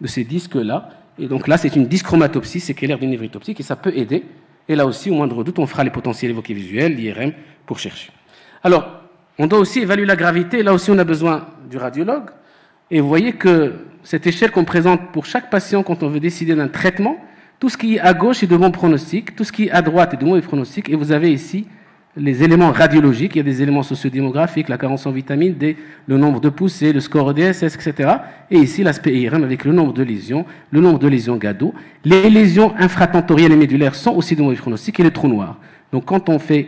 de ces disques-là. Et donc là, c'est une dyschromatopsie, séquelaire d'une névritopsie, et ça peut aider. Et là aussi, au moindre doute, on fera les potentiels évoqués visuels, l'IRM, pour chercher. Alors, on doit aussi évaluer la gravité. Là aussi, on a besoin du radiologue. Et vous voyez que cette échelle qu'on présente pour chaque patient quand on veut décider d'un traitement, tout ce qui est à gauche est de bon pronostic, tout ce qui est à droite est de mauvais pronostic. Et vous avez ici les éléments radiologiques. Il y a des éléments sociodémographiques, la carence en vitamine D, le nombre de poussées, le score DSS, etc. Et ici, l'aspect IRM avec le nombre de lésions GADO. Les lésions infratentorielles et médulaires sont aussi de mauvais pronostic et les trous noirs. Donc, quand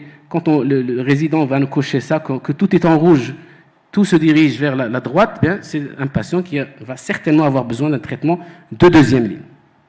le résident va nous cocher ça, que tout est en rouge, tout se dirige vers la droite, bien, c'est un patient qui va certainement avoir besoin d'un traitement de deuxième ligne.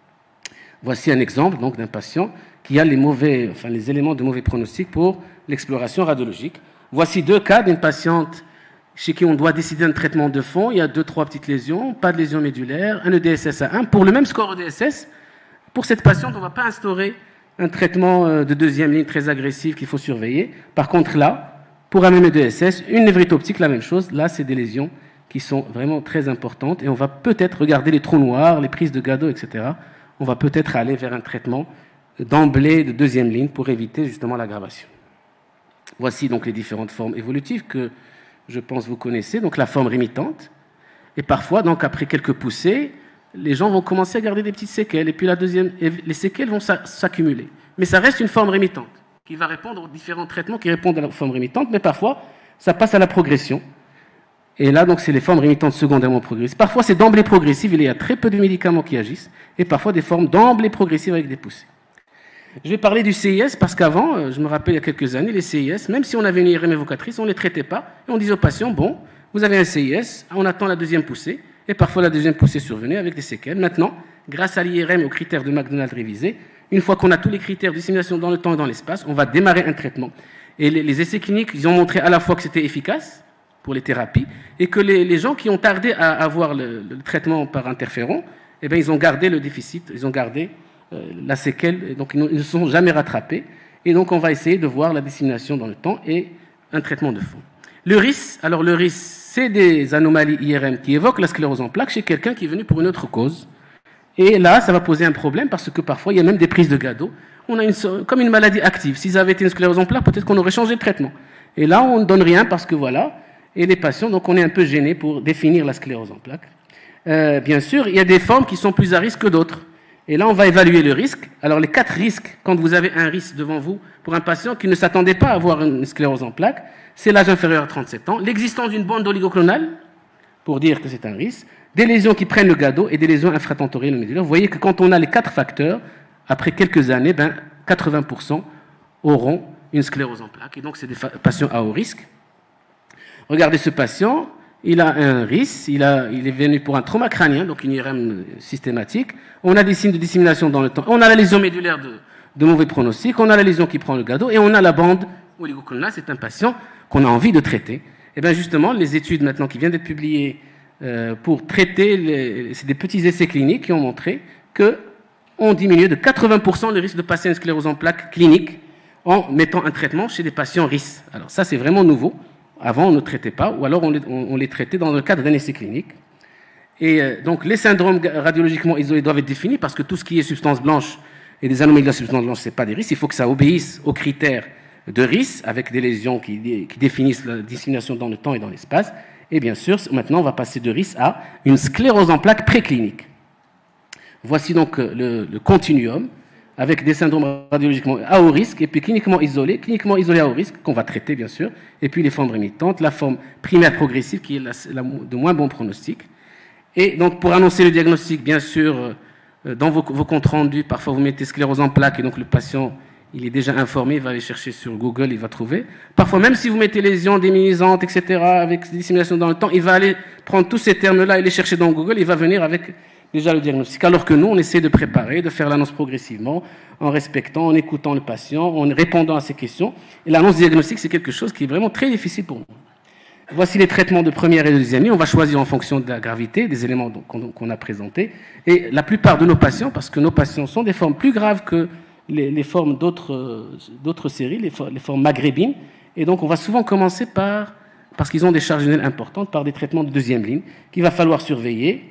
Voici un exemple donc d'un patient qui a les éléments de mauvais pronostic pour l'exploration radiologique. Voici deux cas d'une patiente chez qui on doit décider d'un traitement de fond. Il y a 2-3 petites lésions, pas de lésions médulaires, un EDSS à 1. Pour le même score EDSS, pour cette patiente, on ne va pas instaurer un traitement de deuxième ligne très agressif qu'il faut surveiller. Par contre, là, pour un même EDSS, une névrite optique, la même chose. Là, c'est des lésions qui sont vraiment très importantes et on va peut-être regarder les trous noirs, les prises de GADO, etc. On va peut-être aller vers un traitement d'emblée de deuxième ligne pour éviter justement l'aggravation. Voici donc les différentes formes évolutives que je pense vous connaissez. Donc la forme rémitante. Et parfois, donc après quelques poussées, les gens vont commencer à garder des petites séquelles. Et puis les séquelles vont s'accumuler. Mais ça reste une forme rémitante qui va répondre aux différents traitements qui répondent à la forme rémitante. Mais parfois, ça passe à la progression. Et là, donc, c'est les formes rémitantes secondairement progressives. Parfois, c'est d'emblée progressive. Il y a très peu de médicaments qui agissent. Et parfois, des formes d'emblée progressives avec des poussées. Je vais parler du CIS parce qu'avant, je me rappelle il y a quelques années, les CIS, même si on avait une IRM évocatrice, on ne les traitait pas. Et on disait aux patients, bon, vous avez un CIS, on attend la deuxième poussée. Et parfois, la deuxième poussée survenait avec des séquelles. Maintenant, grâce à l'IRM, aux critères de McDonald révisés, une fois qu'on a tous les critères de dissémination dans le temps et dans l'espace, on va démarrer un traitement. Et les essais cliniques, ils ont montré à la fois que c'était efficace pour les thérapies et que les gens qui ont tardé à avoir le traitement par interféron, eh bien, ils ont gardé le déficit, ils ont gardé la séquelle, et donc ils ne se sont jamais rattrapés. Et donc, on va essayer de voir la dissémination dans le temps et un traitement de fond. Le RIS, alors le RIS, c'est des anomalies IRM qui évoquent la sclérose en plaques chez quelqu'un qui est venu pour une autre cause. Et là, ça va poser un problème parce que parfois, il y a même des prises de GADO. On a comme une maladie active. S'ils avaient été une sclérose en plaques, peut-être qu'on aurait changé de traitement. Et là, on ne donne rien parce que voilà. Et les patients, donc on est un peu gêné pour définir la sclérose en plaques. Bien sûr, il y a des formes qui sont plus à risque que d'autres. Et là, on va évaluer le risque. Alors, les 4 risques, quand vous avez un risque devant vous pour un patient qui ne s'attendait pas à avoir une sclérose en plaques, c'est l'âge inférieur à 37 ans, l'existence d'une bande oligoclonale, pour dire que c'est un risque, des lésions qui prennent le GADO et des lésions infratentorielles médulaires. Vous voyez que quand on a les 4 facteurs, après quelques années, 80% auront une sclérose en plaques. Et donc, c'est des patients à haut risque. Regardez ce patient, il a un RIS, il est venu pour un trauma crânien, donc une IRM systématique. On a des signes de dissémination dans le temps. On a la lésion médulaire de mauvais pronostic, on a la lésion qui prend le GADO, et on a la bande oligoclonale. C'est un patient qu'on a envie de traiter. Et bien justement, les études maintenant qui viennent d'être publiées pour traiter, c'est des petits essais cliniques qui ont montré qu'on diminuait de 80% le risque de passer à une sclérose en plaques clinique en mettant un traitement chez des patients RIS. Alors ça, c'est vraiment nouveau. Avant, on ne traitait pas, ou alors on les traitait dans le cadre d'un essai clinique. Et donc, les syndromes radiologiquement isolés doivent être définis parce que tout ce qui est substance blanche et des anomalies de la substance blanche, ce n'est pas des RIS. Il faut que ça obéisse aux critères de RIS avec des lésions qui définissent la dissémination dans le temps et dans l'espace. Et bien sûr, maintenant, on va passer de RIS à une sclérose en plaques préclinique. Voici donc le continuum avec des syndromes radiologiquement à haut risque et puis cliniquement isolés à haut risque, qu'on va traiter bien sûr, et puis les formes rémittantes, la forme primaire progressive qui est de moins bon pronostic. Et donc pour annoncer le diagnostic, bien sûr, dans vos comptes rendus, parfois vous mettez sclérose en plaques et donc le patient, il est déjà informé, il va aller chercher sur Google, il va trouver. Parfois même si vous mettez lésions déminisantes, etc., avec dissémination dans le temps, il va aller prendre tous ces termes-là et les chercher dans Google, il va venir avec déjà le diagnostic. Alors que nous, on essaie de préparer, de faire l'annonce progressivement, en respectant, en écoutant le patient, en répondant à ses questions. Et l'annonce diagnostique, c'est quelque chose qui est vraiment très difficile pour nous. Voici les traitements de première et de deuxième ligne. On va choisir en fonction de la gravité des éléments qu'on a présentés. Et la plupart de nos patients, parce que nos patients sont des formes plus graves que les formes d'autres séries, les formes maghrébines. Et donc, on va souvent commencer parce qu'ils ont des charges importantes, par des traitements de deuxième ligne qu'il va falloir surveiller.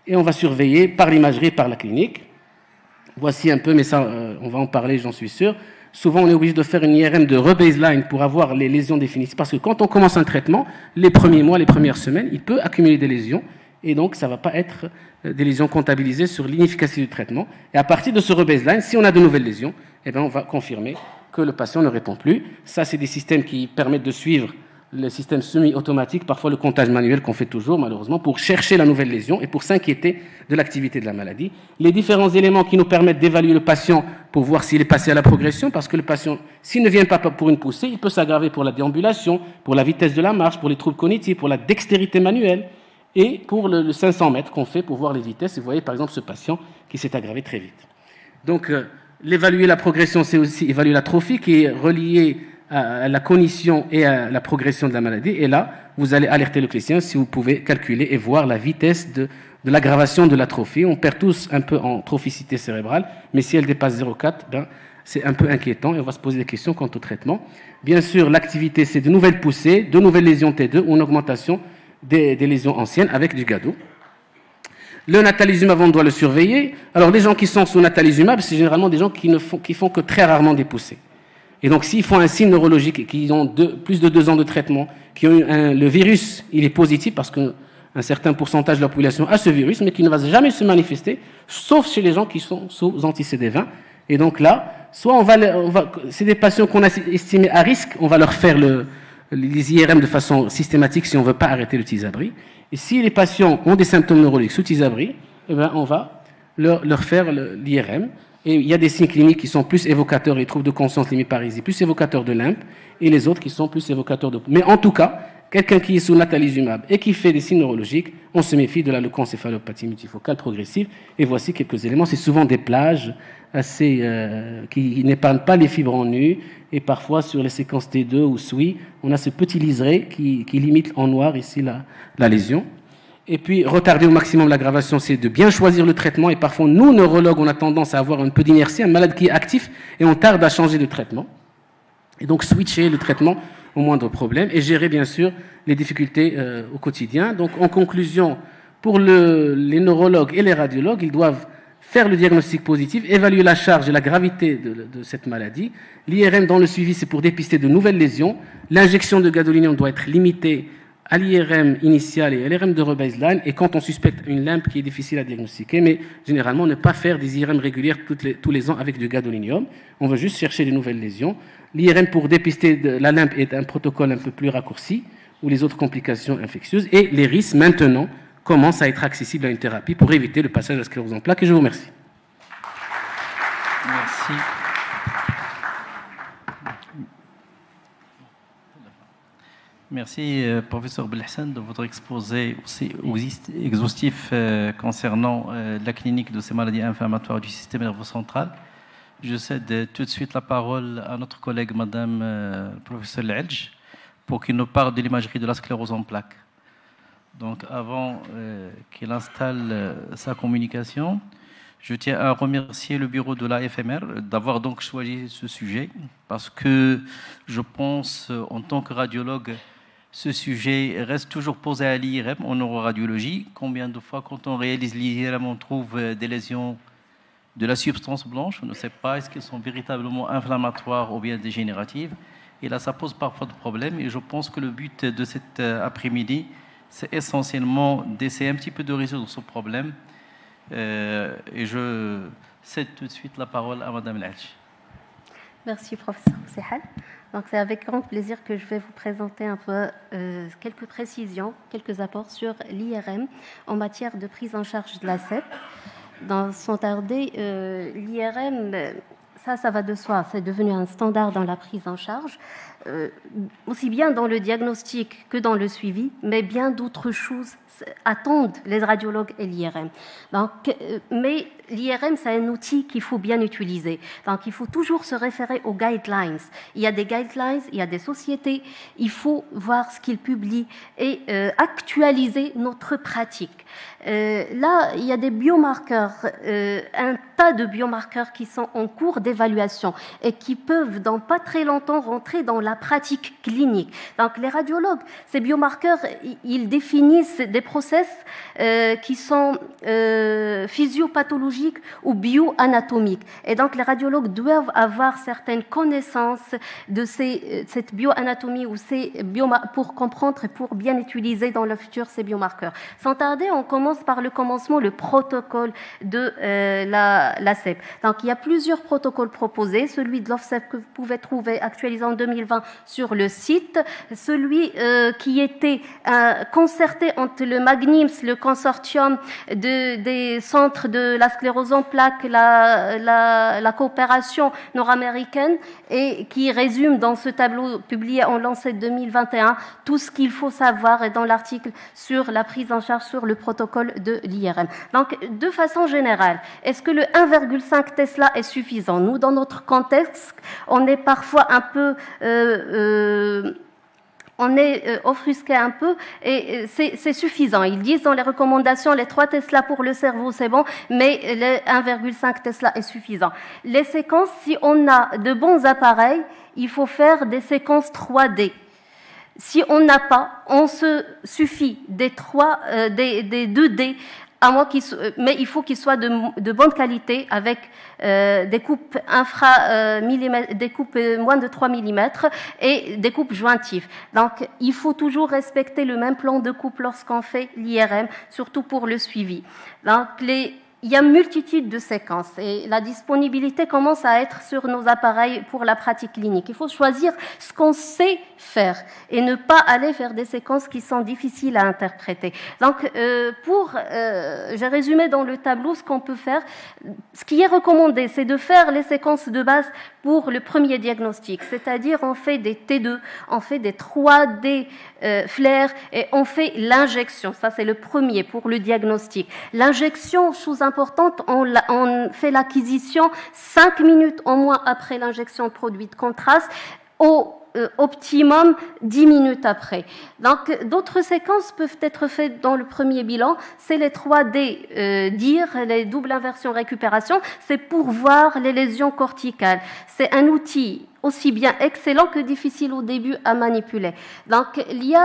et on va surveiller par l'imagerie et par la clinique. Voici un peu, mais ça, on va en parler, j'en suis sûr. Souvent, on est obligé de faire une IRM de rebaseline pour avoir les lésions définitives, parce que quand on commence un traitement, les premiers mois, les premières semaines, il peut accumuler des lésions, et donc ça ne va pas être des lésions comptabilisées sur l'inefficacité du traitement. Et à partir de ce rebaseline, si on a de nouvelles lésions, eh bien, on va confirmer que le patient ne répond plus. Ça, c'est des systèmes qui permettent de suivre le système semi-automatique, parfois le comptage manuel qu'on fait toujours, malheureusement, pour chercher la nouvelle lésion et pour s'inquiéter de l'activité de la maladie. Les différents éléments qui nous permettent d'évaluer le patient pour voir s'il est passé à la progression, parce que le patient, s'il ne vient pas pour une poussée, il peut s'aggraver pour la déambulation, pour la vitesse de la marche, pour les troubles cognitifs, pour la dextérité manuelle et pour le 500 mètres qu'on fait pour voir les vitesses. Et vous voyez, par exemple, ce patient qui s'est aggravé très vite. Donc, l'évaluer la progression, c'est aussi évaluer l'atrophie qui est reliée à la cognition et à la progression de la maladie. Et là, vous allez alerter le clinicien si vous pouvez calculer et voir la vitesse de l'aggravation de l'atrophie. On perd tous un peu en trophicité cérébrale, mais si elle dépasse 0,4, ben, c'est un peu inquiétant et on va se poser des questions quant au traitement. Bien sûr, l'activité, c'est de nouvelles poussées, de nouvelles lésions T2 ou une augmentation des lésions anciennes avec du GADO. Le natalizumab, on doit le surveiller. Alors, les gens qui sont sous natalizumab, c'est généralement des gens qui font que très rarement des poussées. Et donc, s'ils font un signe neurologique et qu'ils ont plus de 2 ans de traitement, qui ont le virus, il est positif parce qu'un certain pourcentage de la population a ce virus, mais qui ne va jamais se manifester, sauf chez les gens qui sont sous anti-CD20. Et donc là, soit c'est des patients qu'on a estimés à risque, on va leur faire les IRM de façon systématique si on ne veut pas arrêter le Tysabri. Et si les patients ont des symptômes neurologiques sous Tysabri, eh ben, on va leur faire l'IRM. Et il y a des signes cliniques qui sont plus évocateurs, les troubles de conscience, l'hémiparésie, plus évocateurs de LIMP, et les autres qui sont plus évocateurs de... Mais en tout cas, quelqu'un qui est sous natalizumab et qui fait des signes neurologiques, on se méfie de la leucoencéphalopathie multifocale progressive. Et voici quelques éléments. C'est souvent des plages assez, qui n'épargnent pas les fibres en nu. Et parfois, sur les séquences T2 ou SWI, on a ce petit liseré qui limite en noir ici la lésion. Et puis, retarder au maximum l'aggravation, c'est de bien choisir le traitement. Et parfois, nous, neurologues, on a tendance à avoir un peu d'inertie, un malade qui est actif, et on tarde à changer de traitement. Et donc, switcher le traitement au moindre problème, et gérer, bien sûr, les difficultés au quotidien. Donc, en conclusion, pour les neurologues et les radiologues, ils doivent faire le diagnostic positif, évaluer la charge et la gravité de cette maladie. L'IRM dans le suivi, c'est pour dépister de nouvelles lésions. L'injection de gadolinium doit être limitée à l'IRM initial et à l'IRM de rebaseline, et quand on suspecte une LIMP qui est difficile à diagnostiquer, mais généralement ne pas faire des IRM régulières tous les ans avec du gadolinium. On veut juste chercher des nouvelles lésions. L'IRM pour dépister la LIMP est un protocole un peu plus raccourci, ou les autres complications infectieuses, et les risques maintenant commencent à être accessibles à une thérapie pour éviter le passage à la sclérose en plaques, et je vous remercie. Merci. Merci, professeur Belhassan, de votre exposé aussi exhaustif concernant la clinique de ces maladies inflammatoires du système nerveux central. Je cède tout de suite la parole à notre collègue, madame professeur Lelj, pour qu'il nous parle de l'imagerie de la sclérose en plaques. Donc, avant qu'il installe sa communication, je tiens à remercier le bureau de la FMR d'avoir donc choisi ce sujet, parce que je pense, en tant que radiologue, ce sujet reste toujours posé à l'IRM en neuroradiologie. Combien de fois, quand on réalise l'IRM, on trouve des lésions de la substance blanche? On ne sait pas est-ce qu'elles sont véritablement inflammatoires ou bien dégénératives. Et là, ça pose parfois de problèmes. Et je pense que le but de cet après-midi, c'est essentiellement d'essayer un petit peu de résoudre ce problème. Et je cède tout de suite la parole à madame Lelj. Merci, professeur Sehal. Donc, c'est avec grand plaisir que je vais vous présenter un peu quelques précisions, quelques apports sur l'IRM en matière de prise en charge de la CEP. Sans tarder, l'IRM, ça va de soi, c'est devenu un standard dans la prise en charge, aussi bien dans le diagnostic que dans le suivi, mais bien d'autres choses attendent les radiologues et l'IRM. Mais l'IRM, c'est un outil qu'il faut bien utiliser. Donc, il faut toujours se référer aux guidelines. Il y a des guidelines, il y a des sociétés. Il faut voir ce qu'ils publient et actualiser notre pratique. Là, il y a des biomarqueurs, un tas de biomarqueurs qui sont en cours d'évaluation et qui peuvent dans pas très longtemps rentrer dans la pratique clinique. Donc les radiologues, ces biomarqueurs, ils définissent des process qui sont physiopathologiques ou bioanatomiques. Et donc les radiologues doivent avoir certaines connaissances de cette bioanatomie ou pour comprendre et pour bien utiliser dans le futur ces biomarqueurs. Sans tarder, on commence par le commencement, le protocole de la CEP. Donc il y a plusieurs protocoles proposés, celui de l'OFCEP que vous pouvez trouver actualisé en 2020 sur le site, celui qui était concerté entre le MAGNIMS, le consortium des centres de la sclérose en plaques, la coopération nord-américaine, et qui résume dans ce tableau publié en Lancet 2021 tout ce qu'il faut savoir dans l'article sur la prise en charge sur le protocole de l'IRM. Donc, de façon générale, est-ce que le 1,5 Tesla est suffisant? Nous, dans notre contexte, on est parfois un peu... on est offusqué un peu et c'est suffisant. Ils disent dans les recommandations, les 3 Tesla pour le cerveau, c'est bon, mais les 1,5 Tesla est suffisant. Les séquences, si on a de bons appareils, il faut faire des séquences 3D. Si on n'a pas, on se suffit des 2D, mais il faut qu'ils soient de bonne qualité avec des coupes des coupes moins de 3 mm et des coupes jointives. Donc, il faut toujours respecter le même plan de coupe lorsqu'on fait l'IRM, surtout pour le suivi. Donc, il y a une multitude de séquences et la disponibilité commence à être sur nos appareils pour la pratique clinique. Il faut choisir ce qu'on sait faire et ne pas aller faire des séquences qui sont difficiles à interpréter. Donc, j'ai résumé dans le tableau ce qu'on peut faire. Ce qui est recommandé, c'est de faire les séquences de base pour le premier diagnostic, c'est-à-dire on fait des T2, on fait des 3D flares et on fait l'injection. Ça, c'est le premier pour le diagnostic. L'injection, chose importante, on fait l'acquisition 5 minutes au moins après l'injection de produit de contraste, au optimum 10 minutes après. Donc, d'autres séquences peuvent être faites dans le premier bilan. C'est les 3D DIR, les doubles inversions récupération. C'est pour voir les lésions corticales. C'est un outil aussi bien excellent que difficile au début à manipuler. Donc, il y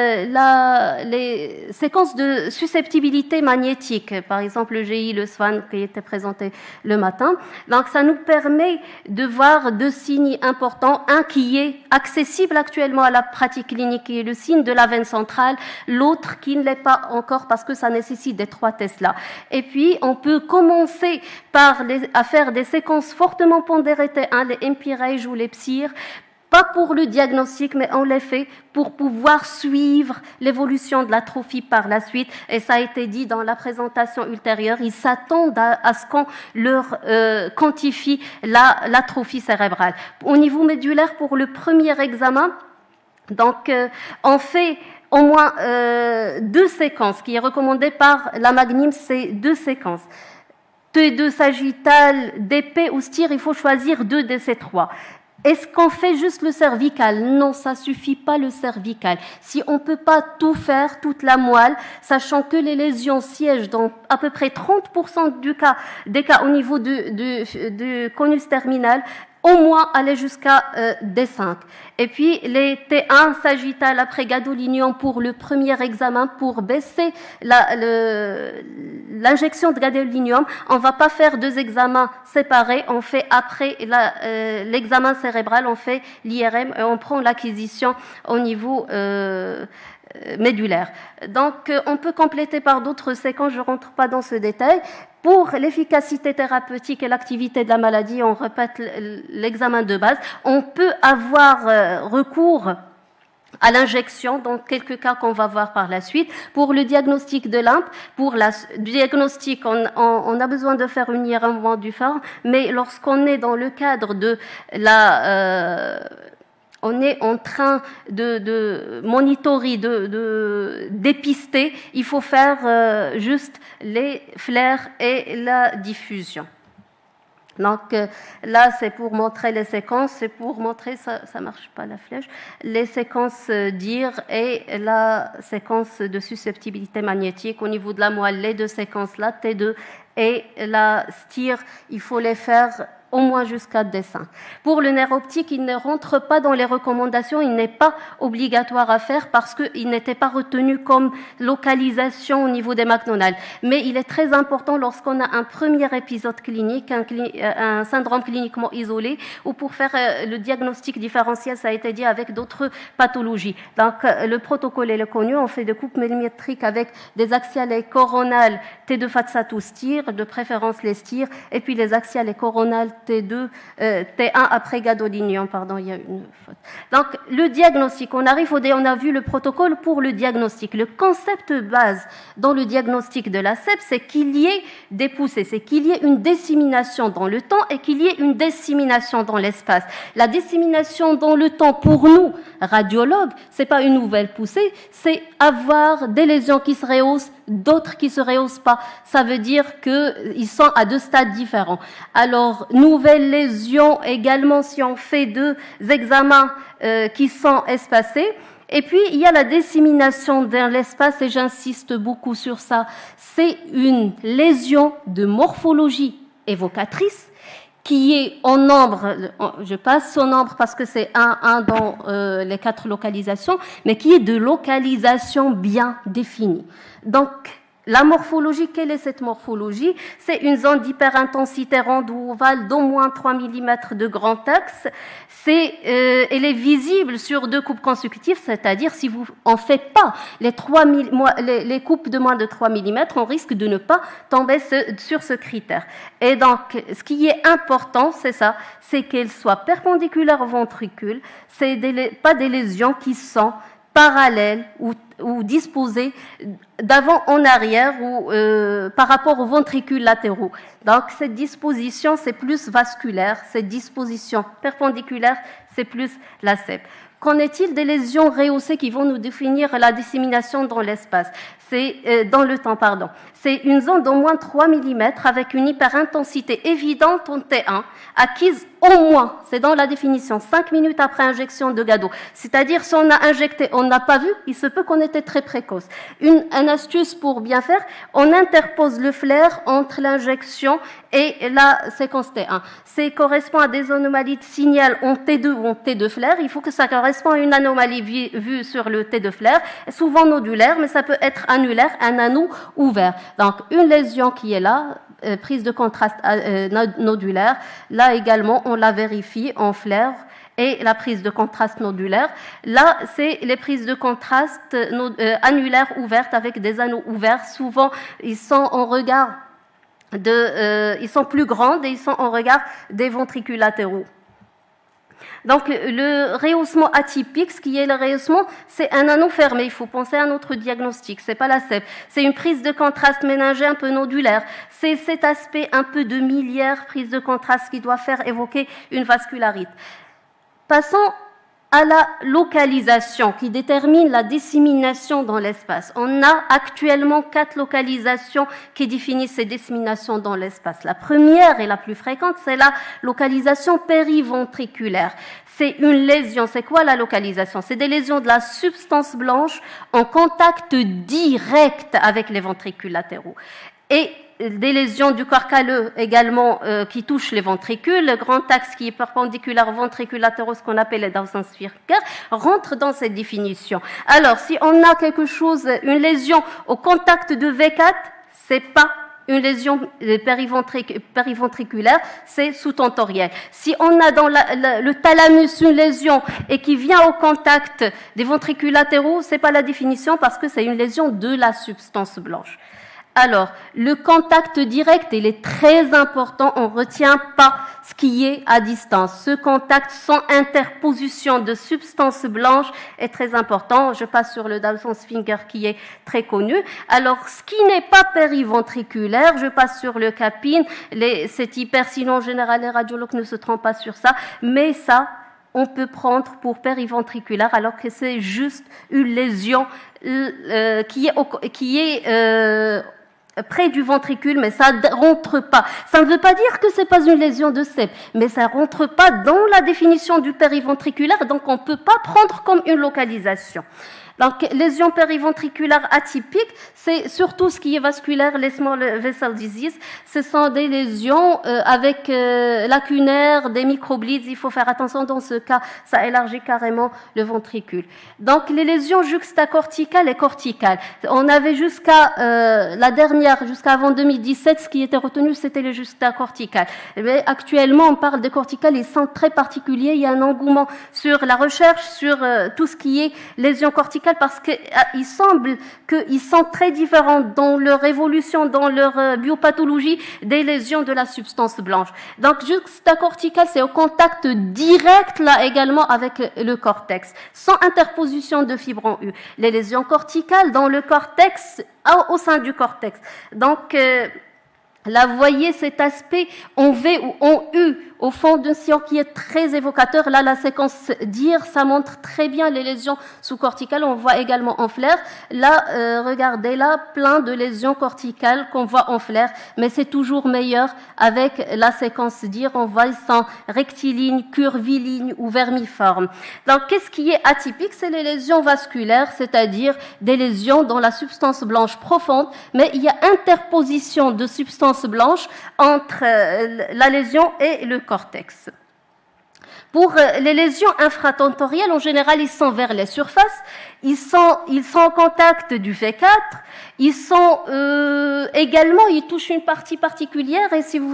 a les séquences de susceptibilité magnétique, par exemple le GI, le SWAN qui était présenté le matin. Donc, ça nous permet de voir 2 signes importants, un qui est accessible actuellement à la pratique clinique, qui est le signe de la veine centrale, l'autre qui ne l'est pas encore parce que ça nécessite des 3 Tesla. Et puis, on peut commencer à faire des séquences fortement pondérées, les MPRAGE ou les PSIR, pas pour le diagnostic, mais on les fait pour pouvoir suivre l'évolution de l'atrophie par la suite. Et ça a été dit dans la présentation ultérieure, ils s'attendent à ce qu'on leur quantifie l'atrophie cérébrale. Au niveau médulaire, pour le premier examen, donc on fait au moins 2 séquences, qui est recommandé par la MAGNIMS, c'est 2 séquences. T2 sagittal, DP ou STIR, il faut choisir 2 de ces 3. Est-ce qu'on fait juste le cervical? Non, ça suffit pas le cervical. Si on peut pas tout faire, toute la moelle, sachant que les lésions siègent dans à peu près 30% des cas au niveau du conus terminal, au moins aller jusqu'à D5. Et puis les T1 sagittal après gadolinium pour le premier examen, pour baisser l'injection de gadolinium. On va pas faire 2 examens séparés, on fait après l'examen cérébral, on fait l'IRM et on prend l'acquisition au niveau médulaire. Donc, on peut compléter par d'autres séquences, je ne rentre pas dans ce détail. Pour l'efficacité thérapeutique et l'activité de la maladie, on répète l'examen de base. On peut avoir recours à l'injection, dans quelques cas qu'on va voir par la suite. Pour le diagnostic de LIMP, pour le diagnostic, on a besoin de faire une IRM du phare, mais lorsqu'on est dans le cadre de on est en train de monitorer, de dépister, il faut faire juste les flares et la diffusion. Donc là, c'est pour montrer les séquences, c'est pour montrer, ça marche pas la flèche, les séquences DIR et la séquence de susceptibilité magnétique. Au niveau de la moelle, les 2 séquences là, T2 et la STIR, il faut les faire au moins jusqu'à D5. Pour le nerf optique, il ne rentre pas dans les recommandations, il n'est pas obligatoire à faire parce qu'il n'était pas retenu comme localisation au niveau des McDonald's. Mais il est très important lorsqu'on a un premier épisode clinique, un syndrome cliniquement isolé, ou pour faire le diagnostic différentiel, ça a été dit, avec d'autres pathologies. Donc, le protocole est connu, on fait des coupes millimétriques avec des axiales et coronales T2 Fatsatou STIR, de préférence les STIR, et puis les axiales et coronales T2, T1 après gadolinium, pardon, il y a une faute. Donc, le diagnostic, on a vu le protocole pour le diagnostic. Le concept base dans le diagnostic de la CEP, c'est qu'il y ait des poussées, c'est qu'il y ait une dissémination dans le temps et qu'il y ait une dissémination dans l'espace. La dissémination dans le temps, pour nous, radiologues, c'est pas une nouvelle poussée, c'est avoir des lésions qui se rehaussent, d'autres qui se rehaussent pas. Ça veut dire qu'ils sont à deux stades différents. Alors, nouvelles lésions également si on fait deux examens qui sont espacés. Et puis, il y a la dissémination dans l'espace, et j'insiste beaucoup sur ça. C'est une lésion de morphologie évocatrice qui est en nombre, je passe au nombre parce que c'est un dans les 4 localisations, mais qui est de localisation bien définie. Donc, la morphologie, quelle est cette morphologie? C'est une zone d'hyperintensité ronde ou ovale d'au moins 3 mm de grand axe. Elle est visible sur 2 coupes consécutives, c'est-à-dire si vous en faites pas les coupes de moins de 3 mm, on risque de ne pas tomber sur ce critère. Et donc, ce qui est important, c'est ça, c'est qu'elle soit perpendiculaire au ventricule, c'est pas des lésions qui sont parallèles ou disposées d'avant en arrière ou par rapport aux ventricules latéraux. Donc cette disposition, c'est plus vasculaire, cette disposition perpendiculaire, c'est plus la CEP. Qu'en est-il des lésions rehaussées qui vont nous définir la dissémination dans l'espace? Dans le temps, pardon. C'est une zone d'au moins 3 mm avec une hyperintensité évidente en T1, acquise au moins, c'est dans la définition, 5 minutes après injection de gado. C'est-à-dire, si on a injecté, on n'a pas vu, il se peut qu'on était très précoce. Une astuce pour bien faire, on interpose le flair entre l'injection et la séquence T1. Ça correspond à des anomalies de signal en T2 ou en T2 flair. Il faut que ça corresponde à une anomalie vue sur le T2 flair, souvent nodulaire, mais ça peut être annulaire, un anneau ouvert. Donc, une lésion qui est là, prise de contraste nodulaire, là également, on la vérifie en flair et la prise de contraste nodulaire. Là, c'est les prises de contraste annulaires ouvertes avec des anneaux ouverts. Souvent, ils sont en regard ils sont plus grandes et ils sont en regard des ventricules latéraux. Donc, le rehaussement atypique, ce qui est le rehaussement, c'est un anneau fermé. Il faut penser à un autre diagnostic. C'est pas la CEP. C'est une prise de contraste méningée un peu nodulaire. C'est cet aspect un peu de miliaire, prise de contraste qui doit faire évoquer une vascularite. Passons à la localisation qui détermine la dissémination dans l'espace. On a actuellement 4 localisations qui définissent ces disséminations dans l'espace. La première et la plus fréquente, c'est la localisation périventriculaire. C'est une lésion. C'est quoi la localisation? C'est des lésions de la substance blanche en contact direct avec les ventricules latéraux. Et des lésions du corps calleux également qui touchent les ventricules. Le grand axe qui est perpendiculaire aux ventricules latéraux, ce qu'on appelle les Dawson-Spieker, rentre dans cette définition. Alors, si on a quelque chose, une lésion au contact de V4, c'est pas une lésion périventriculaire, c'est sous-tentorielle. Si on a dans le thalamus une lésion et qui vient au contact des ventricules latéraux, c'est pas la définition parce que c'est une lésion de la substance blanche. Alors, le contact direct, il est très important. On ne retient pas ce qui est à distance. Ce contact sans interposition de substance blanche est très important. Je passe sur le Dawson's Finger qui est très connu. Alors, ce qui n'est pas périventriculaire, je passe sur le capine. C'est hyper, sinon en général, les radiologues ne se trompent pas sur ça. Mais ça, on peut prendre pour périventriculaire alors que c'est juste une lésion qui est près du ventricule, mais ça ne rentre pas. Ça ne veut pas dire que ce n'est pas une lésion de CEP, mais ça ne rentre pas dans la définition du périventriculaire, donc on ne peut pas prendre comme une localisation. Donc, lésions périventriculaires atypiques, c'est surtout ce qui est vasculaire, les small vessel disease. Ce sont des lésions avec lacunaires, des microbleeds. Il faut faire attention dans ce cas, ça élargit carrément le ventricule. Donc, les lésions juxtacorticales et corticales. On avait jusqu'à la dernière, jusqu'à avant 2017, ce qui était retenu, c'était les juxtacorticales. Mais actuellement, on parle des corticales, ils sont très particuliers. Il y a un engouement sur la recherche, sur tout ce qui est lésions corticales, parce qu'il semble qu'ils sont très différents dans leur évolution, dans leur biopathologie des lésions de la substance blanche. Donc, juxtacortical, c'est au contact direct, là également, avec le cortex, sans interposition de fibres en U. Les lésions corticales dans le cortex, au sein du cortex. Donc, là, vous voyez cet aspect en V ou en U au fond d'un sillon qui est très évocateur. Là, la séquence DIR, ça montre très bien les lésions sous-corticales. On voit également en flair. Là, regardez là, plein de lésions corticales qu'on voit en flair, mais c'est toujours meilleur avec la séquence DIR. On voit, ils sont rectilignes, curvilignes ou vermiformes. Donc, qu'est-ce qui est atypique? C'est les lésions vasculaires, c'est-à-dire des lésions dans la substance blanche profonde, mais il y a interposition de substance blanche entre la lésion et le cortex. Pour les lésions infratentorielles, en général, ils sont vers les surfaces, ils sont en contact du V4, ils sont également, ils touchent une partie particulière, et si vous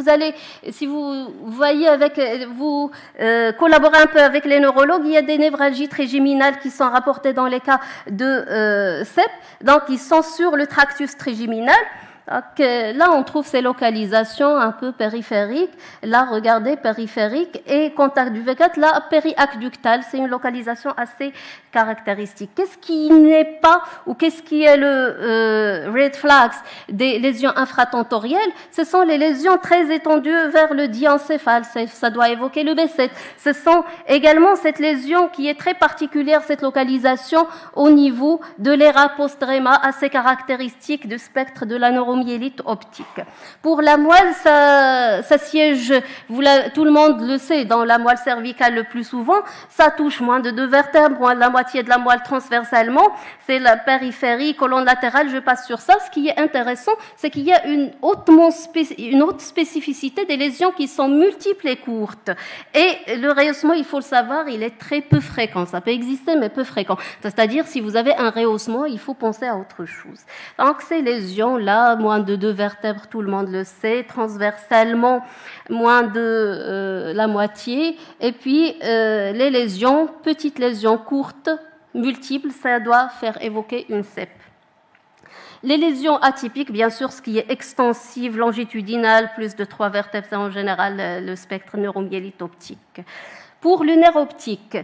voyez vous collaborez un peu avec les neurologues, il y a des névralgies trigéminales qui sont rapportées dans les cas de CEP, donc ils sont sur le tractus trigeminal. Donc, là, on trouve ces localisations un peu périphériques. Là, regardez, périphérique et contact du V4. Là, périaqueductal, c'est une localisation assez caractéristique. Qu'est-ce qui n'est pas, ou qu'est-ce qui est le red flags des lésions infratentorielles? Ce sont les lésions très étendues vers le diencéphale. Ça doit évoquer le B7. Ce sont également cette lésion qui est très particulière, cette localisation au niveau de l'era postrema, assez caractéristique du spectre de la neuromyélite optique. Pour la moelle, ça siège, tout le monde le sait, dans la moelle cervicale le plus souvent, ça touche moins de 2 vertèbres, moins de la moitié de la moelle transversalement, c'est la périphérie, colonne latérale, je passe sur ça. Ce qui est intéressant, c'est qu'il y a une haute spécificité des lésions qui sont multiples et courtes. Et le rehaussement, il faut le savoir, il est très peu fréquent. Ça peut exister, mais peu fréquent. C'est-à-dire, si vous avez un rehaussement, il faut penser à autre chose. Donc, ces lésions-là, moins de 2 vertèbres, tout le monde le sait, transversalement, moins de la moitié, et puis les lésions, petites lésions courtes, multiples, ça doit faire évoquer une CEP. Les lésions atypiques, bien sûr, ce qui est extensive, longitudinale, plus de 3 vertèbres, c'est en général le spectre neuromyélite optique. Pour le nerf optique,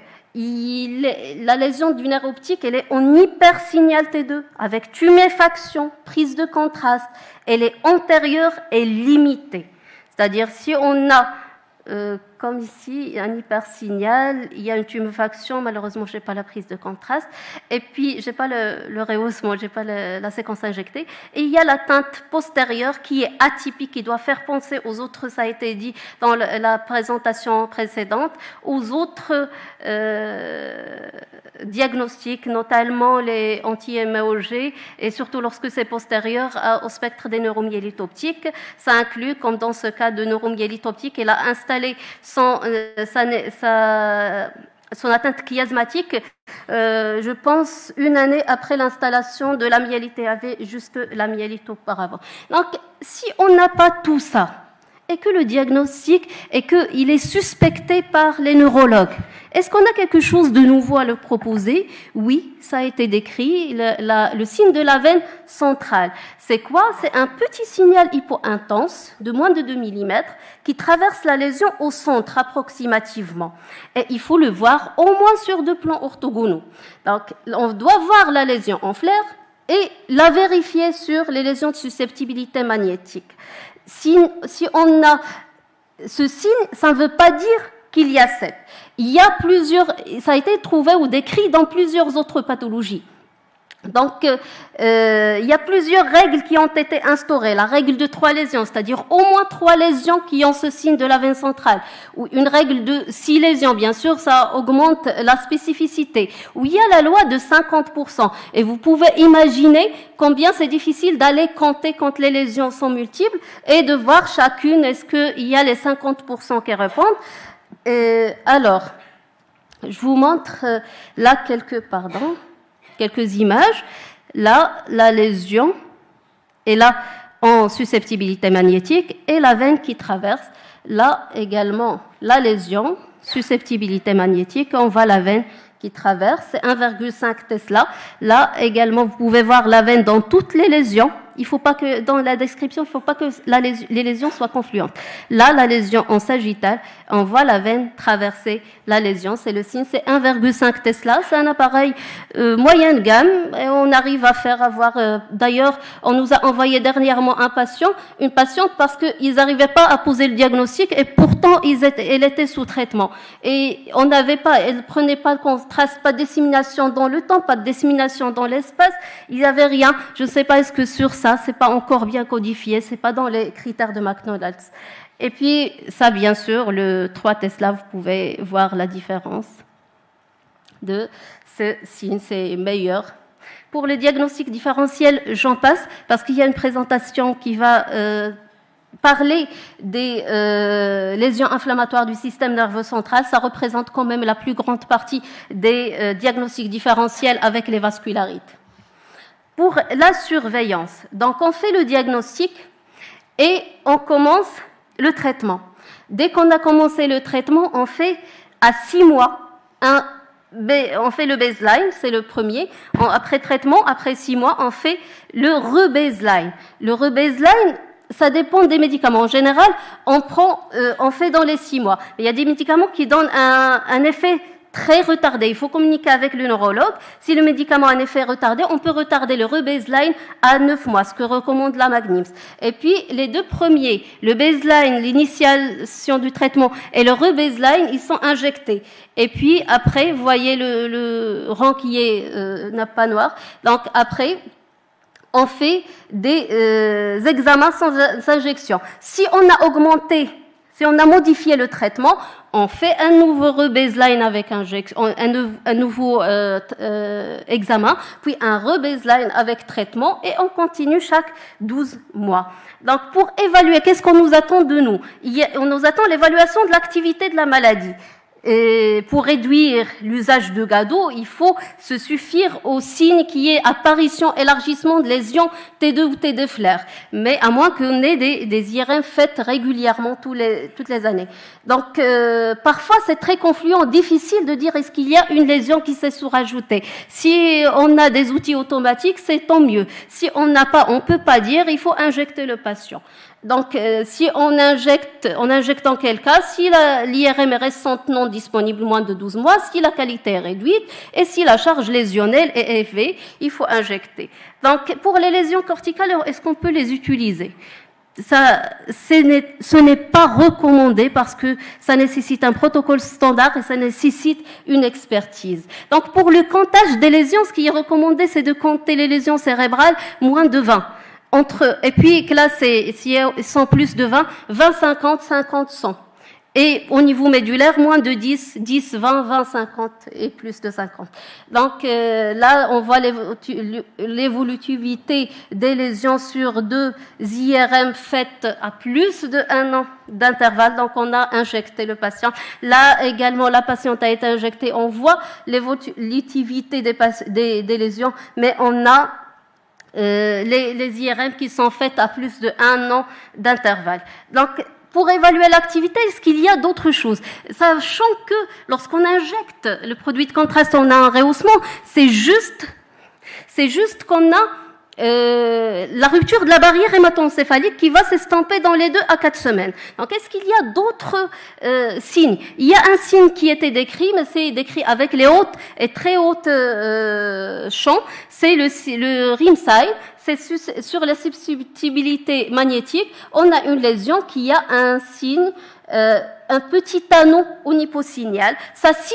la lésion du nerf optique, elle est en hypersignal T2, avec tuméfaction, prise de contraste. Elle est antérieure et limitée. C'est-à-dire, si on a, comme ici, un hypersignal, il y a une tuméfaction, malheureusement, je n'ai pas la prise de contraste, et puis je n'ai pas le rehaussement, je n'ai pas la séquence injectée, et il y a la teinte postérieure qui est atypique, qui doit faire penser aux autres, ça a été dit dans la présentation précédente, aux autres diagnostics, notamment les anti-MAOG, et surtout lorsque c'est postérieur au spectre des neuromyélites optiques. Ça inclut, comme dans ce cas de neuromyélite optique, elle a installé son atteinte chiasmatique, je pense, 1 année après l'installation de la myélite. Il y avait juste la myélite auparavant. Donc, si on n'a pas tout ça, et que le diagnostic est qu'il est suspecté par les neurologues, est-ce qu'on a quelque chose de nouveau à leur proposer? Oui, ça a été décrit, le signe de la veine centrale. C'est quoi? C'est un petit signal hypointense de moins de 2 mm qui traverse la lésion au centre approximativement. Et il faut le voir au moins sur 2 plans orthogonaux. Donc, on doit voir la lésion en flair et la vérifier sur les lésions de susceptibilité magnétique. Si on a ce signe, ça ne veut pas dire qu'il y a CEP. Il y a ça a été trouvé ou décrit dans plusieurs autres pathologies. Donc, il y a plusieurs règles qui ont été instaurées. La règle de 3 lésions, c'est-à-dire au moins 3 lésions qui ont ce signe de la veine centrale. Ou une règle de 6 lésions, bien sûr, ça augmente la spécificité. Ou il y a la loi de 50%. Et vous pouvez imaginer combien c'est difficile d'aller compter quand les lésions sont multiples et de voir chacune, est-ce qu'il y a les 50% qui répondent. Alors, je vous montre là quelques images. Là, la lésion, et là, en susceptibilité magnétique, et la veine qui traverse. Là, également, la lésion, susceptibilité magnétique, on voit la veine qui traverse, c'est 1,5 Tesla. Là, également, vous pouvez voir la veine dans toutes les lésions. Il faut pas que, dans la description, il ne faut pas que les lésions soient confluentes. Là, la lésion en sagittale, on voit la veine traverser la lésion. C'est le signe, c'est 1,5 Tesla. C'est un appareil moyenne gamme. Et on arrive à avoir... D'ailleurs, on nous a envoyé dernièrement une patiente, parce qu'ils n'arrivaient pas à poser le diagnostic et pourtant, elle était sous traitement. Et on n'avait pas, elle prenait pas de contraste, pas de dissémination dans le temps, pas de dissémination dans l'espace. Il n'y avait rien. Je ne sais pas, est-ce que sur ça, c'est pas encore bien codifié, c'est pas dans les critères de McDonald's. Et puis, ça, bien sûr, le 3 Tesla, vous pouvez voir la différence de ce signe, c'est meilleur. Pour le diagnostic différentiel, j'en passe, parce qu'il y a une présentation qui va parler des lésions inflammatoires du système nerveux central. Ça représente quand même la plus grande partie des diagnostics différentiels avec les vascularites. Pour la surveillance, donc on fait le diagnostic et on commence le traitement. Dès qu'on a commencé le traitement, on fait à 6 mois, on fait le baseline, c'est le premier. Après traitement, après 6 mois, on fait le rebaseline. Le rebaseline, ça dépend des médicaments. En général, on fait dans les 6 mois. Il y a des médicaments qui donnent un effet très retardé. Il faut communiquer avec le neurologue. Si le médicament a un effet retardé, on peut retarder le rebaseline à 9 mois, ce que recommande la McNIMS. Et puis, les 2 premiers, le baseline, l'initiation du traitement, et le rebaseline, ils sont injectés. Et puis, après, vous voyez le rang qui n'a pas noir. Donc, après, on fait des examens sans injection. Si on a modifié le traitement, on fait un nouveau rebaseline avec un nouveau examen, puis un rebaseline avec traitement, et on continue chaque 12 mois. Donc, pour évaluer, qu'est-ce qu'on nous attend de nous? On nous attend l'évaluation de l'activité de la maladie. Et pour réduire l'usage de gado, il faut se suffire au signe qui est apparition, élargissement de lésions T2 ou T2 flares. Mais à moins qu'on ait des IRM faites régulièrement toutes les années. Donc, parfois, c'est très confluent, difficile de dire est-ce qu'il y a une lésion qui s'est sous-rajoutée. Si on a des outils automatiques, c'est tant mieux. Si on n'a pas, on peut pas dire, il faut injecter le patient. Donc, si on injecte en quel cas? Si l'IRM est récente, non disponible moins de 12 mois, si la qualité est réduite, et si la charge lésionnelle est élevée, il faut injecter. Donc, pour les lésions corticales, est-ce qu'on peut les utiliser? Ce n'est pas recommandé parce que ça nécessite un protocole standard et ça nécessite une expertise. Donc, pour le comptage des lésions, ce qui est recommandé, c'est de compter les lésions cérébrales moins de 20. Et puis, là, si elles sont plus de 20, 20, 50, 50, 100. Et au niveau médulaire, moins de 10, 10, 20, 20, 50 et plus de 50. Donc là, on voit l'évolutivité des lésions sur 2 IRM faites à plus de 1 an d'intervalle. Donc on a injecté le patient. Là également, la patiente a été injectée. On voit l'évolutivité des lésions, mais on a les IRM qui sont faites à plus de 1 an d'intervalle. Donc, pour évaluer l'activité, est-ce qu'il y a d'autres choses? Sachant que lorsqu'on injecte le produit de contraste, on a un rehaussement, c'est juste qu'on a la rupture de la barrière hémato-encéphalique qui va s'estomper dans les 2 à 4 semaines. Donc, est-ce qu'il y a d'autres signes? Il y a un signe qui était décrit, mais c'est décrit avec les hautes et très hautes champs. C'est le RIM sign. C'est sur la susceptibilité magnétique. On a une lésion qui a un signe, un petit anneau uniposignal. Ça signe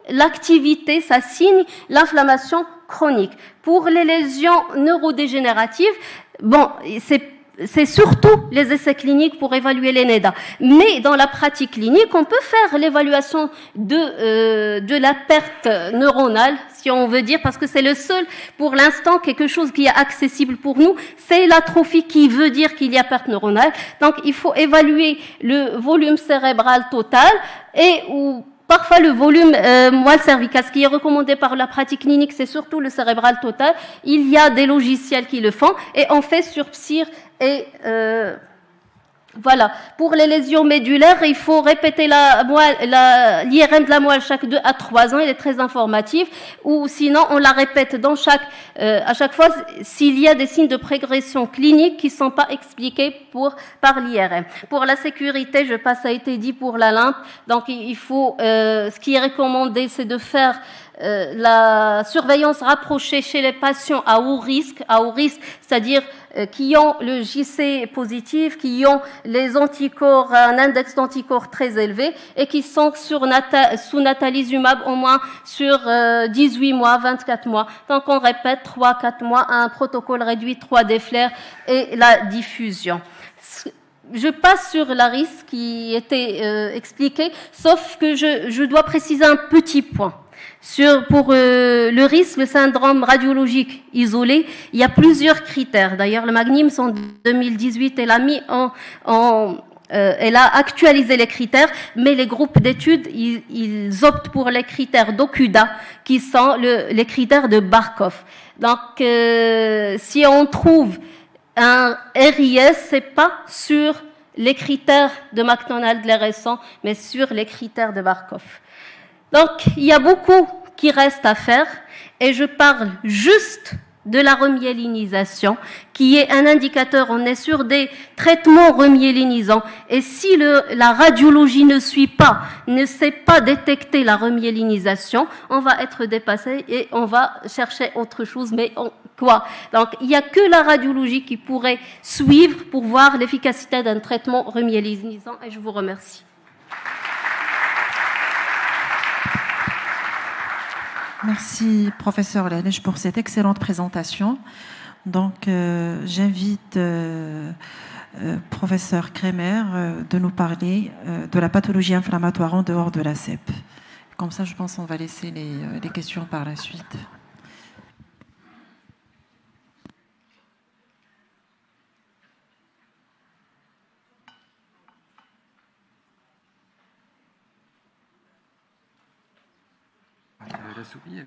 l'activité, ça signe l'inflammation chronique. Pour les lésions neurodégénératives, bon, c'est surtout les essais cliniques pour évaluer les NEDA. Mais dans la pratique clinique, on peut faire l'évaluation de la perte neuronale, si on veut dire, parce que c'est le seul, pour l'instant, quelque chose qui est accessible pour nous, c'est l'atrophie qui veut dire qu'il y a perte neuronale. Donc, il faut évaluer le volume cérébral total ou parfois le volume moelle cervicale. Ce qui est recommandé par la pratique clinique, c'est surtout le cérébral total. Il y a des logiciels qui le font et on fait sur PSIR et voilà. Pour les lésions médulaires, il faut répéter l'IRM de la moelle chaque 2 à 3 ans. Il est très informatif. Ou sinon, on la répète à chaque fois s'il y a des signes de progression clinique qui ne sont pas expliqués par l'IRM. Pour la sécurité, ça a été dit pour la lymphe. Donc, il faut, ce qui est recommandé, c'est de faire la surveillance rapprochée chez les patients à haut risque, c'est-à-dire qui ont le JC positif, qui ont les anticorps, un index d'anticorps très élevé et qui sont sous natalizumab au moins sur 18 mois, 24 mois. Donc on répète 3-4 mois à un protocole réduit 3D flair et la diffusion. Je passe sur la risque qui était expliquée, sauf que je dois préciser un petit point. Pour le risque, le syndrome radiologique isolé, il y a plusieurs critères. D'ailleurs, le Magnims en 2018, elle a actualisé les critères, mais les groupes d'études, ils optent pour les critères d'Okuda, qui sont les critères de Barkov. Donc, si on trouve un RIS, c'est pas sur les critères de McDonald, les récents, mais sur les critères de Barkov. Donc, il y a beaucoup qui reste à faire et je parle juste de la remyélinisation qui est un indicateur. On est sur des traitements remyélinisants et si la radiologie ne sait pas détecter la remyélinisation, on va être dépassé et on va chercher autre chose. Mais quoi? Donc, il n'y a que la radiologie qui pourrait suivre pour voir l'efficacité d'un traitement remyélinisant et je vous remercie. Merci, professeur Lenèche, pour cette excellente présentation. Donc, j'invite professeur Kremer de nous parler de la pathologie inflammatoire en dehors de la CEP. Comme ça, je pense qu'on va laisser les questions par la suite. La souris.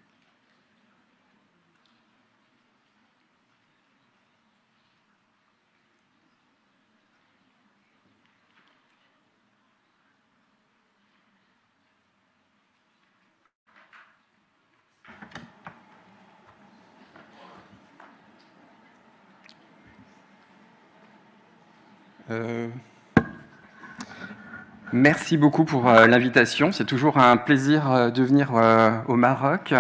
Merci beaucoup pour l'invitation. C'est toujours un plaisir de venir au Maroc.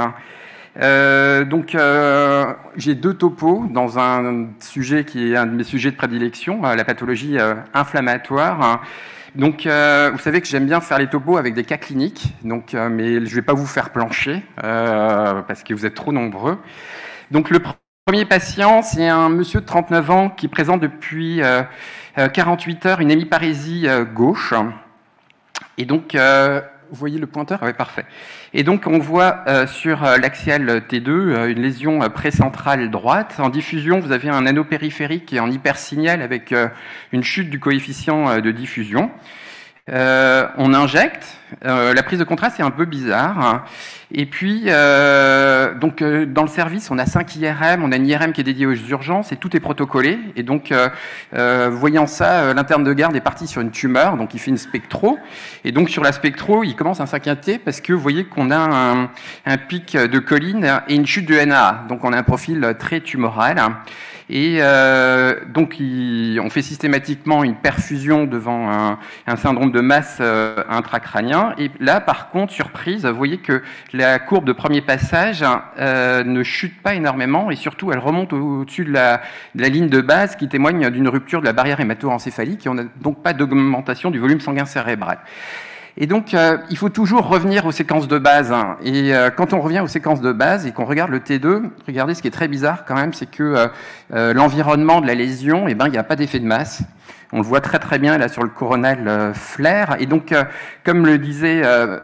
J'ai deux topos dans un sujet qui est un de mes sujets de prédilection, la pathologie inflammatoire. Donc, vous savez que j'aime bien faire les topos avec des cas cliniques, mais je ne vais pas vous faire plancher parce que vous êtes trop nombreux. Donc, le premier patient, c'est un monsieur de 39 ans qui présente depuis 48 heures une hémiparésie gauche. Et donc, vous voyez le pointeur? Oui, parfait. Et donc, on voit sur l'axiale T2 une lésion précentrale droite. En diffusion, vous avez un anneau périphérique qui est en hypersignal avec une chute du coefficient de diffusion. On injecte. La prise de contraste est un peu bizarre. Et puis, dans le service, on a 5 IRM, on a une IRM qui est dédiée aux urgences et tout est protocolé. Et donc, voyant ça, l'interne de garde est parti sur une tumeur, donc il fait une spectro. Et donc, sur la spectro, il commence à s'inquiéter parce que vous voyez qu'on a un pic de choline et une chute de NA. Donc, on a un profil très tumoral. Et donc, on fait systématiquement une perfusion devant un syndrome de masse intracrânien. Et là, par contre, surprise, vous voyez que la courbe de premier passage ne chute pas énormément et surtout, elle remonte au-dessus de la ligne de base qui témoigne d'une rupture de la barrière hémato-encéphalique et on n'a donc pas d'augmentation du volume sanguin cérébral. Et donc, il faut toujours revenir aux séquences de base. Hein. Et quand on revient aux séquences de base et qu'on regarde le T2, regardez, ce qui est très bizarre quand même, c'est que l'environnement de la lésion, eh ben, il n'y a pas d'effet de masse. On le voit très très bien là sur le coronal flair. Et donc, comme le disait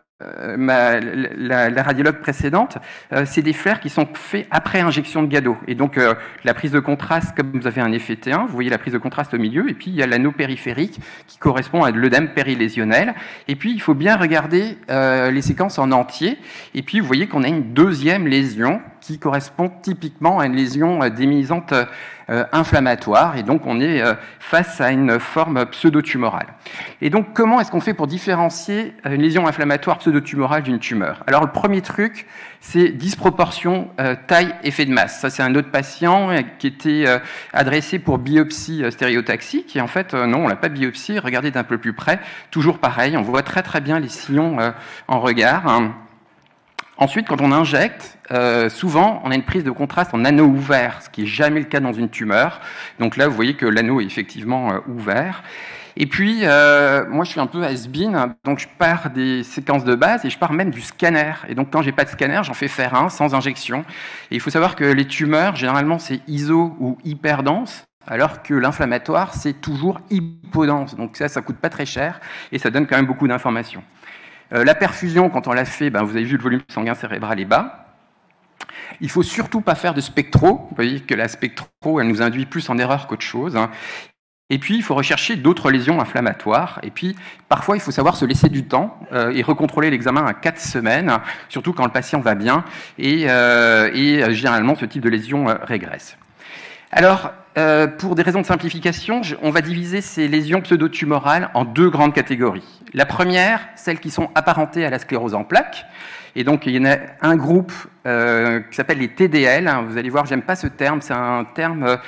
la radiologue précédente, c'est des flares qui sont faits après injection de Gado. Et donc, la prise de contraste, comme vous avez un effet T1, vous voyez la prise de contraste au milieu, et puis il y a l'anneau périphérique qui correspond à l'œdème périlésionnel. Et puis, il faut bien regarder les séquences en entier. Et puis, vous voyez qu'on a une deuxième lésion qui correspond typiquement à une lésion démininisante inflammatoire, et donc on est face à une forme pseudotumorale. Et donc comment est-ce qu'on fait pour différencier une lésion inflammatoire pseudotumorale d'une tumeur? Alors le premier truc, c'est disproportion taille-effet de masse. Ça c'est un autre patient qui était adressé pour biopsie stéréotaxique, et en fait non, on l'a pas biopsié. Regardez d'un peu plus près, toujours pareil, on voit très très bien les sillons en regard. Hein. Ensuite, quand on injecte, souvent, on a une prise de contraste en anneau ouvert, ce qui n'est jamais le cas dans une tumeur. Donc là, vous voyez que l'anneau est effectivement ouvert. Et puis, moi, je suis un peu has-been, donc je pars des séquences de base et je pars même du scanner. Et donc, quand j'ai pas de scanner, j'en fais faire un sans injection. Et il faut savoir que les tumeurs, généralement, c'est iso ou hyperdense, alors que l'inflammatoire, c'est toujours hypodense. Donc ça coûte pas très cher et ça donne quand même beaucoup d'informations. La perfusion, quand on l'a fait, vous avez vu le volume sanguin cérébral est bas. Il ne faut surtout pas faire de spectro. Vous voyez que la spectro, elle nous induit plus en erreur qu'autre chose. Et puis, il faut rechercher d'autres lésions inflammatoires. Et puis, parfois, il faut savoir se laisser du temps et recontrôler l'examen à 4 semaines, surtout quand le patient va bien. Et généralement, ce type de lésion régresse. Alors, pour des raisons de simplification, on va diviser ces lésions pseudotumorales en deux grandes catégories. La première, celles qui sont apparentées à la sclérose en plaques. Et donc, il y en a un groupe qui s'appelle les TDL. Vous allez voir, j'aime pas ce terme, c'est un terme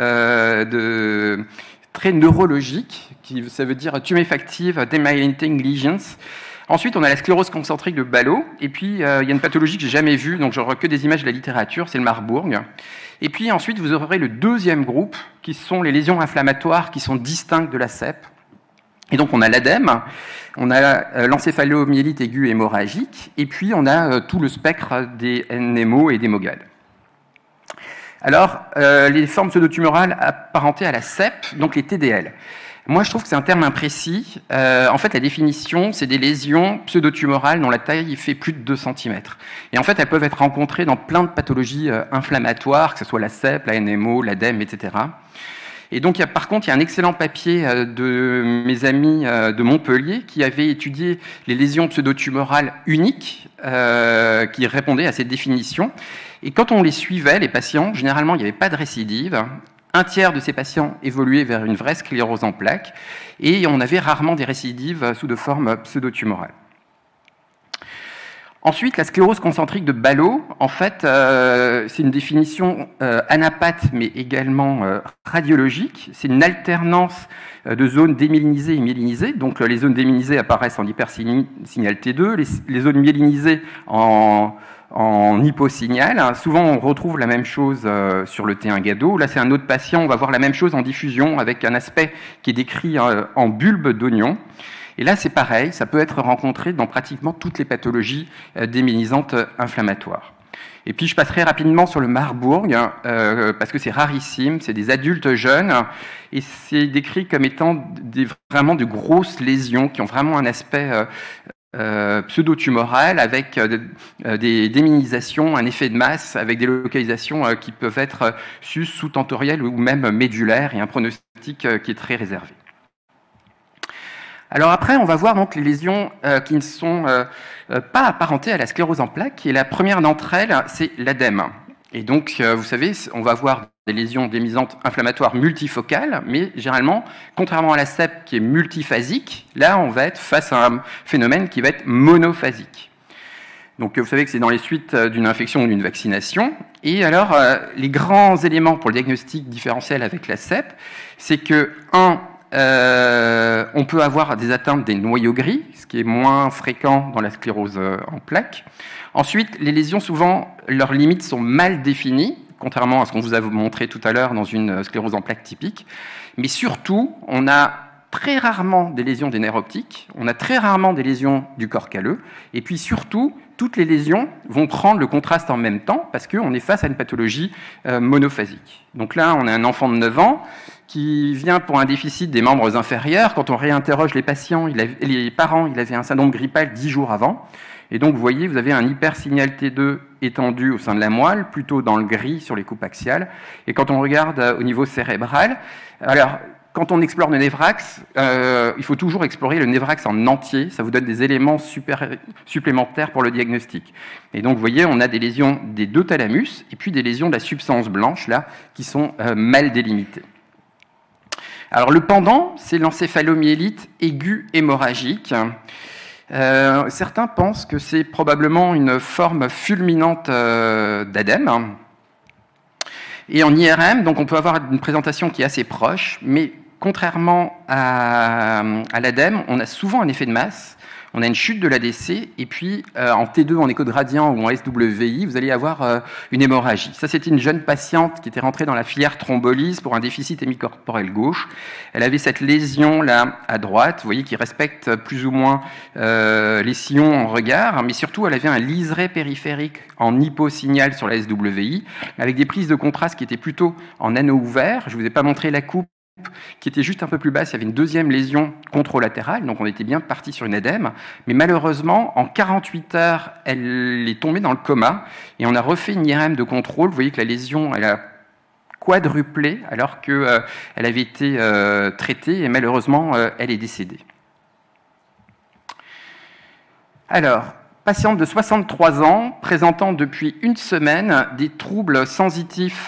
très neurologique, ça veut dire tuméfactive demyelinating lesions. Ensuite, on a la sclérose concentrique de Ballot. Et puis, il y a une pathologie que j'ai jamais vue, donc je n'aurai que des images de la littérature, c'est le Marburg. Et puis ensuite, vous aurez le deuxième groupe, qui sont les lésions inflammatoires qui sont distinctes de la CEP. Et donc, on a l'ADEME, on a l'encéphalomyélite aiguë hémorragique, et puis on a tout le spectre des NMO et des MOGAD. Alors, les formes pseudotumorales apparentées à la CEP, donc les TDL. Moi, je trouve que c'est un terme imprécis. En fait, la définition, c'est des lésions pseudotumorales dont la taille fait plus de 2 cm. Et en fait, elles peuvent être rencontrées dans plein de pathologies inflammatoires, que ce soit la CEP, la NMO, l'ADEME, etc. Et donc, par contre, il y a un excellent papier de mes amis de Montpellier qui avaient étudié les lésions pseudotumorales uniques qui répondaient à cette définition. Et quand on les suivait, les patients, généralement, il n'y avait pas de récidive. Un tiers de ces patients évoluaient vers une vraie sclérose en plaques et on avait rarement des récidives sous de forme pseudotumorale. Ensuite, la sclérose concentrique de Ballot, en fait, c'est une définition anapathe mais également radiologique. C'est une alternance de zones démyélinisées et myélinisées. Donc les zones démyélinisées apparaissent en hypersignal T2, les zones myélinisées en hyposignal. Souvent, on retrouve la même chose sur le T1 Gado. Là, c'est un autre patient. On va voir la même chose en diffusion avec un aspect qui est décrit en bulbe d'oignon. Et là, c'est pareil. Ça peut être rencontré dans pratiquement toutes les pathologies démyélinisantes inflammatoires. Et puis, je passerai rapidement sur le Marburg, parce que c'est rarissime. C'est des adultes jeunes. Et c'est décrit comme étant vraiment de grosses lésions qui ont vraiment un aspect pseudotumorale avec des déminisations, un effet de masse avec des localisations qui peuvent être sous-tentorielles ou même médulaires et un pronostic qui est très réservé. Alors après, on va voir donc les lésions qui ne sont pas apparentées à la sclérose en plaques et la première d'entre elles, c'est l'ADEME. Et donc, vous savez, on va voir des lésions déminisantes inflammatoires multifocales, mais généralement, contrairement à la CEP qui est multiphasique, là, on va être face à un phénomène qui va être monophasique. Donc, vous savez que c'est dans les suites d'une infection ou d'une vaccination. Et alors, les grands éléments pour le diagnostic différentiel avec la CEP, c'est que, on peut avoir des atteintes des noyaux gris, ce qui est moins fréquent dans la sclérose en plaques. Ensuite, les lésions, souvent, leurs limites sont mal définies, contrairement à ce qu'on vous a montré tout à l'heure dans une sclérose en plaques typique. Mais surtout, on a très rarement des lésions des nerfs optiques, on a très rarement des lésions du corps calleux, et puis surtout, toutes les lésions vont prendre le contraste en même temps parce qu'on est face à une pathologie monophasique. Donc là, on a un enfant de 9 ans qui vient pour un déficit des membres inférieurs. Quand on réinterroge les patients, les parents, il avait un syndrome grippal 10 jours avant. Et donc, vous voyez, vous avez un hypersignal T2 étendu au sein de la moelle, plutôt dans le gris sur les coupes axiales. Et quand on regarde au niveau cérébral, alors, quand on explore le névrax, il faut toujours explorer le névrax en entier. Ça vous donne des éléments supplémentaires pour le diagnostic. Et donc, vous voyez, on a des lésions des deux thalamus et puis des lésions de la substance blanche, là, qui sont mal délimitées. Alors, le pendant, c'est l'encéphalomyélite aiguë hémorragique. Certains pensent que c'est probablement une forme fulminante d'ADEME. Et en IRM, donc on peut avoir une présentation qui est assez proche, mais contrairement à l'ADEME, on a souvent un effet de masse, on a une chute de l'ADC, et puis en T2, en écho de gradient ou en SWI, vous allez avoir une hémorragie. Ça, c'était une jeune patiente qui était rentrée dans la filière thrombolyse pour un déficit hémicorporel gauche. Elle avait cette lésion là à droite, vous voyez, qui respecte plus ou moins les sillons en regard, mais surtout, elle avait un liseré périphérique en hyposignal sur la SWI, avec des prises de contraste qui étaient plutôt en anneau ouvert. Je ne vous ai pas montré la coupe qui était juste un peu plus basse, il y avait une deuxième lésion contralatérale, donc on était bien parti sur une ADEME, mais malheureusement, en 48 heures, elle est tombée dans le coma, et on a refait une IRM de contrôle. Vous voyez que la lésion, elle a quadruplé, alors qu'elle avait été traitée, et malheureusement, elle est décédée. Alors, patiente de 63 ans, présentant depuis une semaine des troubles sensitifs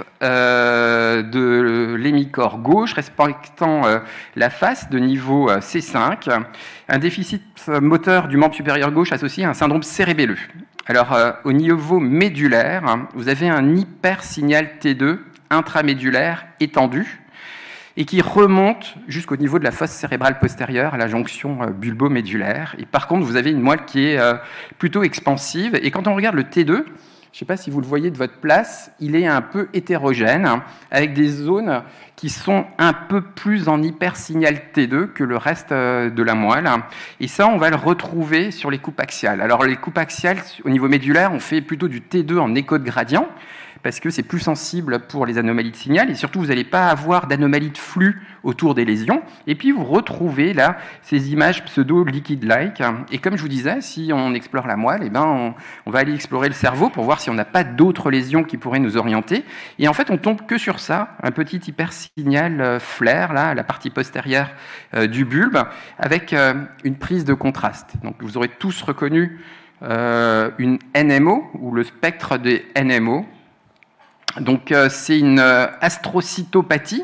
de l'hémicorps gauche, respectant la face de niveau C5, un déficit moteur du membre supérieur gauche associé à un syndrome cérébelleux. Alors, au niveau médulaire, vous avez un hypersignal T2 intramédulaire étendu, et qui remonte jusqu'au niveau de la fosse cérébrale postérieure, à la jonction bulbo-médulaire. Et par contre, vous avez une moelle qui est plutôt expansive. Et quand on regarde le T2, je ne sais pas si vous le voyez de votre place, il est un peu hétérogène, avec des zones qui sont un peu plus en hypersignal T2 que le reste de la moelle. Et ça, on va le retrouver sur les coupes axiales. Alors, les coupes axiales, au niveau médulaire, on fait plutôt du T2 en écho de gradient, parce que c'est plus sensible pour les anomalies de signal, et surtout, vous n'allez pas avoir d'anomalies de flux autour des lésions. Et puis, vous retrouvez là ces images pseudo-liquide-like. Et comme je vous disais, si on explore la moelle, eh ben, on va aller explorer le cerveau pour voir si on n'a pas d'autres lésions qui pourraient nous orienter. Et en fait, on tombe que sur ça, un petit hypersignal flair, là, à la partie postérieure du bulbe, avec une prise de contraste. Donc, vous aurez tous reconnu une NMO, ou le spectre des NMO. Donc, c'est une astrocytopathie.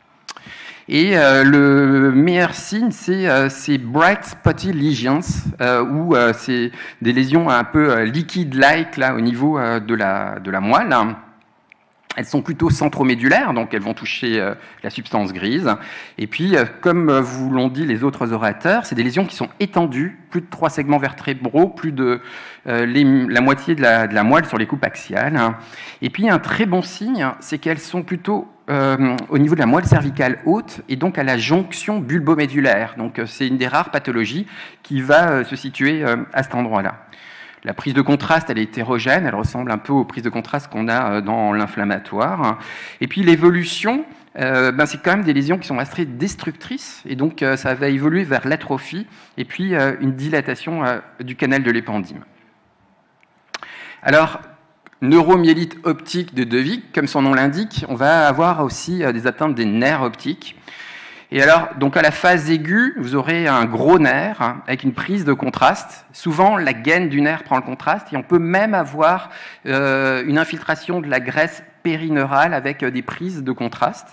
Et le meilleur signe, c'est bright spotty lesions, où c'est des lésions un peu liquide-like là, au niveau de la moelle. Elles sont plutôt centromédulaires, donc elles vont toucher la substance grise. Et puis, comme vous l'ont dit les autres orateurs, c'est des lésions qui sont étendues, plus de 3 segments vertébraux, plus de la moitié de la moelle sur les coupes axiales. Et puis, un très bon signe, c'est qu'elles sont plutôt au niveau de la moelle cervicale haute, et donc à la jonction bulbomédulaire. Donc, c'est une des rares pathologies qui va se situer à cet endroit-là. La prise de contraste, elle est hétérogène, elle ressemble un peu aux prises de contraste qu'on a dans l'inflammatoire. Et puis l'évolution, c'est quand même des lésions qui sont assez destructrices, et donc ça va évoluer vers l'atrophie, et puis une dilatation du canal de l'épendyme. Alors, neuromyélite optique de De Vic, comme son nom l'indique, on va avoir aussi des atteintes des nerfs optiques. Et alors, donc à la phase aiguë, vous aurez un gros nerf avec une prise de contraste. Souvent, la gaine du nerf prend le contraste, et on peut même avoir une infiltration de la graisse périneurale avec des prises de contraste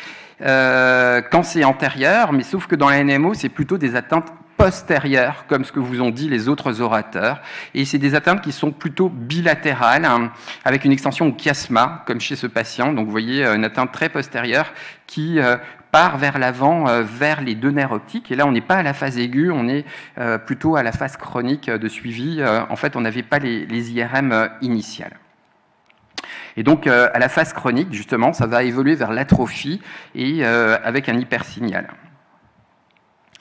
quand c'est antérieur, mais sauf que dans la NMO, c'est plutôt des atteintes postérieures, comme ce que vous ont dit les autres orateurs, et c'est des atteintes qui sont plutôt bilatérales, avec une extension au chiasma, comme chez ce patient. Donc vous voyez une atteinte très postérieure qui part vers l'avant, vers les deux nerfs optiques. Et là, on n'est pas à la phase aiguë, on est plutôt à la phase chronique de suivi. En fait, on n'avait pas les IRM initiales. Et donc, à la phase chronique, justement, ça va évoluer vers l'atrophie et avec un hypersignal.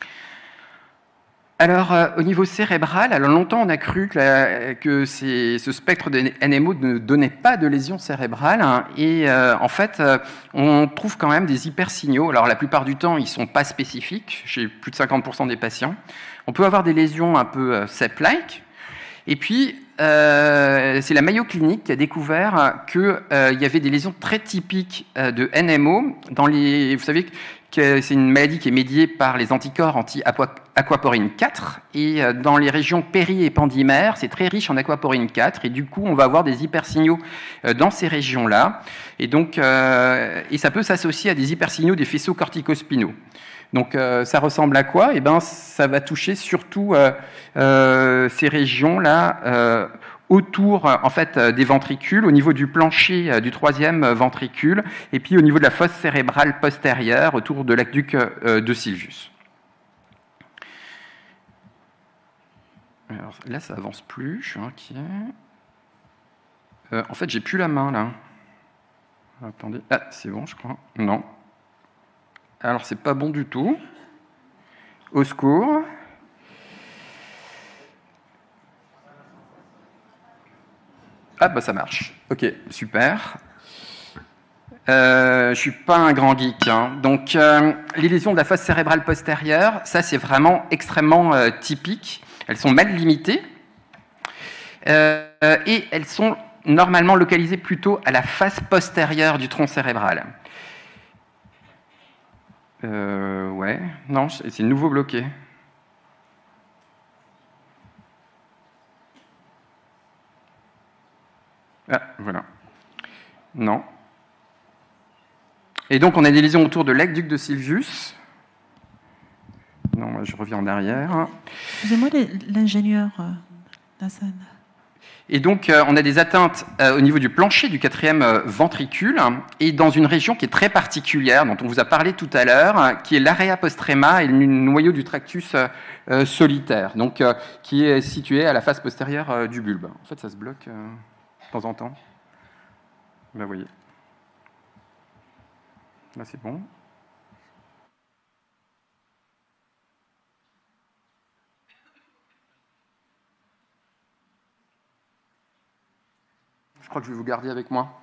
Alors, au niveau cérébral, alors longtemps on a cru que ce spectre de NMO ne donnait pas de lésions cérébrales, hein, et en fait, on trouve quand même des hypersignaux. Alors, la plupart du temps, ils ne sont pas spécifiques, chez plus de 50% des patients. On peut avoir des lésions un peu CEP-like, et puis c'est la Mayo Clinic qui a découvert qu'il y avait des lésions très typiques de NMO dans les... Vous savez que c'est une maladie qui est médiée par les anticorps anti-aquaporine 4, et dans les régions péri- et pendimères, c'est très riche en aquaporine 4, et du coup, on va avoir des hypersignaux dans ces régions-là, et donc, et ça peut s'associer à des hypersignaux des faisceaux corticospinaux. Donc, ça ressemble à quoi? Eh ben, ça va toucher surtout ces régions-là, autour en fait des ventricules, au niveau du plancher du troisième ventricule, et puis au niveau de la fosse cérébrale postérieure, autour de l'aqueduc de Sylvius. Alors là, ça avance plus, je suis inquiet. En fait, j'ai plus la main là. Attendez, ah, c'est bon, je crois. Non. Alors, c'est pas bon du tout. Au secours. Ah bah ça marche. Ok, super. Je suis pas un grand geek, hein. Donc les lésions de la fosse cérébrale postérieure, ça c'est vraiment extrêmement typique. Elles sont mal limitées et elles sont normalement localisées plutôt à la face postérieure du tronc cérébral. Ouais, non, c'est nouveau bloqué. Ah, voilà. Non. Et donc, on a des lésions autour de l'aqueduc de Sylvius. Non, moi, je reviens en arrière. Excusez-moi, l'ingénieur Hassan. Et donc, on a des atteintes au niveau du plancher du quatrième ventricule, et dans une région qui est très particulière, dont on vous a parlé tout à l'heure, qui est l'area postrema et le noyau du tractus solitaire, donc qui est situé à la face postérieure du bulbe. En fait, ça se bloque... de temps en temps. Là, vous voyez. Là, c'est bon. Je crois que je vais vous garder avec moi.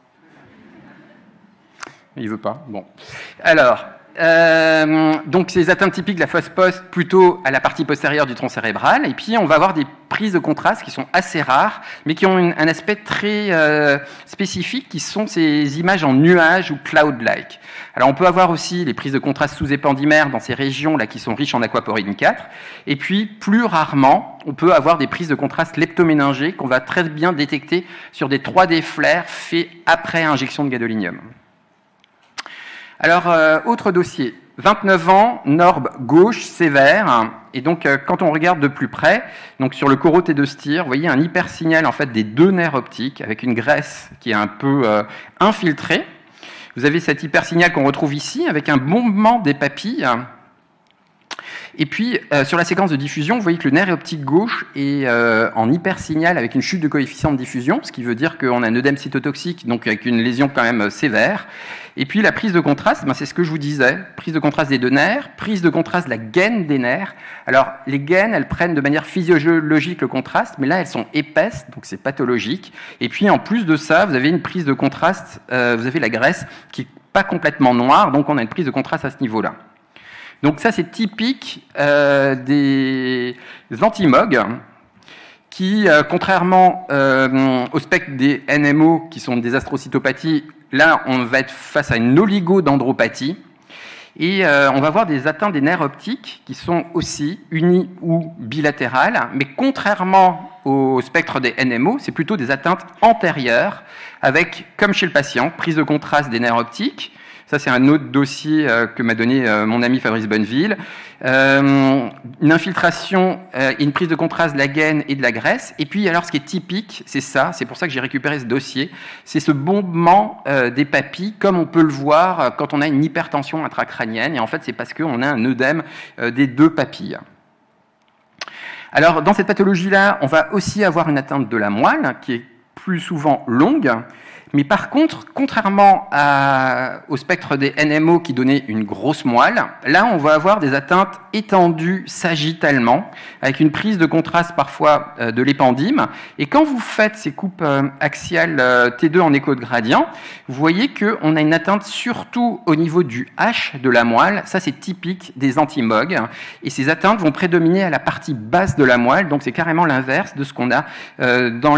Il ne veut pas. Bon. Alors, donc ces atteintes typiques de la fosse post plutôt à la partie postérieure du tronc cérébral, et puis on va avoir des prises de contraste qui sont assez rares, mais qui ont un aspect très spécifique, qui sont ces images en nuage ou cloud-like. Alors on peut avoir aussi les prises de contraste sous-épandymères dans ces régions-là qui sont riches en aquaporine 4, et puis plus rarement, on peut avoir des prises de contraste leptoméningées qu'on va très bien détecter sur des 3D flares faits après injection de gadolinium. Alors, autre dossier, 29 ans, norbe gauche, sévère, et donc quand on regarde de plus près, donc sur le coroté de Stier, vous voyez un hypersignal en fait des deux nerfs optiques avec une graisse qui est un peu infiltrée. Vous avez cet hypersignal qu'on retrouve ici avec un bombement des papilles. Et puis, sur la séquence de diffusion, vous voyez que le nerf optique gauche est en hypersignal avec une chute de coefficient de diffusion, ce qui veut dire qu'on a un œdème cytotoxique, donc avec une lésion quand même sévère. Et puis la prise de contraste, ben c'est ce que je vous disais, prise de contraste des deux nerfs, prise de contraste de la gaine des nerfs. Alors les gaines, elles prennent de manière physiologique le contraste, mais là elles sont épaisses, donc c'est pathologique. Et puis en plus de ça, vous avez une prise de contraste, vous avez la graisse qui n'est pas complètement noire, donc on a une prise de contraste à ce niveau-là. Donc ça c'est typique des antimogues qui, contrairement au spectre des NMO qui sont des astrocytopathies, là on va être face à une oligodendropathie et on va avoir des atteintes des nerfs optiques qui sont aussi unis ou bilatérales, mais contrairement au spectre des NMO, c'est plutôt des atteintes antérieures avec, comme chez le patient, prise de contraste des nerfs optiques. Ça, c'est un autre dossier que m'a donné mon ami Fabrice Bonneville. Une infiltration et une prise de contraste de la gaine et de la graisse. Et puis, alors, ce qui est typique, c'est ça, c'est pour ça que j'ai récupéré ce dossier, c'est ce bombement des papilles, comme on peut le voir quand on a une hypertension intracrânienne. Et en fait, c'est parce qu'on a un œdème des deux papilles. Alors, dans cette pathologie-là, on va aussi avoir une atteinte de la moelle, qui est plus souvent longue, Mais par contre, contrairement au spectre des NMO qui donnait une grosse moelle, là on va avoir des atteintes étendues sagittalement, avec une prise de contraste parfois de l'épendyme. Et quand vous faites ces coupes axiales T2 en écho de gradient, vous voyez qu'on a une atteinte surtout au niveau du H de la moelle. Ça c'est typique des antimogues. Et ces atteintes vont prédominer à la partie basse de la moelle, donc c'est carrément l'inverse de ce qu'on a dans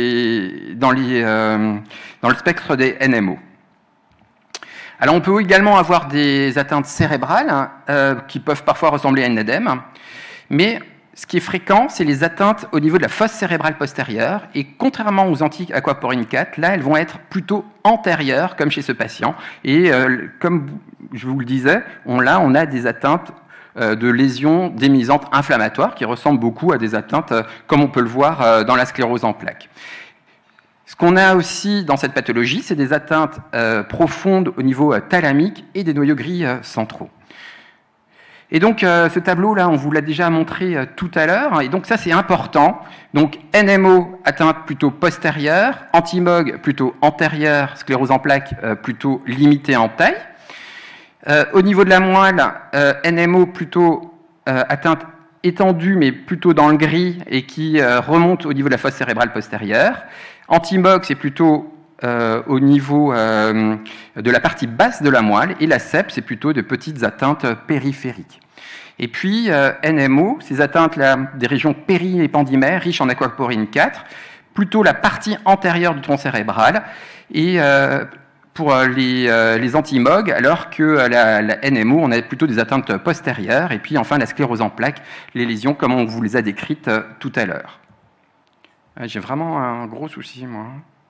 le spectre des NMO. Alors on peut également avoir des atteintes cérébrales qui peuvent parfois ressembler à une édème, mais ce qui est fréquent, c'est les atteintes au niveau de la fosse cérébrale postérieure, et contrairement aux anti-aquaporine 4, là elles vont être plutôt antérieures, comme chez ce patient, et comme je vous le disais, on a des atteintes de lésions démisantes inflammatoires qui ressemblent beaucoup à des atteintes comme on peut le voir dans la sclérose en plaques. Ce qu'on a aussi dans cette pathologie, c'est des atteintes profondes au niveau thalamique et des noyaux gris centraux. Et donc ce tableau-là, on vous l'a déjà montré tout à l'heure, et donc ça c'est important. Donc NMO, atteinte plutôt postérieure, antimog plutôt antérieure, sclérose en plaques plutôt limitée en taille. Au niveau de la moelle, NMO plutôt atteinte étendue mais plutôt dans le gris et qui remonte au niveau de la fosse cérébrale postérieure. Antimog, c'est plutôt au niveau de la partie basse de la moelle, et la CEP, c'est plutôt de petites atteintes périphériques. Et puis NMO, ces atteintes-là des régions péri-épendymaires riches en aquaporine 4, plutôt la partie antérieure du tronc cérébral, et pour les antimog, alors que la NMO, on a plutôt des atteintes postérieures, et puis enfin la sclérose en plaques, les lésions comme on vous les a décrites tout à l'heure. J'ai vraiment un gros souci, moi.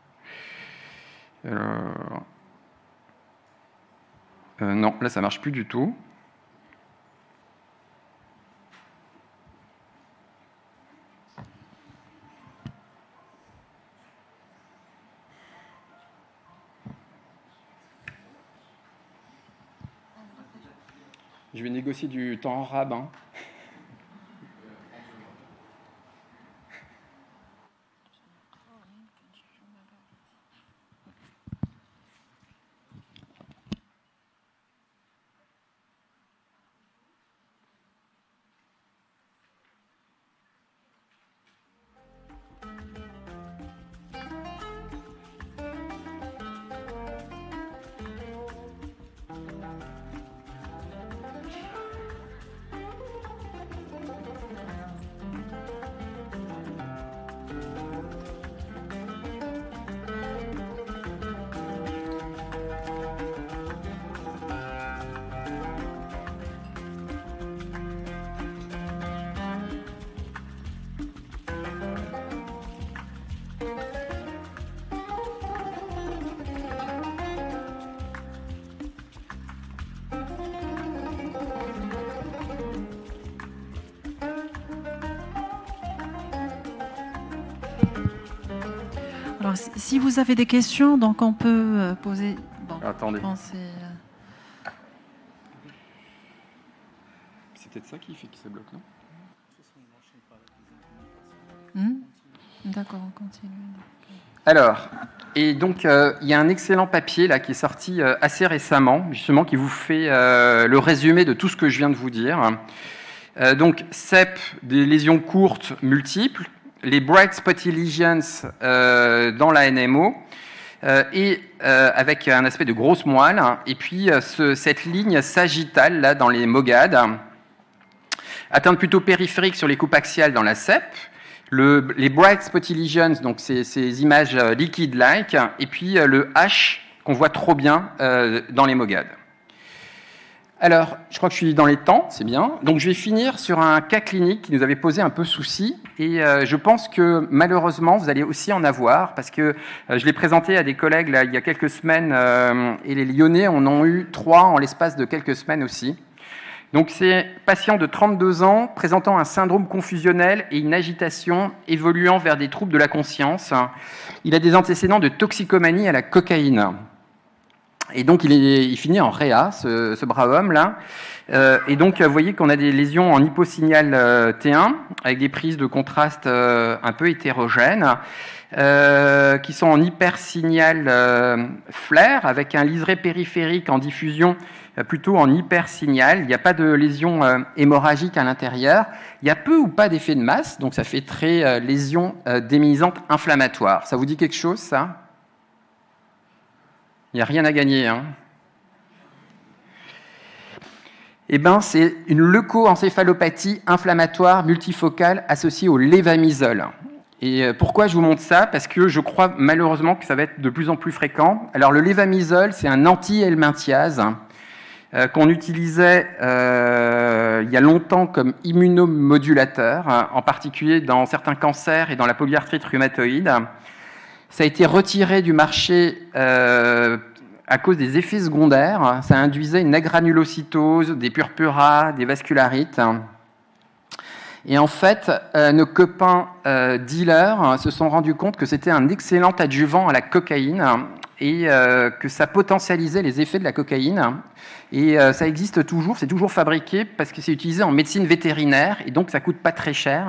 Non, là, ça marche plus du tout. Je vais négocier du temps en rabbin. Alors, si vous avez des questions, donc on peut poser. Bon, attendez. C'est peut-être ça qui fait que ça bloque, non ? D'accord, on continue. Alors, et donc il y a un excellent papier là qui est sorti assez récemment, justement, qui vous fait le résumé de tout ce que je viens de vous dire. Donc, CEP, des lésions courtes multiples, les bright spotty lesions dans la NMO, et avec un aspect de grosse moelle, et puis cette ligne sagittale là dans les mogades, atteinte plutôt périphérique sur les coupes axiales dans la CEP, les bright spotty lesions, donc ces images liquide-like, et puis le H qu'on voit trop bien dans les mogades. Alors, je crois que je suis dans les temps, c'est bien. Donc, je vais finir sur un cas clinique qui nous avait posé un peu souci. Et je pense que, malheureusement, vous allez aussi en avoir, parce que je l'ai présenté à des collègues là, il y a quelques semaines, et les Lyonnais en ont eu 3 en l'espace de quelques semaines aussi. Donc, c'est un patient de 32 ans présentant un syndrome confusionnel et une agitation évoluant vers des troubles de la conscience. Il a des antécédents de toxicomanie à la cocaïne. Et donc, il finit en réa, ce brave homme-là. Et donc, vous voyez qu'on a des lésions en hyposignal T1, avec des prises de contraste un peu hétérogènes, qui sont en hypersignal flair, avec un liseré périphérique en diffusion plutôt en hypersignal. Il n'y a pas de lésion hémorragique à l'intérieur. Il y a peu ou pas d'effet de masse, donc ça fait très lésion démyélisante inflammatoire. Ça vous dit quelque chose, ça? Il n'y a rien à gagner, hein. Eh ben, c'est une leucoencéphalopathie inflammatoire multifocale associée au lévamisole. Et pourquoi je vous montre ça? Parce que je crois malheureusement que ça va être de plus en plus fréquent. Alors le lévamisole, c'est un anti-helminthiase qu'on utilisait il y a longtemps comme immunomodulateur, en particulier dans certains cancers et dans la polyarthrite rhumatoïde. Ça a été retiré du marché à cause des effets secondaires. Ça induisait une agranulocytose, des purpuras, des vascularites. Et en fait, nos copains dealers se sont rendus compte que c'était un excellent adjuvant à la cocaïne et que ça potentialisait les effets de la cocaïne. Et ça existe toujours, c'est toujours fabriqué parce que c'est utilisé en médecine vétérinaire et donc ça coûte pas très cher.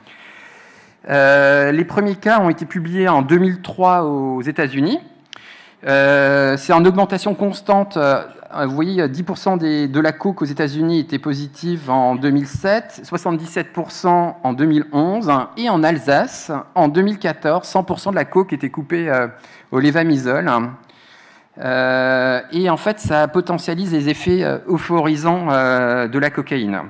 Les premiers cas ont été publiés en 2003 aux États-Unis. C'est en augmentation constante. Vous voyez, 10% de la coke aux États-Unis était positive en 2007, 77% en 2011, et en Alsace, en 2014, 100% de la coke était coupée au lévamisole. Et en fait, ça potentialise les effets euphorisants de la cocaïne.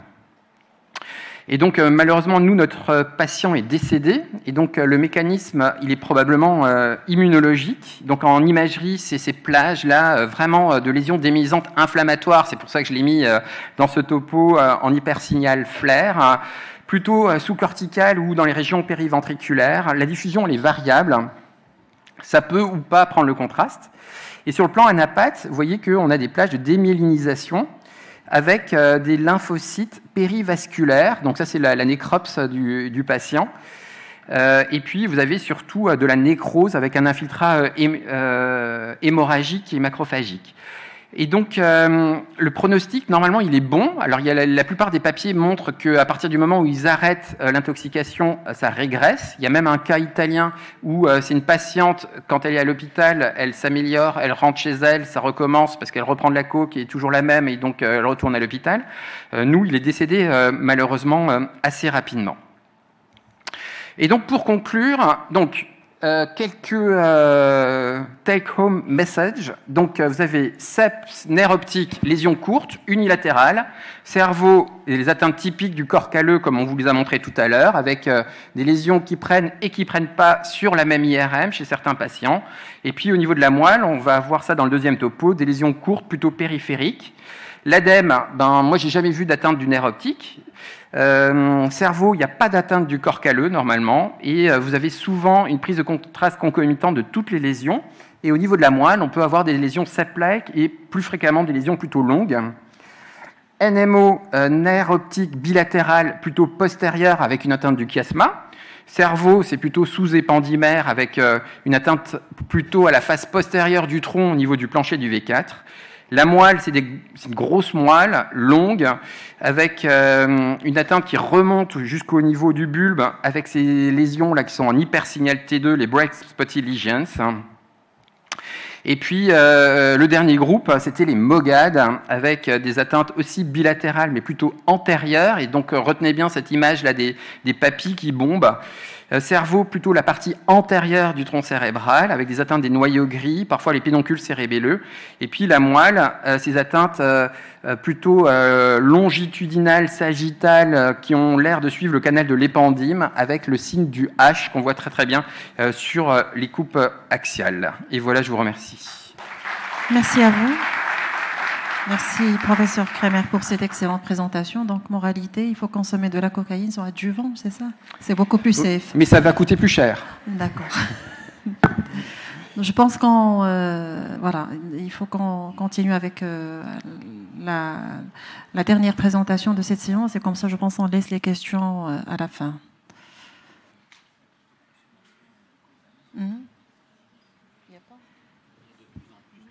Et donc, malheureusement, nous, notre patient est décédé. Et donc, le mécanisme, il est probablement immunologique. Donc, en imagerie, c'est ces plages-là, vraiment de lésions démyélisantes inflammatoires. C'est pour ça que je l'ai mis dans ce topo en hypersignal flair, plutôt sous-cortical ou dans les régions périventriculaires. La diffusion, elle est variable. Ça peut ou pas prendre le contraste. Et sur le plan anapathe, vous voyez qu'on a des plages de démyélinisation avec des lymphocytes périvasculaires. Donc ça, c'est la nécropse du patient. Et puis, vous avez surtout de la nécrose avec un infiltrat hémorragique et macrophagique. Et donc, le pronostic, normalement, il est bon. Alors, la plupart des papiers montrent qu'à partir du moment où ils arrêtent l'intoxication, ça régresse. Il y a même un cas italien où c'est une patiente, quand elle est à l'hôpital, elle s'améliore, elle rentre chez elle, ça recommence parce qu'elle reprend de la coke qui est toujours la même et donc elle retourne à l'hôpital. Nous, il est décédé malheureusement assez rapidement. Et donc, pour conclure, quelques take-home messages. Donc, vous avez sepsis, nerf optique, lésions courtes, unilatérales, cerveau et les atteintes typiques du corps calleux, comme on vous les a montré tout à l'heure, avec des lésions qui prennent et qui prennent pas sur la même IRM chez certains patients. Et puis, au niveau de la moelle, on va voir ça dans le deuxième topo, des lésions courtes plutôt périphériques. L'ADEME, moi, j'ai jamais vu d'atteinte du nerf optique. Cerveau, il n'y a pas d'atteinte du corps calleux normalement, et vous avez souvent une prise de contraste concomitante de toutes les lésions. Et au niveau de la moelle, on peut avoir des lésions septlaques et plus fréquemment des lésions plutôt longues. NMO, nerf optique bilatéral plutôt postérieur avec une atteinte du chiasma. Cerveau, c'est plutôt sous-épandymère avec une atteinte plutôt à la face postérieure du tronc au niveau du plancher du V4. La moelle, c'est une grosse moelle longue avec une atteinte qui remonte jusqu'au niveau du bulbe avec ces lésions là qui sont en hypersignal T2, les bright spotty lesions. Et puis le dernier groupe, c'était les mogades avec des atteintes aussi bilatérales mais plutôt antérieures. Et donc retenez bien cette image là des papilles qui bombent. Cerveau, plutôt la partie antérieure du tronc cérébral, avec des atteintes des noyaux gris, parfois les pédoncules cérébelleux. Et puis la moelle, ces atteintes plutôt longitudinales, sagittales, qui ont l'air de suivre le canal de l'épendyme, avec le signe du H qu'on voit très très bien sur les coupes axiales. Et voilà, je vous remercie. Merci à vous. Merci, professeur Kremer, pour cette excellente présentation. Donc, moralité, il faut consommer de la cocaïne sans adjuvant, c'est ça? C'est beaucoup plus safe. Mais ça va coûter plus cher. D'accord. Je pense il faut qu'on continue avec la dernière présentation de cette séance. Et comme ça, je pense qu'on laisse les questions à la fin. Il n'y a pas?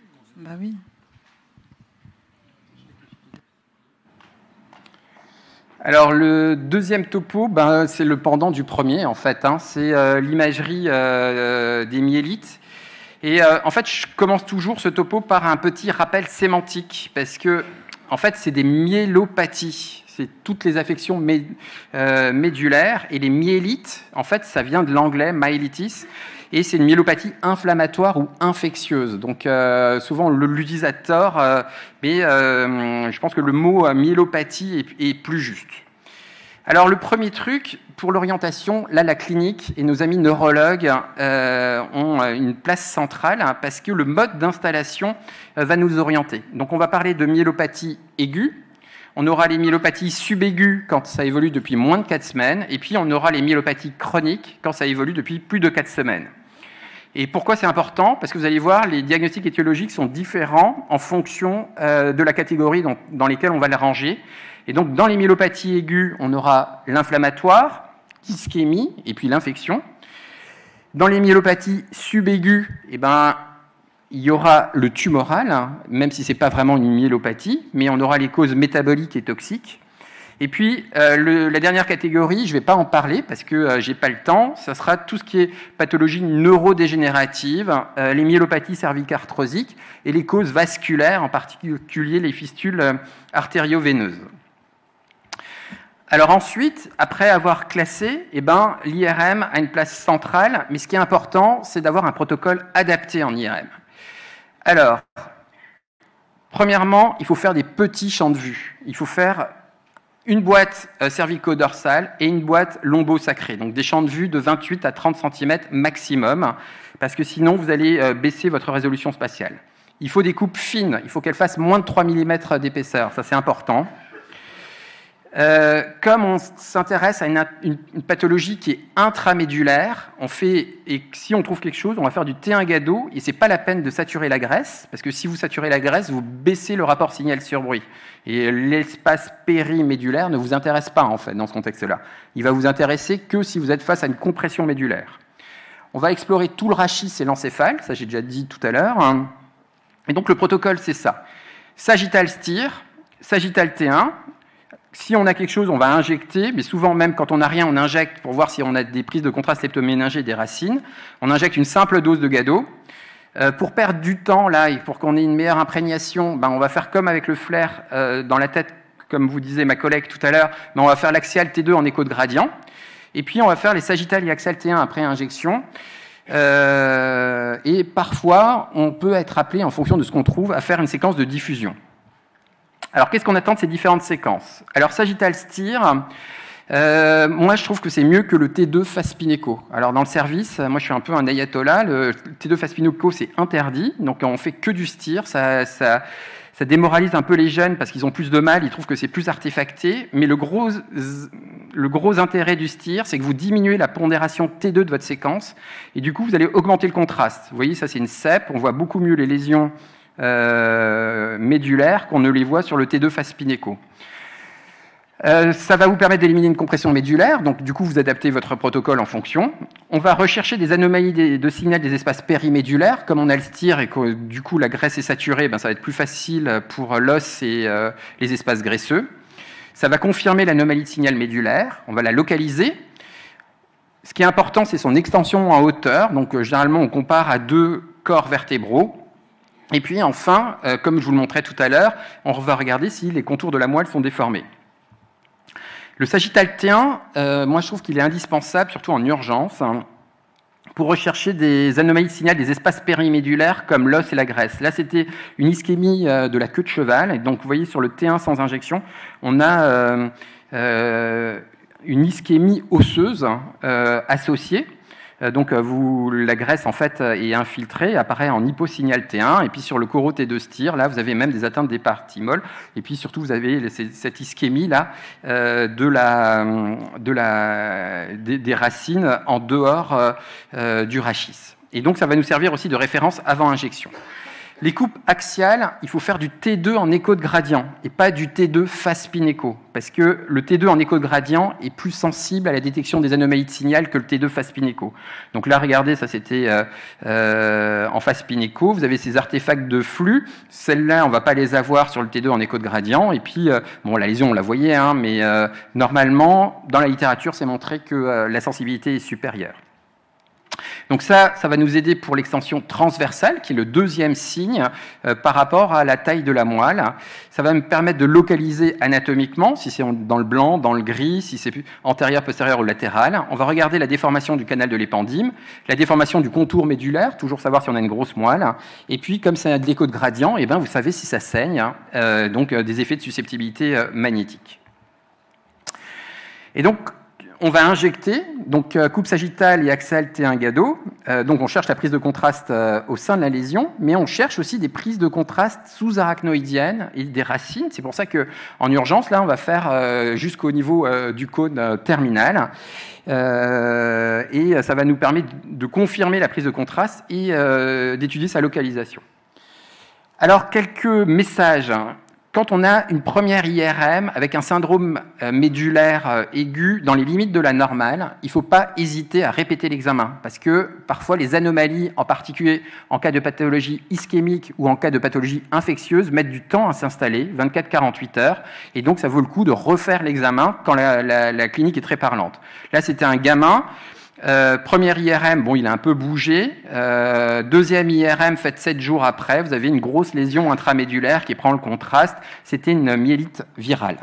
Bah oui. Alors le deuxième topo, c'est le pendant du premier en fait, hein. C'est l'imagerie des myélites. Et en fait, je commence toujours ce topo par un petit rappel sémantique, parce que en fait, c'est des myélopathies. C'est toutes les affections médulaires. Et les myélites, en fait, ça vient de l'anglais myelitis. Et c'est une myélopathie inflammatoire ou infectieuse. Donc souvent on l'utilise à tort, mais je pense que le mot myélopathie est plus juste. Alors le premier truc, pour l'orientation, là la clinique et nos amis neurologues ont une place centrale, hein, parce que le mode d'installation va nous orienter. Donc on va parler de myélopathie aiguë. On aura les myélopathies subaiguës quand ça évolue depuis moins de 4 semaines, et puis on aura les myélopathies chroniques quand ça évolue depuis plus de 4 semaines. Et pourquoi c'est important? Parce que vous allez voir, les diagnostics étiologiques sont différents en fonction de la catégorie dans lesquelles on va les ranger. Et donc, dans les myélopathies aiguës, on aura l'inflammatoire, l'ischémie et puis l'infection. Dans les myélopathies subaiguës, il y aura le tumoral, hein, même si ce n'est pas vraiment une myélopathie, mais on aura les causes métaboliques et toxiques. Et puis, la dernière catégorie, je ne vais pas en parler parce que je n'ai pas le temps, ça sera tout ce qui est pathologie neurodégénérative, les myélopathies cervicarthrosiques et les causes vasculaires, en particulier les fistules artério-veineuses. Alors ensuite, après avoir classé, l'IRM a une place centrale, mais ce qui est important, c'est d'avoir un protocole adapté en IRM. Alors, premièrement, il faut faire des petits champs de vue. Il faut faire une boîte cervico-dorsale et une boîte lombo-sacrée, donc des champs de vue de 28 à 30 cm maximum, parce que sinon vous allez baisser votre résolution spatiale. Il faut des coupes fines, il faut qu'elles fassent moins de 3 mm d'épaisseur, ça c'est important. Comme on s'intéresse à une pathologie qui est intramédulaire, et si on trouve quelque chose, on va faire du T1 GADO, et c'est pas la peine de saturer la graisse, parce que si vous saturez la graisse, vous baissez le rapport signal sur bruit. Et l'espace périmédulaire ne vous intéresse pas, en fait, dans ce contexte-là. Il va vous intéresser que si vous êtes face à une compression médulaire. On va explorer tout le rachis et l'encéphale, ça j'ai déjà dit tout à l'heure. Et donc le protocole, c'est ça. Sagittal STIR, sagittal T1. Si on a quelque chose, on va injecter, mais souvent même quand on n'a rien, on injecte pour voir si on a des prises de contraste leptoméningée des racines. On injecte une simple dose de GADO. Pour perdre du temps, là, et pour qu'on ait une meilleure imprégnation, on va faire comme avec le flair dans la tête, comme vous disait ma collègue tout à l'heure, mais on va faire l'axial T2 en écho de gradient. Et puis on va faire les sagittales et axial T1 après injection. Et parfois, on peut être appelé, en fonction de ce qu'on trouve, à faire une séquence de diffusion. Alors, qu'est-ce qu'on attend de ces différentes séquences? Alors, sagittal STIR, moi, je trouve que c'est mieux que le T2 Faspineco. Alors, dans le service, moi, je suis un peu un ayatollah. Le T2 Faspineco, c'est interdit. Donc, on fait que du STIR. Ça démoralise un peu les jeunes parce qu'ils ont plus de mal. Ils trouvent que c'est plus artefacté. Mais le gros intérêt du STIR, c'est que vous diminuez la pondération T2 de votre séquence. Et du coup, vous allez augmenter le contraste. Vous voyez, ça, c'est une CEP. On voit beaucoup mieux les lésions médulaires qu'on ne les voit sur le T2 Faspineco. Ça va vous permettre d'éliminer une compression médulaire, donc du coup vous adaptez votre protocole en fonction. On va rechercher des anomalies de signal des espaces périmédulaires, comme on a le STIR et que du coup la graisse est saturée, ça va être plus facile pour l'os et les espaces graisseux. Ça va confirmer l'anomalie de signal médulaire, on va la localiser. Ce qui est important, c'est son extension en hauteur, donc généralement on compare à 2 corps vertébraux. Et puis enfin, comme je vous le montrais tout à l'heure, on va regarder si les contours de la moelle sont déformés. Le sagittal T1, moi je trouve qu'il est indispensable, surtout en urgence, pour rechercher des anomalies de signal des espaces périmédulaires comme l'os et la graisse. Là, c'était une ischémie de la queue de cheval. Et donc, vous voyez, sur le T1 sans injection, on a une ischémie osseuse associée. Donc la graisse en fait est infiltrée, apparaît en hyposignal T1, et puis sur le coro T2 STIR, là vous avez même des atteintes des parties molles, et puis surtout vous avez cette ischémie là des racines en dehors du rachis. Et donc ça va nous servir aussi de référence avant injection. Les coupes axiales, il faut faire du T2 en écho de gradient et pas du T2 face spin-écho, parce que le T2 en écho de gradient est plus sensible à la détection des anomalies de signal que le T2 face spin-écho. Donc là, regardez, ça c'était en face spin-écho. Vous avez ces artefacts de flux. Celles-là, on ne va pas les avoir sur le T2 en écho de gradient. Et puis, bon, la lésion, on la voyait, hein, mais normalement, dans la littérature, c'est montré que la sensibilité est supérieure. Donc ça va nous aider pour l'extension transversale, qui est le deuxième signe par rapport à la taille de la moelle. Ça va me permettre de localiser anatomiquement, si c'est dans le blanc, dans le gris, si c'est antérieur, postérieur ou latéral. On va regarder la déformation du canal de l'épendyle, la déformation du contour médulaire, toujours savoir si on a une grosse moelle. Et puis, comme c'est de l'écho de gradient, eh ben, vous savez si ça saigne, donc des effets de susceptibilité magnétique. Et donc, on va injecter, donc coupe sagittale et axiale T1 Gado. Donc on cherche la prise de contraste au sein de la lésion, mais on cherche aussi des prises de contraste sous-arachnoïdiennes et des racines. C'est pour ça qu'en urgence, là, on va faire jusqu'au niveau du cône terminal. Et ça va nous permettre de confirmer la prise de contraste et d'étudier sa localisation. Alors, quelques messages. Quand on a une première IRM avec un syndrome médulaire aigu dans les limites de la normale, il ne faut pas hésiter à répéter l'examen parce que parfois les anomalies, en particulier en cas de pathologie ischémique ou en cas de pathologie infectieuse, mettent du temps à s'installer, 24-48 heures, et donc ça vaut le coup de refaire l'examen quand la clinique est très parlante. Là, c'était un gamin. Première IRM, bon, il a un peu bougé. Deuxième IRM, faite 7 jours après, vous avez une grosse lésion intramédulaire qui prend le contraste. C'était une myélite virale.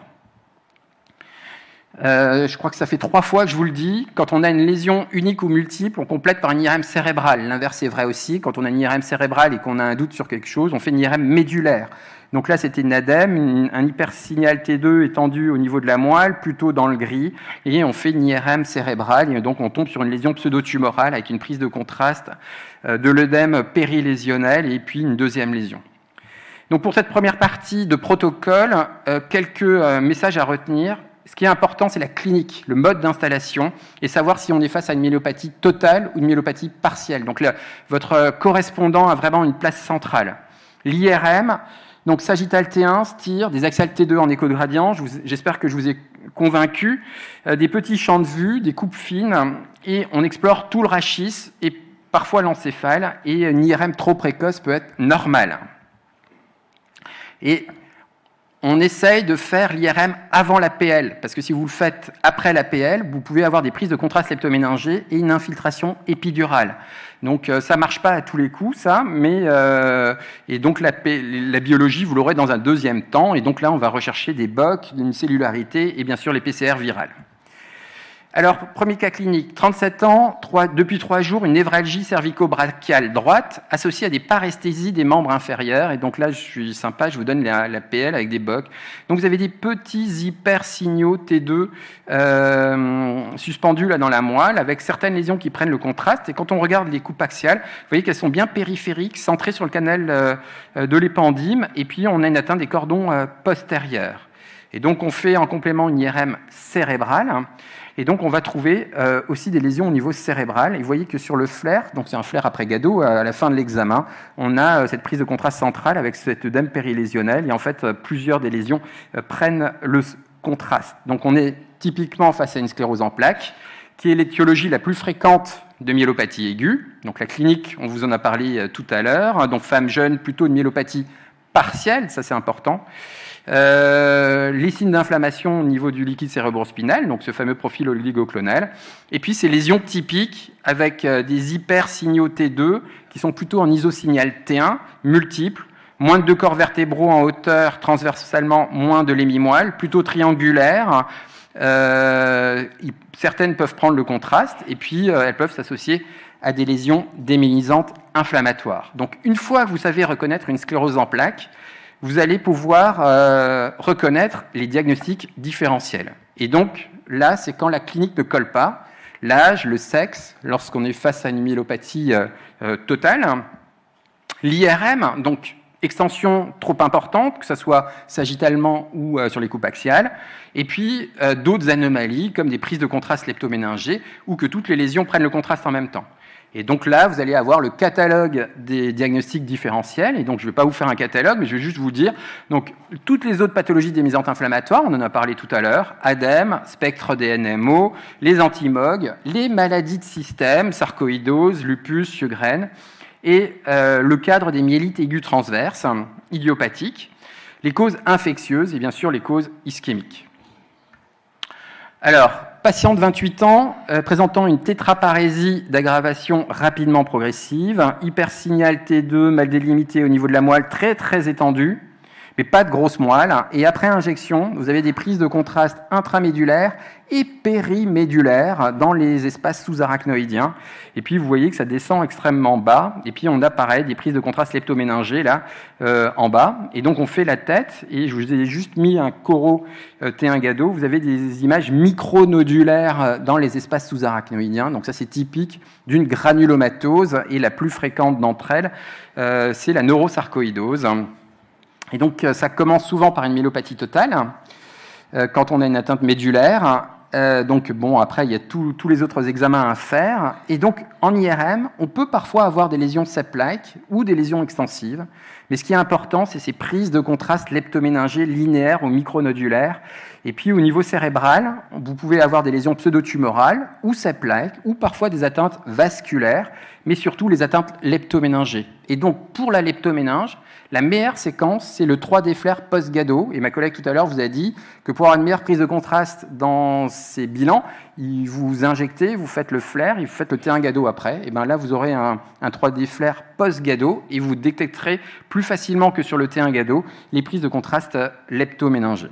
Je crois que ça fait 3 fois que je vous le dis. Quand on a une lésion unique ou multiple, on complète par une IRM cérébrale. L'inverse est vrai aussi. Quand on a une IRM cérébrale et qu'on a un doute sur quelque chose, on fait une IRM médulaire. Donc là, c'était une ADEM, un hypersignal T2 étendu au niveau de la moelle, plutôt dans le gris, et on fait une IRM cérébrale, et donc on tombe sur une lésion pseudo-tumorale avec une prise de contraste de l'œdème périlésionnel et puis une deuxième lésion. Donc pour cette première partie de protocole, quelques messages à retenir. Ce qui est important, c'est la clinique, le mode d'installation, et savoir si on est face à une myélopathie totale ou une myélopathie partielle. Donc votre correspondant a vraiment une place centrale. L'IRM, donc sagittal T1, STIR, des axiales T2 en écho de gradient, j'espère que je vous ai convaincu, des petits champs de vue, des coupes fines, et on explore tout le rachis et parfois l'encéphale, et une IRM trop précoce peut être normale. Et on essaye de faire l'IRM avant la PL, parce que si vous le faites après la PL, vous pouvez avoir des prises de contraste leptoméningé et une infiltration épidurale. Donc ça marche pas à tous les coups, ça, mais et donc la biologie, vous l'aurez dans un deuxième temps, et donc là on va rechercher des BOC, une cellularité et bien sûr les PCR virales. Alors, premier cas clinique, 37 ans, depuis 3 jours, une névralgie cervico-brachiale droite associée à des paresthésies des membres inférieurs. Et donc là, je suis sympa, je vous donne la PL avec des BOC. Donc vous avez des petits hypersignaux T2 suspendus là dans la moelle, avec certaines lésions qui prennent le contraste. Et quand on regarde les coupes axiales, vous voyez qu'elles sont bien périphériques, centrées sur le canal de l'épendyme. Et puis, on a une atteinte des cordons postérieurs. Et donc, on fait en complément une IRM cérébrale. Et donc, on va trouver aussi des lésions au niveau cérébral. Et vous voyez que sur le flair, donc c'est un flair après Gado, à la fin de l'examen, on a cette prise de contraste centrale avec cette œdème périlésionnel. Et en fait, plusieurs des lésions prennent le contraste. Donc, on est typiquement face à une sclérose en plaques, qui est l'étiologie la plus fréquente de myélopathie aiguë. Donc, la clinique, on vous en a parlé tout à l'heure. Donc, femme jeune, plutôt une myélopathie partielle, ça c'est important. Les signes d'inflammation au niveau du liquide cérébrospinal, donc ce fameux profil oligoclonal, et puis ces lésions typiques avec des hypersignaux T2 qui sont plutôt en isosignal T1, multiples, moins de 2 corps vertébraux en hauteur, transversalement moins de l'hémimoelle, plutôt triangulaires. Certaines peuvent prendre le contraste, et puis elles peuvent s'associer à des lésions démyélisantes inflammatoires. Donc une fois que vous savez reconnaître une sclérose en plaques, vous allez pouvoir reconnaître les diagnostics différentiels. Et donc, là, c'est quand la clinique ne colle pas, l'âge, le sexe, lorsqu'on est face à une myélopathie totale. L'IRM, donc extension trop importante, que ce soit sagittalement ou sur les coupes axiales, et puis d'autres anomalies comme des prises de contraste leptoméningées ou que toutes les lésions prennent le contraste en même temps. Et donc là, vous allez avoir le catalogue des diagnostics différentiels. Et donc, je ne vais pas vous faire un catalogue, mais je vais juste vous dire, donc, toutes les autres pathologies des mésantes inflammatoires, on en a parlé tout à l'heure, ADEM, spectre des NMO, les antimogues, les maladies de système, sarcoïdose, lupus, Sjögren, et le cadre des myélites aiguës transverses, idiopathiques, les causes infectieuses et bien sûr les causes ischémiques. Alors, patiente de 28 ans, présentant une tétraparésie d'aggravation rapidement progressive, hypersignal T2 mal délimité au niveau de la moelle très étendu, mais pas de grosse moelle. Et après injection, vous avez des prises de contraste intramédulaires et périmédulaires dans les espaces sous-arachnoïdiens. Et puis, vous voyez que ça descend extrêmement bas. Et puis, on a pareil, des prises de contraste leptoméningées là, en bas. Et donc, on fait la tête. Et je vous ai juste mis un coro T1 Gado. Vous avez des images micronodulaires dans les espaces sous-arachnoïdiens. Donc, ça, c'est typique d'une granulomatose. Et la plus fréquente d'entre elles, c'est la neurosarcoïdose. Et donc, ça commence souvent par une myélopathie totale, quand on a une atteinte médulaire. Donc, bon, après, il y a tous les autres examens à faire. Et donc, en IRM, on peut parfois avoir des lésions SEP-like ou des lésions extensives. Mais ce qui est important, c'est ces prises de contraste leptoméningées linéaires ou micronodulaires. Et puis, au niveau cérébral, vous pouvez avoir des lésions pseudotumorales ou SEP-like, ou parfois des atteintes vasculaires, mais surtout les atteintes leptoméningées. Et donc, pour la leptoméninge, la meilleure séquence, c'est le 3D flair post-Gado. Et ma collègue tout à l'heure vous a dit que pour avoir une meilleure prise de contraste dans ces bilans, vous injectez, vous faites le flair, et vous faites le T1 Gado après. Et bien là, vous aurez un 3D flair post-Gado et vous détecterez plus facilement que sur le T1 Gado les prises de contraste leptoméningées.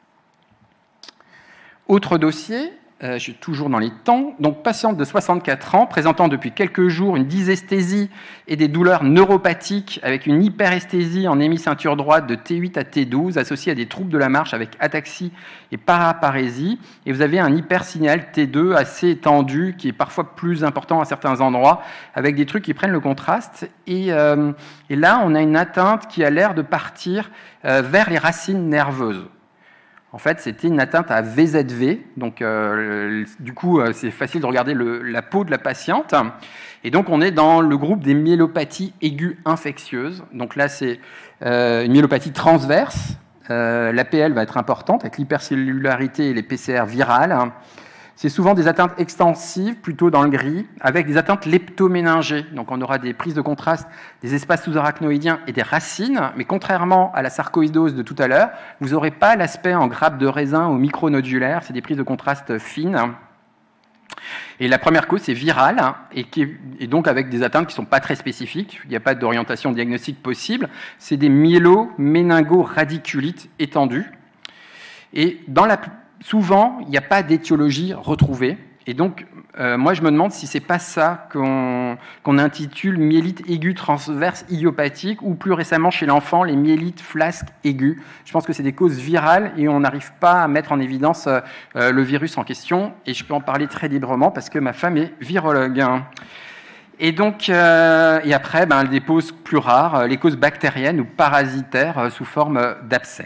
Autre dossier. Je suis toujours dans les temps. Donc, patiente de 64 ans, présentant depuis quelques jours une dysesthésie et des douleurs neuropathiques avec une hyperesthésie en hémiceinture droite de T8 à T12 associée à des troubles de la marche avec ataxie et paraparésie. Et vous avez un hypersignal T2 assez étendu qui est parfois plus important à certains endroits avec des trucs qui prennent le contraste. Et là, on a une atteinte qui a l'air de partir vers les racines nerveuses. En fait, c'était une atteinte à VZV, donc du coup, c'est facile de regarder la peau de la patiente. Et donc, on est dans le groupe des myélopathies aiguës infectieuses. Donc là, c'est une myélopathie transverse. L'APL va être importante avec l'hypercellularité et les PCR virales. C'est souvent des atteintes extensives, plutôt dans le gris, avec des atteintes leptoméningées. Donc on aura des prises de contraste des espaces sous-arachnoïdiens et des racines, mais contrairement à la sarcoïdose de tout à l'heure, vous n'aurez pas l'aspect en grappe de raisin ou micronodulaire, c'est des prises de contraste fines. Et la première cause, c'est virale, et donc avec des atteintes qui ne sont pas très spécifiques, il n'y a pas d'orientation diagnostique possible, c'est des myélo-méningo-radiculites étendues. Et souvent, il n'y a pas d'étiologie retrouvée. Et donc, moi, je me demande si ce n'est pas ça qu'on intitule myélite aiguë transverse idiopathique, ou plus récemment chez l'enfant, les myélites flasques aiguës. Je pense que c'est des causes virales et on n'arrive pas à mettre en évidence le virus en question. Et je peux en parler très librement parce que ma femme est virologue. Et donc, et après, des causes plus rares, les causes bactériennes ou parasitaires sous forme d'abcès.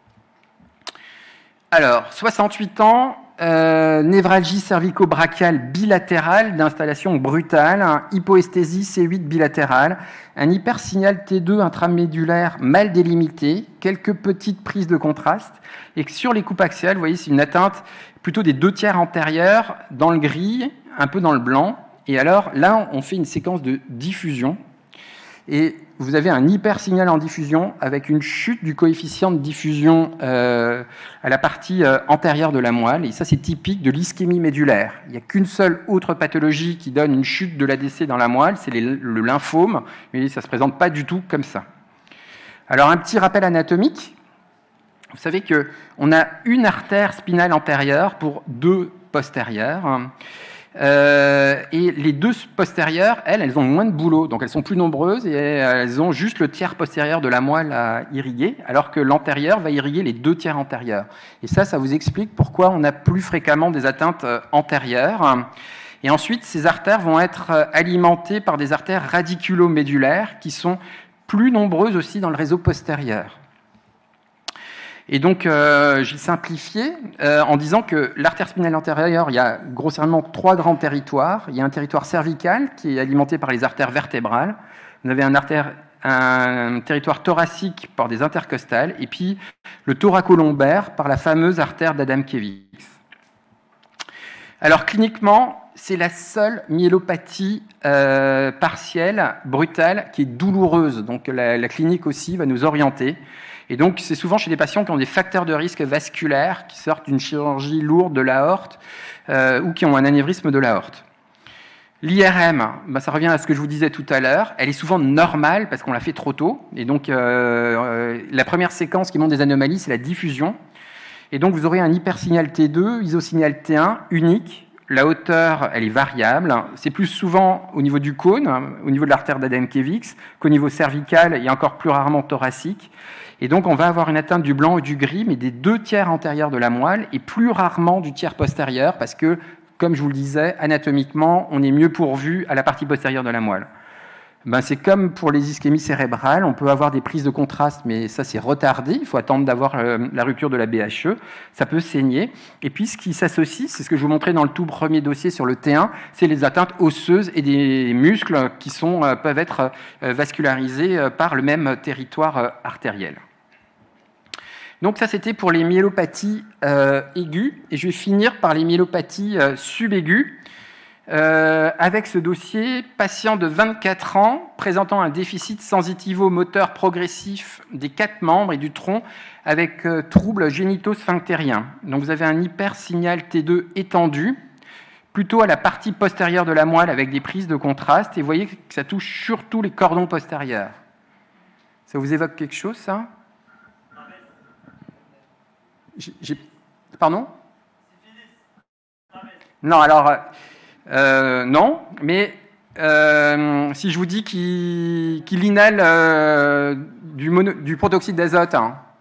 Alors, 68 ans, névralgie cervico-brachiale bilatérale d'installation brutale, hypoesthésie C8 bilatérale, un hypersignal T2 intramédulaire mal délimité, quelques petites prises de contraste, et que sur les coupes axiales, vous voyez, c'est une atteinte plutôt des 2/3 antérieurs, dans le gris, un peu dans le blanc. Et alors, là, on fait une séquence de diffusion, et vous avez un hypersignal en diffusion avec une chute du coefficient de diffusion à la partie antérieure de la moelle. Et ça, c'est typique de l'ischémie médulaire. Il n'y a qu'une seule autre pathologie qui donne une chute de l'ADC dans la moelle, c'est le lymphome. Mais ça ne se présente pas du tout comme ça. Alors, un petit rappel anatomique. Vous savez qu'on a une artère spinale antérieure pour 2 postérieures. Et les 2 postérieures, elles ont moins de boulot, donc elles sont plus nombreuses et elles ont juste le tiers postérieur de la moelle à irriguer, alors que l'antérieure va irriguer les 2/3 antérieurs. Et ça vous explique pourquoi on a plus fréquemment des atteintes antérieures. Et ensuite, ces artères vont être alimentées par des artères radiculomédulaires qui sont plus nombreuses aussi dans le réseau postérieur. Et donc, j'ai simplifié en disant que l'artère spinale antérieure, il y a grossièrement 3 grands territoires. Il y a un territoire cervical qui est alimenté par les artères vertébrales. Vous avez un territoire thoracique par des intercostales, et puis le thoracolombaire par la fameuse artère d'Adamkiewicz. Alors, cliniquement, c'est la seule myélopathie partielle, brutale, qui est douloureuse. Donc, la clinique aussi va nous orienter. Et donc, c'est souvent chez des patients qui ont des facteurs de risque vasculaires, qui sortent d'une chirurgie lourde de l'aorte ou qui ont un anévrisme de l'aorte. L'IRM, ça revient à ce que je vous disais tout à l'heure, elle est souvent normale parce qu'on l'a fait trop tôt. Et donc, la première séquence qui montre des anomalies, c'est la diffusion. Et donc, vous aurez un hypersignal T2, isosignal T1 unique. La hauteur, elle est variable. C'est plus souvent au niveau du cône, au niveau de l'artère d'Adamkiewicz, qu'au niveau cervical et encore plus rarement thoracique. Et donc, on va avoir une atteinte du blanc ou du gris, mais des 2 tiers antérieurs de la moelle et plus rarement du tiers postérieur parce que, comme je vous le disais, anatomiquement, on est mieux pourvu à la partie postérieure de la moelle. C'est comme pour les ischémies cérébrales, on peut avoir des prises de contraste, mais ça c'est retardé, il faut attendre d'avoir la rupture de la BHE, ça peut saigner. Et puis ce qui s'associe, c'est ce que je vous montrais dans le tout premier dossier sur le T1, c'est les atteintes osseuses et des muscles qui peuvent être vascularisés par le même territoire artériel. Donc ça c'était pour les myélopathies aiguës, et je vais finir par les myélopathies subaiguës. Avec ce dossier, patient de 24 ans présentant un déficit sensitivo-moteur progressif des 4 membres et du tronc avec troubles génito-sphinctériens. Donc vous avez un hypersignal T2 étendu, plutôt à la partie postérieure de la moelle avec des prises de contraste, et vous voyez que ça touche surtout les cordons postérieurs. Ça vous évoque quelque chose, ça? Pardon? Non, alors... non, mais si je vous dis qu'il inhale du protoxyde d'azote,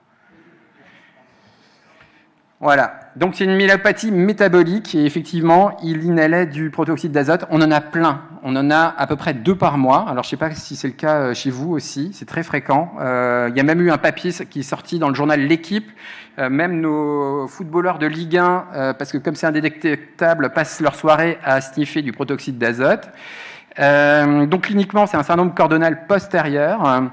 voilà. Donc c'est une myélopathie métabolique et effectivement, il inhalait du protoxyde d'azote. On en a plein. On en a à peu près 2 par mois. Alors je ne sais pas si c'est le cas chez vous aussi. C'est très fréquent. Il y a même eu un papier qui est sorti dans le journal L'Équipe. Même nos footballeurs de Ligue 1, parce que comme c'est indétectable, passent leur soirée à sniffer du protoxyde d'azote. Donc cliniquement, c'est un syndrome cordonal postérieur.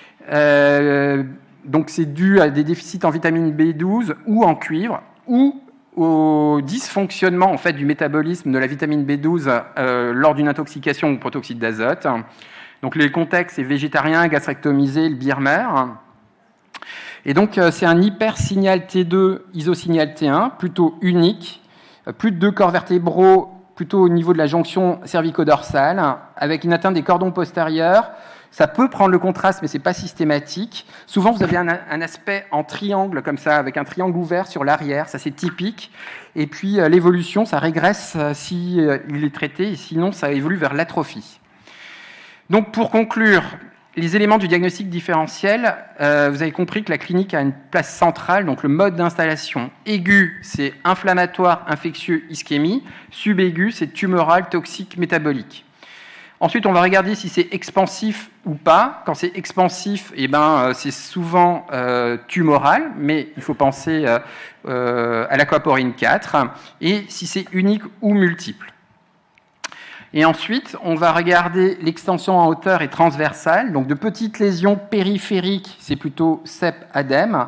Donc c'est dû à des déficits en vitamine B12 ou en cuivre, ou au dysfonctionnement en fait, du métabolisme de la vitamine B12 lors d'une intoxication au protoxyde d'azote. Donc les contextes, c'est végétarien, gastrectomisé, le Birmer. Et donc c'est un hypersignal T2, isosignal T1, plutôt unique, plus de 2 corps vertébraux, plutôt au niveau de la jonction cervico-dorsale, avec une atteinte des cordons postérieurs. Ça peut prendre le contraste, mais ce n'est pas systématique. Souvent, vous avez un aspect en triangle, comme ça, avec un triangle ouvert sur l'arrière. Ça, c'est typique. Et puis, l'évolution, ça régresse si il est traité, et sinon, ça évolue vers l'atrophie. Donc, pour conclure, les éléments du diagnostic différentiel, vous avez compris que la clinique a une place centrale. Donc, le mode d'installation aigu, c'est inflammatoire, infectieux, ischémie. Subaigu, c'est tumoral, toxique, métabolique. Ensuite, on va regarder si c'est expansif ou pas. Quand c'est expansif, c'est souvent tumoral, mais il faut penser à l'aquaporine 4. Et si c'est unique ou multiple. Et ensuite, on va regarder l'extension en hauteur et transversale. Donc, de petites lésions périphériques, c'est plutôt CEP-ADEM.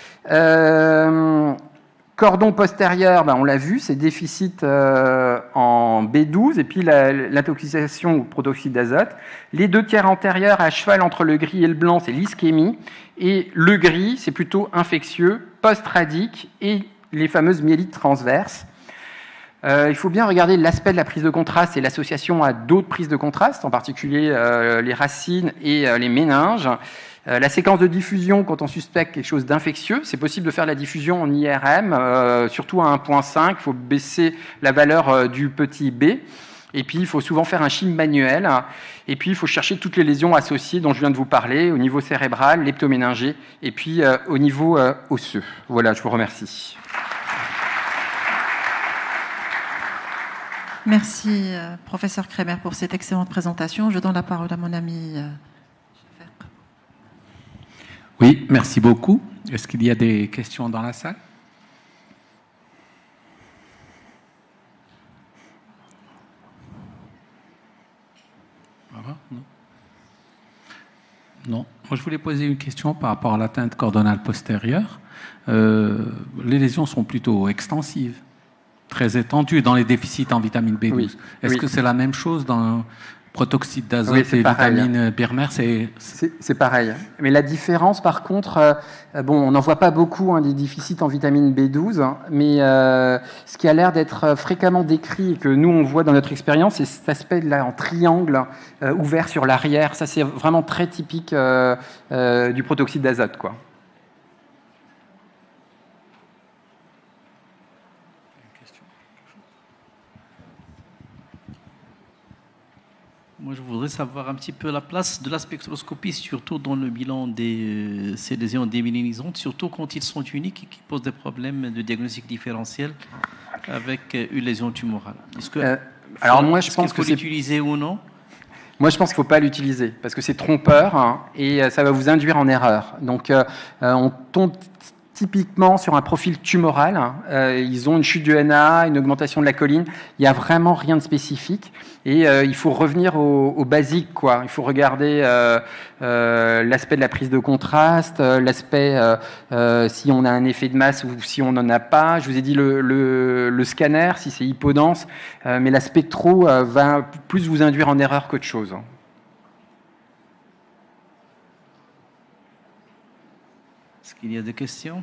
Cordon postérieur, on l'a vu, c'est déficit en B12 et puis l'intoxication au protoxyde d'azote. Les 2 tiers antérieurs à cheval entre le gris et le blanc, c'est l'ischémie. Et le gris, c'est plutôt infectieux, post-radique et les fameuses myélites transverses. Il faut bien regarder l'aspect de la prise de contraste et l'association à d'autres prises de contraste, en particulier les racines et les méninges. La séquence de diffusion, quand on suspecte quelque chose d'infectieux, c'est possible de faire la diffusion en IRM, surtout à 1.5. Il faut baisser la valeur du petit b. Et puis, il faut souvent faire un chim manuel. Et puis, il faut chercher toutes les lésions associées dont je viens de vous parler, au niveau cérébral, leptoméningé, et puis au niveau osseux. Voilà, je vous remercie. Merci, professeur Kremer, pour cette excellente présentation. Je donne la parole à mon ami. Oui, merci beaucoup. Est-ce qu'il y a des questions dans la salle? Non. Non. Moi, je voulais poser une question par rapport à l'atteinte cordonale postérieure. Les lésions sont plutôt extensives, très étendues dans les déficits en vitamine B12. Oui. Est-ce que c'est la même chose dans protoxyde d'azote et pareil. vitamine Birmer? C'est pareil. Mais la différence, par contre, bon, on n'en voit pas beaucoup, hein, des déficits en vitamine B12, hein, mais ce qui a l'air d'être fréquemment décrit et que nous, on voit dans notre expérience, c'est cet aspect-là en triangle ouvert sur l'arrière. Ça, c'est vraiment très typique du protoxyde d'azote, quoi. Moi, je voudrais savoir un petit peu la place de la spectroscopie, surtout dans le bilan de ces lésions démyélinisantes, surtout quand ils sont uniques et qui posent des problèmes de diagnostic différentiel avec une lésion tumorale. Est-ce que alors moi, je pense qu'il faut l'utiliser ou non? Moi, je pense qu'il ne faut pas l'utiliser parce que c'est trompeur, hein, et ça va vous induire en erreur. Donc, on tombe typiquement sur un profil tumoral. Ils ont une chute du NA, une augmentation de la choline. Il n'y a vraiment rien de spécifique. Et il faut revenir au basique, quoi. Il faut regarder l'aspect de la prise de contraste, l'aspect si on a un effet de masse ou si on n'en a pas. Je vous ai dit le scanner, si c'est hypodense. Mais la spectro va plus vous induire en erreur qu'autre chose. Est-ce qu'il y a des questions?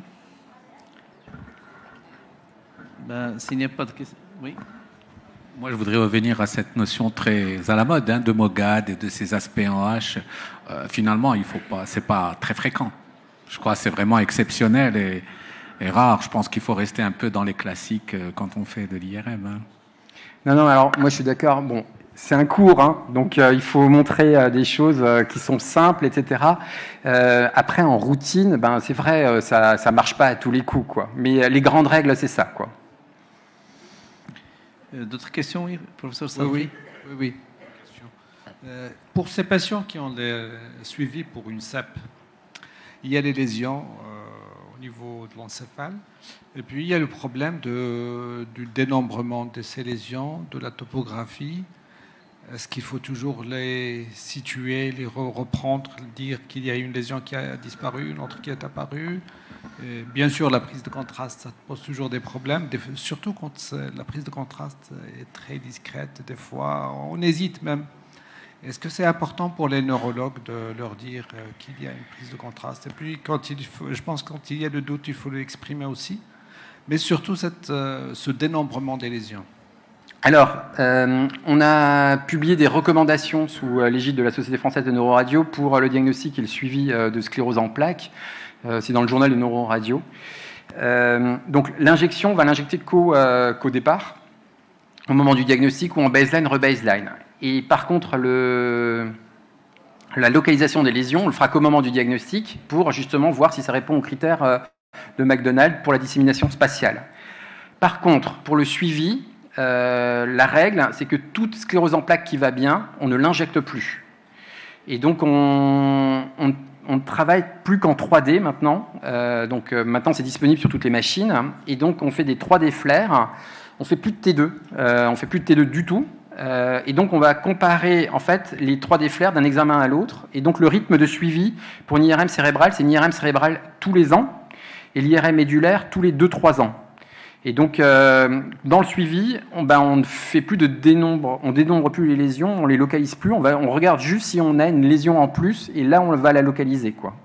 S'il n'y a pas de questions, oui. Moi, je voudrais revenir à cette notion très à la mode, hein, de MOGAD et de ces aspects en H. Finalement, il faut pas, c'est pas très fréquent. Je crois que c'est vraiment exceptionnel et rare. Je pense qu'il faut rester un peu dans les classiques quand on fait de l'IRM. Hein. Non, alors moi je suis d'accord. Bon, c'est un cours, hein, donc il faut montrer des choses qui sont simples, etc. Après, en routine, c'est vrai, ça marche pas à tous les coups, quoi. Mais les grandes règles, c'est ça, quoi. D'autres questions, oui, professeur Salvi? Oui. Pour ces patients qui ont suivi pour une CEP, il y a des lésions au niveau de l'encéphale, et puis il y a le problème du dénombrement de ces lésions, de la topographie. Est-ce qu'il faut toujours les situer, les reprendre, dire qu'il y a une lésion qui a disparu, une autre qui est apparue? Et bien sûr, la prise de contraste, ça pose toujours des problèmes, surtout quand la prise de contraste est très discrète. Des fois, on hésite même. Est-ce que c'est important pour les neurologues de leur dire qu'il y a une prise de contraste? Et puis, je pense que quand il y a le doute, il faut l'exprimer aussi. Mais surtout, ce dénombrement des lésions. Alors, on a publié des recommandations sous l'égide de la Société française de neuroradio pour le diagnostic et le suivi de sclérose en plaques. C'est dans le journal de neuroradio. Donc, l'injection, on va l'injecter qu'au départ, au moment du diagnostic ou en baseline, rebaseline. Et par contre, la localisation des lésions, on le fera qu'au moment du diagnostic pour justement voir si ça répond aux critères de McDonald pour la dissémination spatiale. Par contre, pour le suivi, la règle, c'est que toute sclérose en plaques qui va bien, on ne l'injecte plus. Et donc, on ne travaille plus qu'en 3D maintenant. Maintenant, c'est disponible sur toutes les machines. Et donc, on fait des 3D flares. On fait plus de T2. On fait plus de T2 du tout. Et donc, on va comparer en fait les 3D flares d'un examen à l'autre. Et donc, le rythme de suivi pour une IRM cérébrale, c'est une IRM cérébrale tous les ans et l'IRM médulaire tous les 2-3 ans. Et donc, dans le suivi, on ne fait plus de dénombre, on dénombre plus les lésions, on les localise plus, on regarde juste si on a une lésion en plus, et là, on va la localiser, quoi.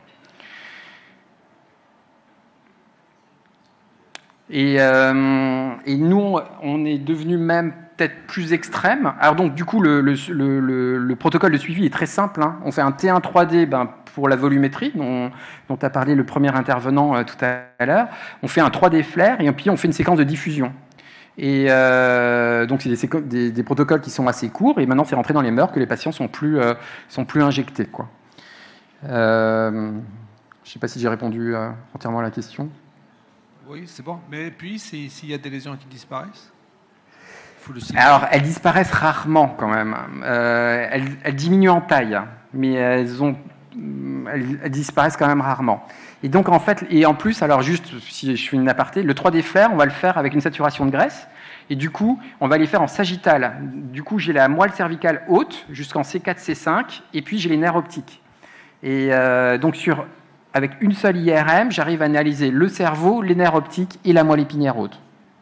Et nous, on est devenu même peut-être plus extrême. Alors donc, du coup, le protocole de suivi est très simple, hein. On fait un T1 3D pour la volumétrie, dont a parlé le premier intervenant tout à l'heure. On fait un 3D flare, et puis on fait une séquence de diffusion. Et donc, c'est des protocoles qui sont assez courts, et maintenant, c'est rentré dans les mœurs que les patients sont plus injectés, quoi. Je ne sais pas si j'ai répondu entièrement à la question. Oui, c'est bon. Mais puis, s'il y a des lésions qui disparaissent, faut le signaler. Alors, elles disparaissent rarement quand même. Elles diminuent en taille, mais elles ont elles disparaissent quand même rarement. Et donc en fait, et en plus, alors juste si je fais une aparté, le 3D flair, on va le faire avec une saturation de graisse. Et du coup, on va les faire en sagittal. Du coup, j'ai la moelle cervicale haute jusqu'en C4, C5, et puis j'ai les nerfs optiques. Et donc avec une seule IRM, j'arrive à analyser le cerveau, les nerfs optiques et la moelle épinière haute.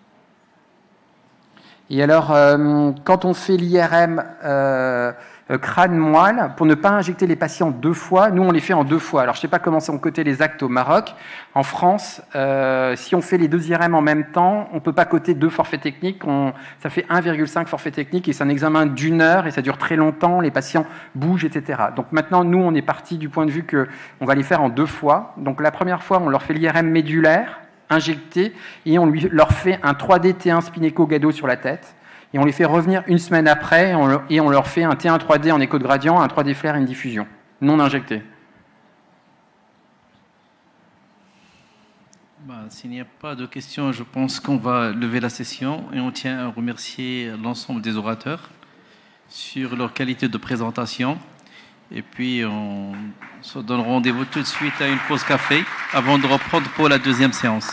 Et alors, quand on fait l'IRM crâne-moelle, pour ne pas injecter les patients 2 fois, nous on les fait en 2 fois. Alors je ne sais pas comment sont cotés les actes au Maroc. En France, si on fait les 2 IRM en même temps, on ne peut pas coter 2 forfaits techniques. Ça fait 1,5 forfait technique et c'est un examen d'1 heure et ça dure très longtemps, les patients bougent, etc. Donc maintenant, nous, on est parti du point de vue qu'on va les faire en 2 fois. Donc la première fois, on leur fait l'IRM médulaire, injecté, et on leur fait un 3D T1 spinéco-gado sur la tête. Et on les fait revenir 1 semaine après et on leur fait un T1 3D en écho de gradient, un 3D flair et une diffusion, non injecté. S'il n'y a pas de questions, je pense qu'on va lever la session et on tient à remercier l'ensemble des orateurs sur leur qualité de présentation. Et puis on se donne rendez-vous tout de suite à une pause café avant de reprendre pour la 2e séance.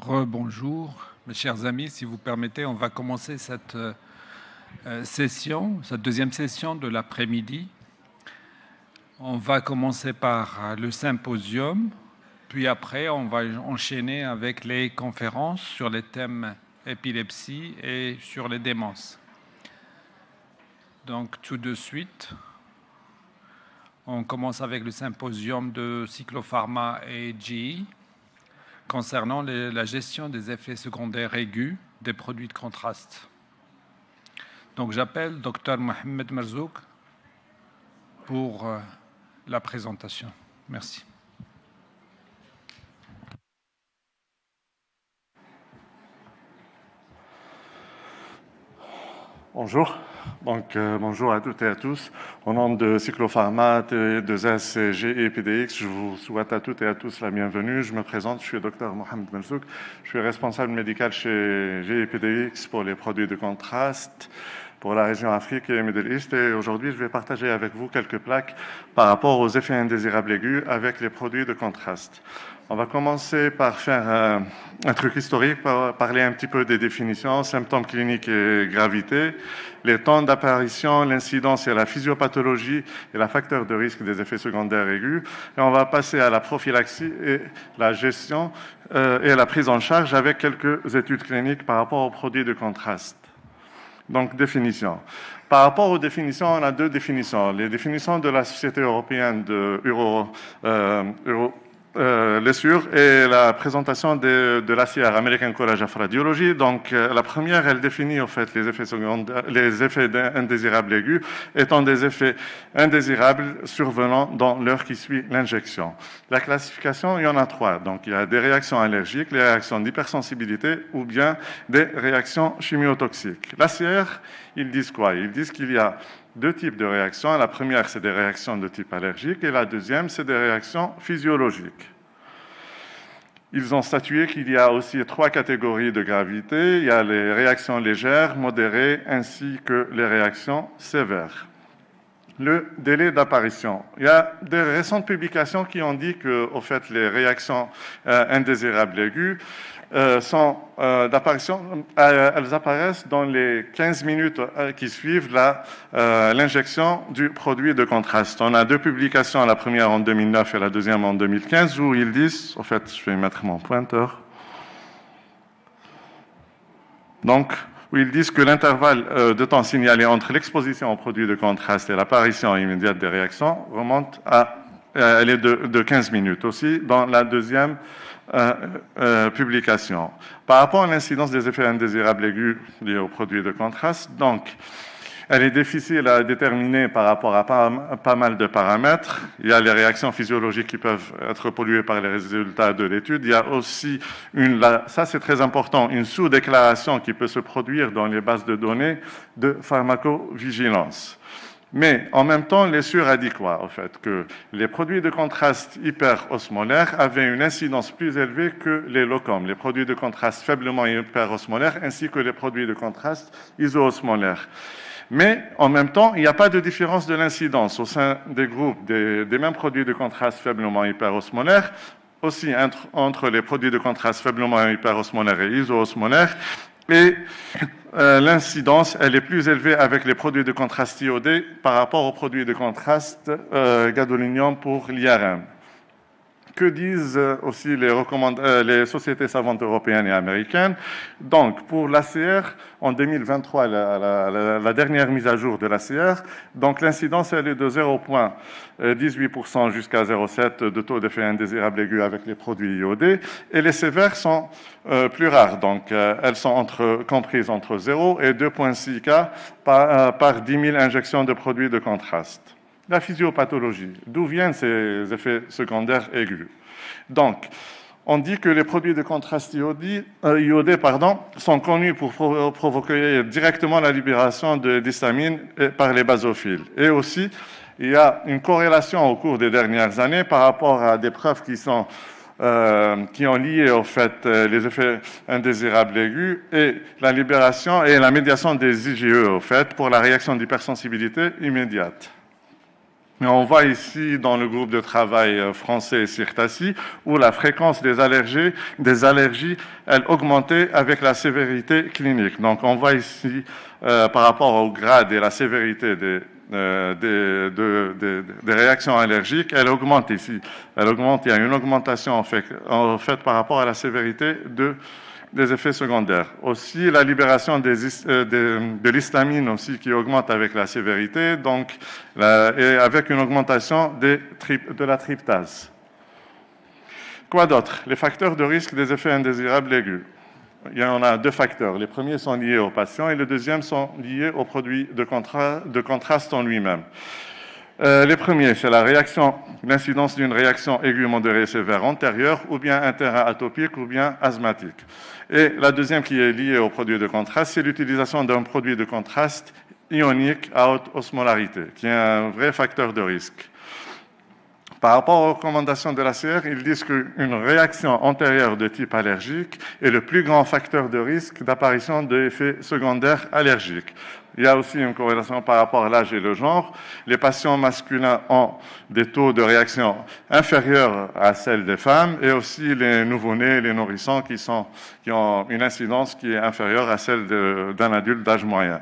Rebonjour, mes chers amis. Si vous permettez, on va commencer cette deuxième session de l'après-midi. On va commencer par le symposium, puis après, on va enchaîner avec les conférences sur les thèmes épilepsie et sur les démences. Donc, tout de suite, on commence avec le symposium de Cyclopharma et GE concernant la gestion des effets secondaires aigus des produits de contraste. Donc, j'appelle Dr Mohamed Merzouk pour la présentation. Merci. Bonjour. Donc, bonjour à toutes et à tous. Au nom de Cyclopharma, T2S et GEPDX, je vous souhaite à toutes et à tous la bienvenue. Je me présente, je suis le Dr Mohamed Merzouk. Je suis responsable médical chez GEPDX pour les produits de contraste pour la région Afrique et Middle East. Et aujourd'hui, je vais partager avec vous quelques plaques par rapport aux effets indésirables aigus avec les produits de contraste. On va commencer par faire un truc historique, parler un petit peu des définitions, symptômes cliniques et gravité, les temps d'apparition, l'incidence et la physiopathologie et la facteur de risque des effets secondaires aigus. Et on va passer à la prophylaxie et la gestion et la prise en charge avec quelques études cliniques par rapport aux produits de contraste. Donc, définition. Par rapport aux définitions, on a deux définitions. Les définitions de la Société européenne de l'ESUR et la présentation de l'ACR, American College of Radiology. Donc, la première, elle définit en fait les effets secondaires, les effets indésirables aigus étant des effets indésirables survenant dans l'heure qui suit l'injection. La classification, il y en a trois. Donc, il y a des réactions allergiques, les réactions d'hypersensibilité ou bien des réactions chimiotoxiques. L'ACR, ils disent quoi? Ils disent qu'il y a deux types de réactions. La première, c'est des réactions de type allergique et la deuxième, c'est des réactions physiologiques. Ils ont statué qu'il y a aussi trois catégories de gravité. Il y a les réactions légères, modérées, ainsi que les réactions sévères. Le délai d'apparition. Il y a des récentes publications qui ont dit que, au fait, les réactions indésirables aiguës sont d'apparition, elles apparaissent dans les 15 minutes qui suivent l'injection du produit de contraste. On a deux publications, la première en 2009 et la deuxième en 2015, où ils disent, en fait, je vais mettre mon pointeur, donc, où ils disent que l'intervalle de temps signalé entre l'exposition au produit de contraste et l'apparition immédiate des réactions remonte elle est de 15 minutes aussi dans la deuxième publication. Par rapport à l'incidence des effets indésirables aigus liés aux produits de contraste, donc, elle est difficile à déterminer par rapport à pas mal de paramètres. Il y a les réactions physiologiques qui peuvent être polluées par les résultats de l'étude. Il y a aussi, ça c'est très important, une sous-déclaration qui peut se produire dans les bases de données de pharmacovigilance. Mais en même temps, l'ESUR a dit quoi, en fait? Que les produits de contraste hyperosmolaires avaient une incidence plus élevée que les LOCOM, les produits de contraste faiblement hyperosmolaires, ainsi que les produits de contraste isoosmolaires. Mais en même temps, il n'y a pas de différence de l'incidence au sein des groupes des mêmes produits de contraste faiblement hyperosmolaires, aussi entre les produits de contraste faiblement hyperosmolaires et isoosmolaires. Et l'incidence, elle est plus élevée avec les produits de contraste iodé par rapport aux produits de contraste gadolinium pour l'IRM. Que disent aussi les sociétés savantes européennes et américaines? Donc, pour l'ACR, en 2023, la dernière mise à jour de l'ACR, donc l'incidence, elle est de 0,18% jusqu'à 0,7% de taux d'effet indésirable aigu avec les produits iodés. Et les sévères sont plus rares, donc elles sont comprises entre 0 et 2,6 cas par 10 000 injections de produits de contraste. La physiopathologie. D'où viennent ces effets secondaires aigus? Donc, on dit que les produits de contraste iodés sont connus pour provoquer directement la libération de d'histamine par les basophiles. Et aussi, il y a une corrélation au cours des dernières années par rapport à des preuves qui ont lié au fait les effets indésirables aigus et la libération et la médiation des IgE au fait pour la réaction d'hypersensibilité immédiate. Et on voit ici dans le groupe de travail français Sirtassi où la fréquence des allergies, elle augmentait avec la sévérité clinique. Donc on voit ici par rapport au grade et la sévérité des réactions allergiques, elle augmente ici. Elle augmente, il y a une augmentation en fait par rapport à la sévérité des effets secondaires. Aussi, la libération de l'histamine aussi qui augmente avec la sévérité, donc, et avec une augmentation de la tryptase. Quoi d'autre? Les facteurs de risque des effets indésirables aigus. Il y en a deux facteurs. Les premiers sont liés au patient et les deuxièmes sont liés au produit de contraste en lui-même. Les premiers, c'est l'incidence d'une réaction aiguë modérée sévère antérieure, ou bien un terrain atopique, ou bien asthmatique. Et la deuxième qui est liée au produit de contraste, c'est l'utilisation d'un produit de contraste ionique à haute osmolarité, qui est un vrai facteur de risque. Par rapport aux recommandations de l'ACR, ils disent qu'une réaction antérieure de type allergique est le plus grand facteur de risque d'apparition d'effets secondaires allergiques. Il y a aussi une corrélation par rapport à l'âge et le genre. Les patients masculins ont des taux de réaction inférieurs à celles des femmes et aussi les nouveau-nés, les nourrissons qui ont une incidence qui est inférieure à celle d'un adulte d'âge moyen.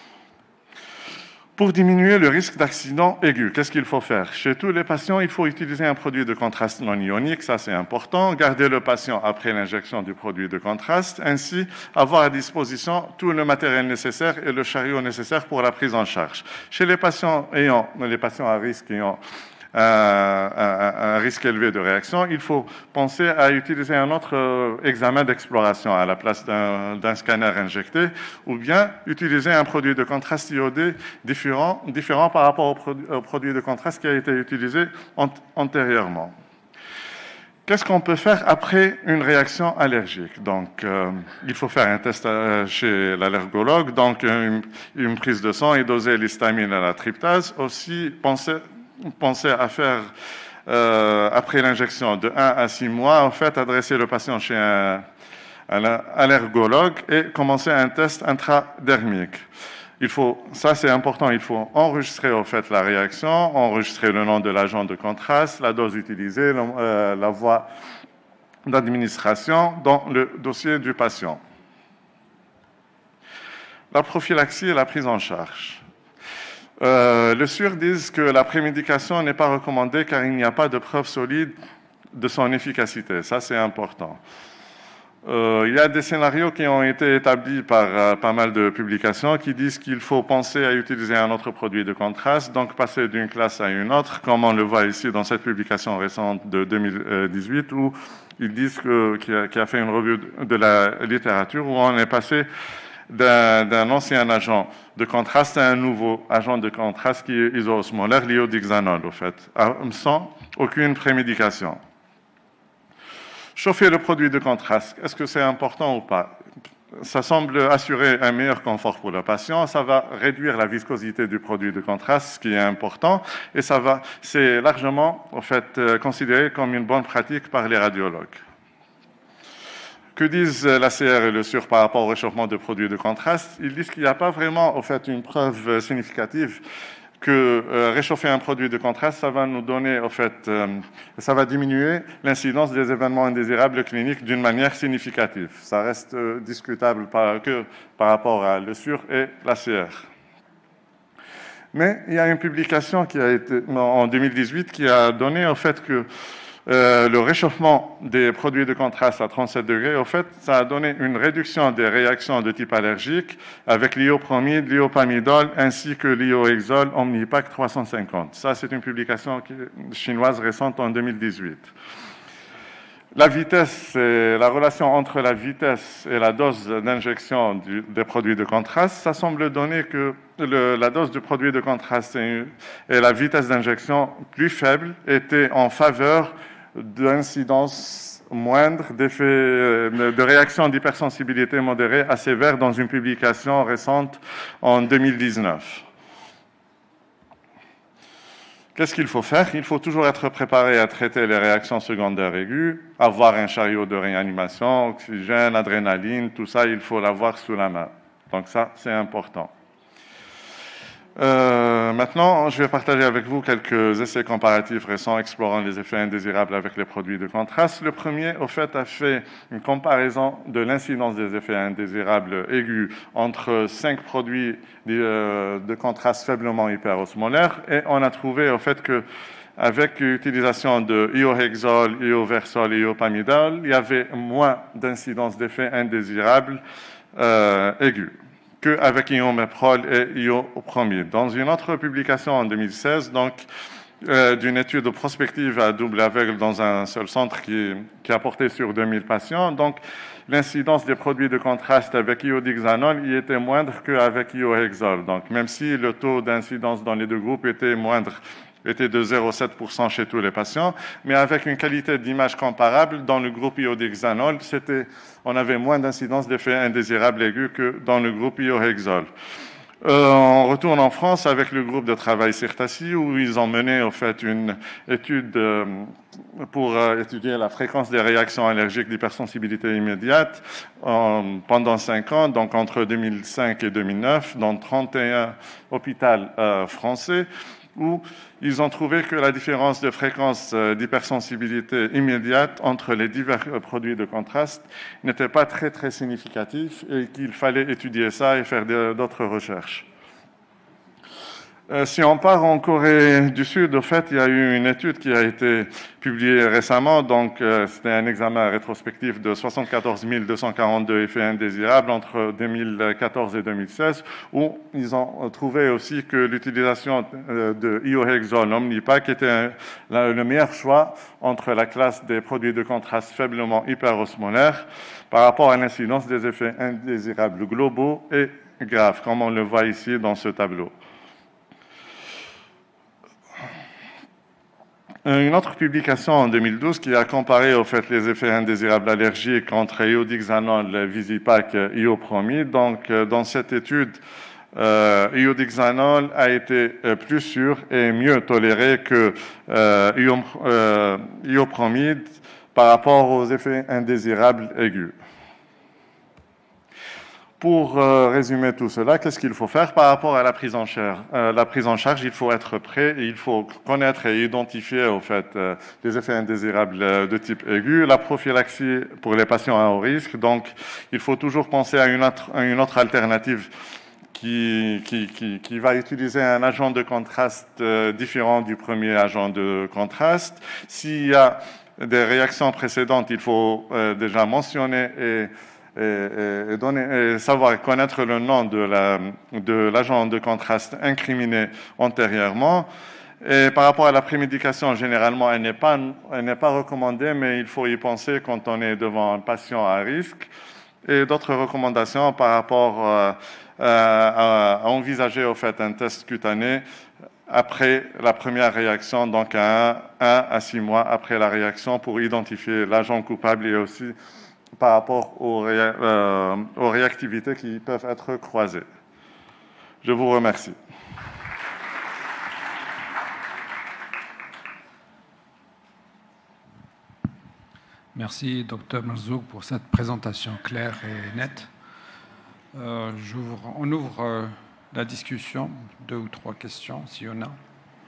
Pour diminuer le risque d'accident aigu, qu'est-ce qu'il faut faire? Chez tous les patients, il faut utiliser un produit de contraste non ionique, ça c'est important. Garder le patient après l'injection du produit de contraste, ainsi avoir à disposition tout le matériel nécessaire et le chariot nécessaire pour la prise en charge. Chez les patients à risque ayant un risque élevé de réaction, il faut penser à utiliser un autre examen d'exploration à la place d'un scanner injecté, ou bien utiliser un produit de contraste iodé différent par rapport au produit de contraste qui a été utilisé antérieurement. Qu'est-ce qu'on peut faire après une réaction allergique? Donc, il faut faire un test chez l'allergologue, donc une prise de sang et doser l'histamine à la tryptase. Aussi, penser à faire, après l'injection de 1 à 6 mois, en fait, adresser le patient chez un allergologue et commencer un test intradermique. Ça c'est important, il faut enregistrer en fait la réaction, enregistrer le nom de l'agent de contraste, la dose utilisée, la voie d'administration dans le dossier du patient. La prophylaxie et la prise en charge. Les SUR disent que la prémédication n'est pas recommandée car il n'y a pas de preuve solide de son efficacité. Ça, c'est important. Il y a des scénarios qui ont été établis par pas mal de publications qui disent qu'il faut penser à utiliser un autre produit de contraste, donc passer d'une classe à une autre, comme on le voit ici dans cette publication récente de 2018, où ils disent qui a fait une revue de la littérature, où on est passé d'un ancien agent de contraste à un nouveau agent de contraste qui est isoosmolaire, l'iodixanol, au fait, sans aucune prémédication. Chauffer le produit de contraste, est-ce que c'est important ou pas? Ça semble assurer un meilleur confort pour le patient, ça va réduire la viscosité du produit de contraste, ce qui est important, et c'est largement, en fait, considéré comme une bonne pratique par les radiologues. Que disent l'ACR et le SUR par rapport au réchauffement de produits de contraste? Ils disent qu'il n'y a pas vraiment, en fait, une preuve significative que réchauffer un produit de contraste, ça va nous donner, en fait, ça va diminuer l'incidence des événements indésirables cliniques d'une manière significative. Ça reste discutable que par rapport à le SUR et l'ACR. Mais il y a une publication qui a été en 2018 qui a donné, en fait, que le réchauffement des produits de contraste à 37 degrés, en fait, ça a donné une réduction des réactions de type allergique avec l'iopromide, l'iopamidol ainsi que l'iohexol Omnipac 350. Ça, c'est une publication chinoise récente en 2018. La vitesse, la relation entre la vitesse et la dose d'injection des produits de contraste, ça semble donner que la dose du produit de contraste et la vitesse d'injection plus faible étaient en faveur d'incidence moindre d'effets de réaction d'hypersensibilité modérée à sévère dans une publication récente en 2019. Qu'est-ce qu'il faut faire? Il faut toujours être préparé à traiter les réactions secondaires aiguës, avoir un chariot de réanimation, oxygène, adrénaline, tout ça, il faut l'avoir sous la main. Donc ça, c'est important. Maintenant, je vais partager avec vous quelques essais comparatifs récents explorant les effets indésirables avec les produits de contraste. Le premier, au fait, a fait une comparaison de l'incidence des effets indésirables aigus entre 5 produits de contraste faiblement hyperosmolaires, et on a trouvé, au fait, que avec l'utilisation de iohexol, ioversol et iopamidol, il y avait moins d'incidence d'effets indésirables aigus qu'avec ioméprol et iopromide. Dans une autre publication en 2016, donc, d'une étude prospective à double aveugle dans un seul centre qui a porté sur 2000 patients, donc l'incidence des produits de contraste avec iodixanol y était moindre qu'avec iohexol. Donc, même si le taux d'incidence dans les deux groupes était moindre, était de 0,7% chez tous les patients, mais avec une qualité d'image comparable, dans le groupe iodixanol, on avait moins d'incidence d'effets indésirables aigus que dans le groupe iohexol. On retourne en France avec le groupe de travail CIRTACI, où ils ont mené, en fait, une étude pour étudier la fréquence des réactions allergiques d'hypersensibilité immédiate pendant 5 ans, donc entre 2005 et 2009, dans 31 hôpitaux français, où ils ont trouvé que la différence de fréquence d'hypersensibilité immédiate entre les divers produits de contraste n'était pas très significative et qu'il fallait étudier ça et faire d'autres recherches. Si on part en Corée du Sud, au fait, il y a eu une étude qui a été publiée récemment. Donc, c'était un examen rétrospectif de 74 242 effets indésirables entre 2014 et 2016, où ils ont trouvé aussi que l'utilisation de iohexol Omnipaque était le meilleur choix entre la classe des produits de contraste faiblement hyperosmolaires par rapport à l'incidence des effets indésirables globaux et graves, comme on le voit ici dans ce tableau. Une autre publication en 2012 qui a comparé au fait les effets indésirables allergiques entre iodixanol, Visipac, iopromide. Donc, dans cette étude, iodixanol a été plus sûr et mieux toléré que iopromide par rapport aux effets indésirables aigus. Pour résumer tout cela, qu'est-ce qu'il faut faire par rapport à la prise en charge? Il faut être prêt et il faut connaître et identifier au fait les effets indésirables de type aigu, la prophylaxie pour les patients à haut risque. Donc, il faut toujours penser à une autre alternative qui va utiliser un agent de contraste différent du premier agent de contraste. S'il y a des réactions précédentes, il faut déjà mentionner et savoir connaître le nom de l'agent de contraste incriminé antérieurement. Et par rapport à la prémédication, généralement, elle n'est pas recommandée, mais il faut y penser quand on est devant un patient à risque. Et d'autres recommandations par rapport à envisager au fait un test cutané après la première réaction, donc à 1 à 6 mois après la réaction, pour identifier l'agent coupable et aussi par rapport aux réactivités qui peuvent être croisées. Je vous remercie. Merci, Dr Merzouk, pour cette présentation claire et nette. On ouvre la discussion, 2 ou 3 questions, s'il y en a.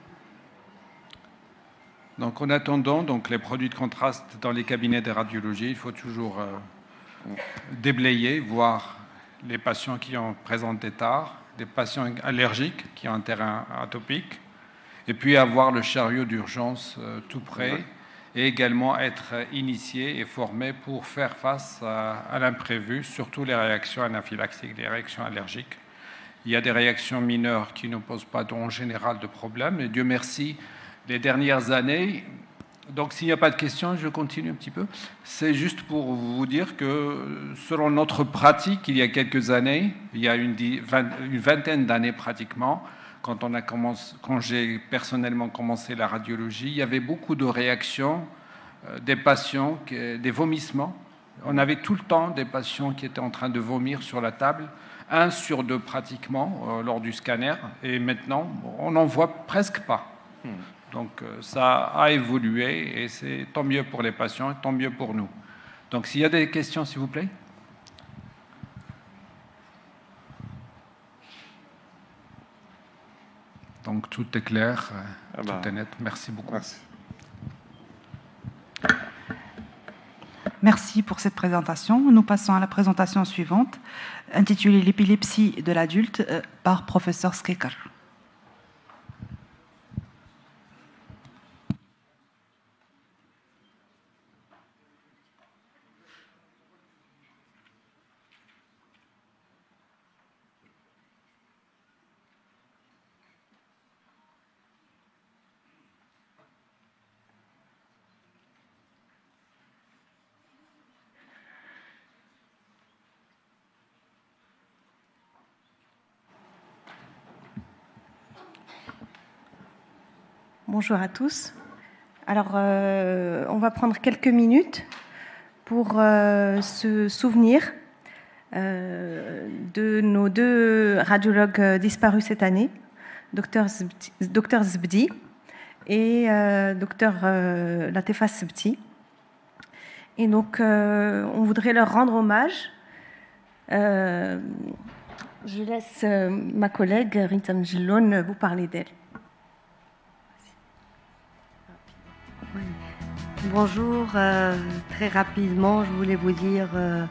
Donc, en attendant les produits de contraste dans les cabinets de radiologie, il faut toujours déblayer, voir les patients qui ont présenté tard, des patients allergiques qui ont un terrain atopique, et puis avoir le chariot d'urgence tout prêt, et également être initié et formé pour faire face à l'imprévu, surtout les réactions anaphylaxiques, les réactions allergiques. Il y a des réactions mineures qui ne posent pas en général de problème, et Dieu merci, les dernières années. Donc, s'il n'y a pas de questions, je continue un petit peu. C'est juste pour vous dire que, selon notre pratique, il y a quelques années, il y a une vingtaine d'années pratiquement, quand j'ai personnellement commencé la radiologie, il y avait beaucoup de réactions des patients, des vomissements. On avait tout le temps des patients qui étaient en train de vomir sur la table, 1 sur 2 pratiquement lors du scanner, et maintenant, on n'en voit presque pas. Donc, ça a évolué et c'est tant mieux pour les patients et tant mieux pour nous. Donc, s'il y a des questions, s'il vous plaît. Donc tout est clair, tout est net. Merci beaucoup. Merci. Merci pour cette présentation. Nous passons à la présentation suivante, intitulée L'épilepsie de l'adulte par professeur Skekar. Bonjour à tous. Alors, on va prendre quelques minutes pour se souvenir de nos deux radiologues disparus cette année, Dr Zbdi et Dr Latefa Sebti. Et donc, on voudrait leur rendre hommage. Je laisse ma collègue Rita Mjilloun vous parler d'elle. Bonjour, très rapidement, je voulais vous dire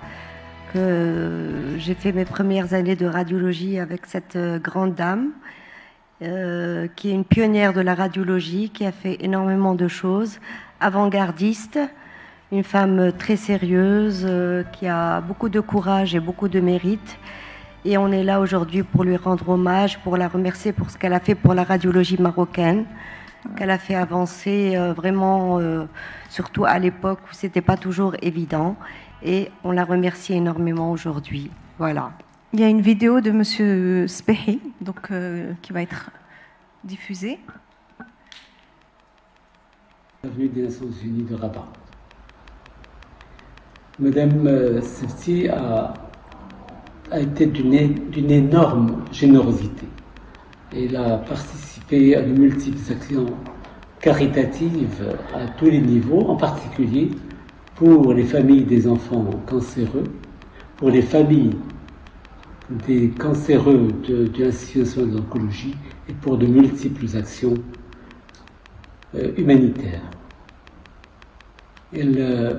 que j'ai fait mes premières années de radiologie avec cette grande dame qui est une pionnière de la radiologie, qui a fait énormément de choses, avant-gardiste, une femme très sérieuse, qui a beaucoup de courage et beaucoup de mérite. Et on est là aujourd'hui pour lui rendre hommage, pour la remercier pour ce qu'elle a fait pour la radiologie marocaine, qu'elle a fait avancer vraiment, surtout à l'époque où c'était pas toujours évident. Et on la remercie énormément aujourd'hui. Voilà. Il y a une vidéo de Monsieur Spehi, donc qui va être diffusée. Bienvenue des Nations Unies de Rabat. Madame Sebti a été d'une énorme générosité. Elle a participé à de multiples actions caritatives à tous les niveaux, en particulier pour les familles des enfants cancéreux, pour les familles des cancéreux de l'Institut national de l'oncologie et pour de multiples actions humanitaires. Elle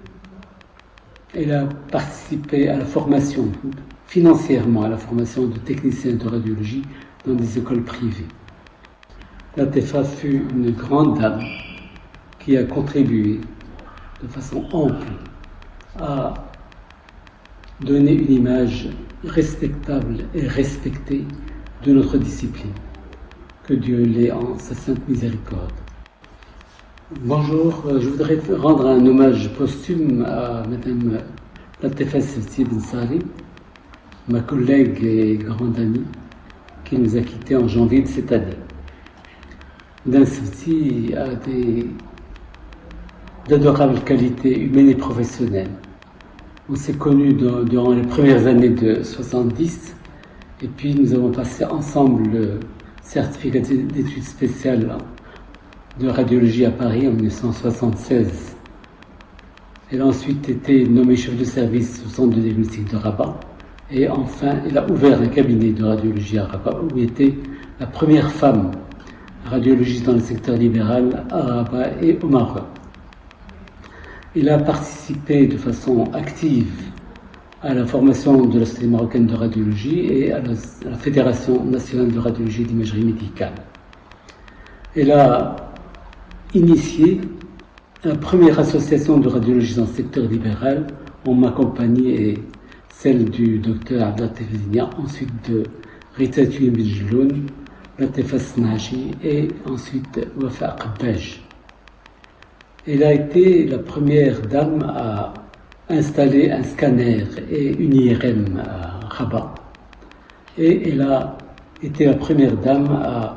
a participé à la formation, financièrement à la formation de techniciens de radiologie dans des écoles privées. Latefa fut une grande dame qui a contribué de façon ample à donner une image respectable et respectée de notre discipline. Que Dieu l'ait en sa sainte miséricorde. Bonjour, je voudrais rendre un hommage posthume à Madame Latefa Sebti Ben Sari, ma collègue et grande amie, qui nous a quittés en janvier de cette année. Madame Sebti a d'adorables qualités humaines et professionnelles. On s'est connus durant les premières années de 70, et puis nous avons passé ensemble le certificat d'études spéciales de radiologie à Paris en 1976. Elle a ensuite été nommée chef de service au centre de diagnostic de Rabat, et enfin elle a ouvert un cabinet de radiologie à Rabat où elle était la première femme radiologiste dans le secteur libéral à Rabat et au Maroc. Il a participé de façon active à la formation de la Société marocaine de radiologie et à la Fédération nationale de radiologie et d'imagerie médicale. Elle a initié la première association de radiologie dans le secteur libéral en ma compagnie et celle du docteur Abdel Tefzinia, ensuite de Rita Mjilloun, Latefa Snaji et ensuite Wafa Qabbaj. Elle a été la première dame à installer un scanner et une IRM à Rabat. Et elle a été la première dame à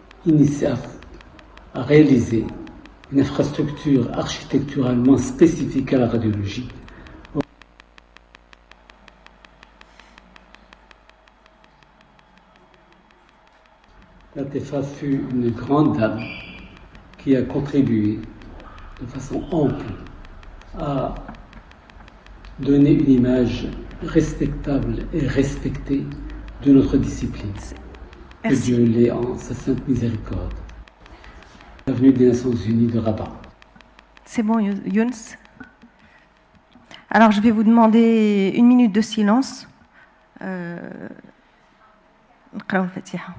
réaliser une infrastructure architecturalement spécifique à la radiologie. Latefa fut une grande dame qui a contribué de façon ample à donner une image respectable et respectée de notre discipline. que Dieu l'ait en sa sainte miséricorde. Avenue des Nations Unies de Rabat. C'est bon, Younes. Alors, je vais vous demander 1 minute de silence. نقراو الفاتحة.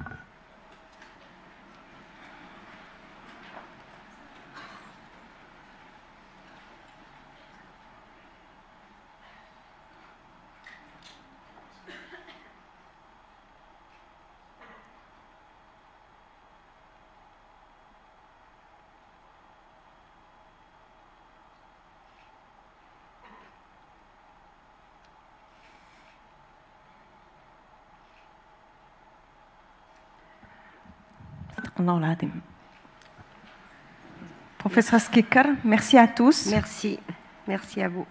Professeur Skikar, merci à tous. Merci. Merci à vous.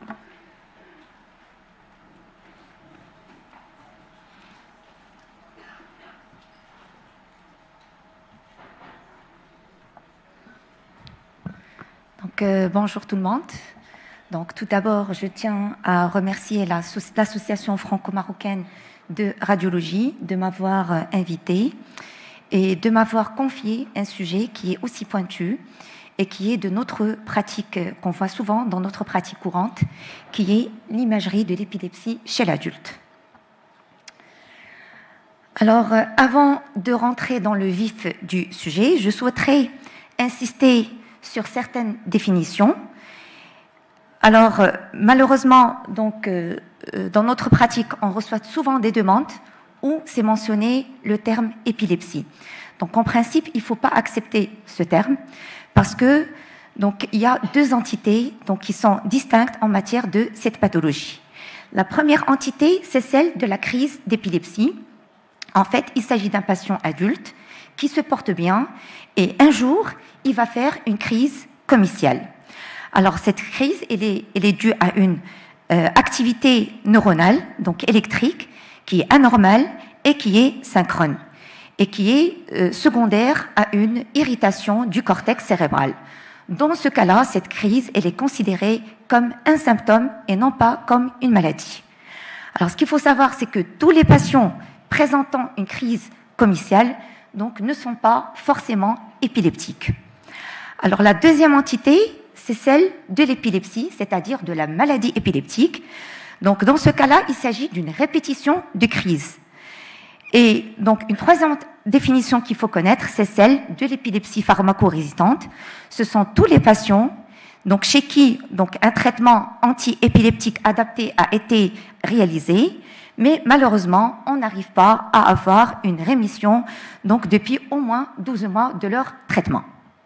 Donc, bonjour tout le monde. Donc, tout d'abord, je tiens à remercier l'association franco-marocaine de radiologie de m'avoir invité et de m'avoir confié un sujet qui est aussi pointu et qui est de notre pratique, qu'on voit souvent dans notre pratique courante, qui est l'imagerie de l'épilepsie chez l'adulte. Alors, avant de rentrer dans le vif du sujet, je souhaiterais insister sur certaines définitions. Alors, malheureusement, donc, dans notre pratique, on reçoit souvent des demandes où c'est mentionné le terme épilepsie. Donc, en principe, il ne faut pas accepter ce terme parce que donc, il y a deux entités donc, qui sont distinctes en matière de cette pathologie. La première entité, c'est celle de la crise d'épilepsie. En fait, il s'agit d'un patient adulte qui se porte bien et un jour, il va faire une crise commerciale. Alors, cette crise, elle est due à une activité neuronale, donc électrique, qui est anormale et qui est synchrone, et qui est secondaire à une irritation du cortex cérébral. Dans ce cas-là, cette crise, elle est considérée comme un symptôme et non pas comme une maladie. Alors, ce qu'il faut savoir, c'est que tous les patients présentant une crise commerciale donc, ne sont pas forcément épileptiques. Alors, la deuxième entité, c'est celle de l'épilepsie, c'est-à-dire de la maladie épileptique. Donc, dans ce cas-là, il s'agit d'une répétition de crise. Et donc, une troisième définition qu'il faut connaître, c'est celle de l'épilepsie pharmacorésistante. Ce sont tous les patients donc, chez qui donc, un traitement anti-épileptique adapté a été réalisé, mais malheureusement, on n'arrive pas à avoir une rémission donc, depuis au moins 12 mois de leur traitement.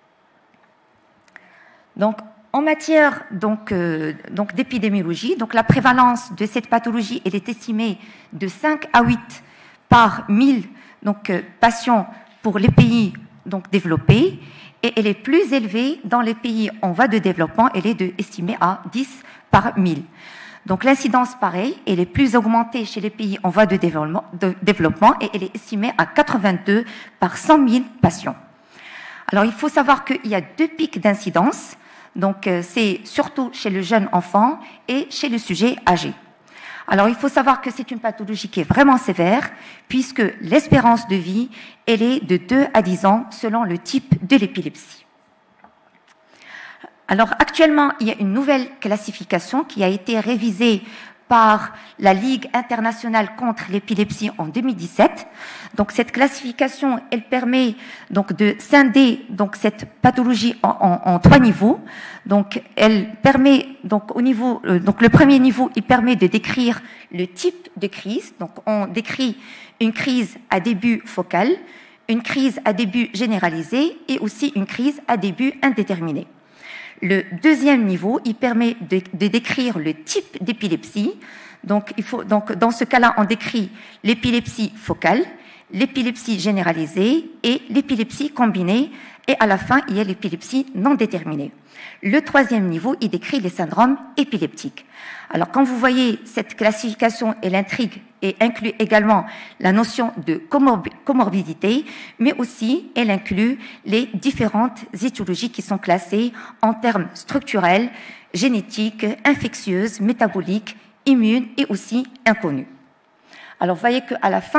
Donc, en matière donc d'épidémiologie, donc la prévalence de cette pathologie elle est estimée de 5 à 8 par 1000 donc, patients pour les pays donc, développés et elle est plus élevée dans les pays en voie de développement, elle est estimée à 10 par 1000. Donc l'incidence, pareil, elle est plus augmentée chez les pays en voie de développement et elle est estimée à 82 par 100 000 patients. Alors il faut savoir qu'il y a deux pics d'incidence. Donc, c'est surtout chez le jeune enfant et chez le sujet âgé. Alors, il faut savoir que c'est une pathologie qui est vraiment sévère, puisque l'espérance de vie, elle est de 2 à 10 ans selon le type de l'épilepsie. Alors, actuellement, il y a une nouvelle classification qui a été révisée par la Ligue internationale contre l'épilepsie en 2017. Donc, cette classification, elle permet donc de scinder donc cette pathologie en 3 niveaux. Donc, elle permet donc au niveau donc le premier niveau, il permet de décrire le type de crise. Donc, on décrit une crise à début focal, une crise à début généralisé et aussi une crise à début indéterminé. Le deuxième niveau, il permet de décrire le type d'épilepsie. Donc, dans ce cas-là, on décrit l'épilepsie focale, l'épilepsie généralisée et l'épilepsie combinée. Et à la fin, il y a l'épilepsie non déterminée. Le troisième niveau, il décrit les syndromes épileptiques. Alors, quand vous voyez cette classification, elle intrigue et inclut également la notion de comorbidité, mais aussi elle inclut les différentes étiologies qui sont classées en termes structurels, génétiques, infectieuses, métaboliques, immunes et aussi inconnues. Alors, vous voyez qu'à la fin,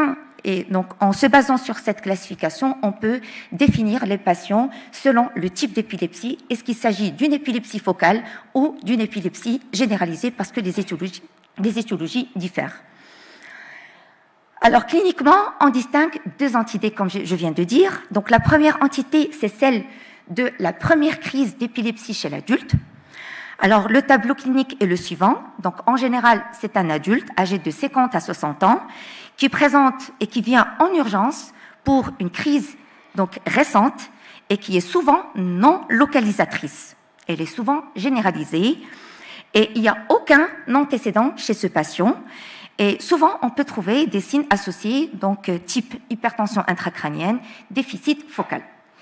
et donc, en se basant sur cette classification, on peut définir les patients selon le type d'épilepsie. Est-ce qu'il s'agit d'une épilepsie focale ou d'une épilepsie généralisée, parce que les étiologies diffèrent. Alors, cliniquement, on distingue deux entités, comme je viens de dire. Donc, la première entité, c'est celle de la première crise d'épilepsie chez l'adulte. Alors, le tableau clinique est le suivant. Donc, en général, c'est un adulte âgé de 50 à 60 ans qui présente et qui vient en urgence pour une crise donc récente et qui est souvent non localisatrice. Elle est souvent généralisée et il n'y a aucun antécédent chez ce patient. Et souvent, on peut trouver des signes associés, donc type hypertension intracrânienne, déficit focal.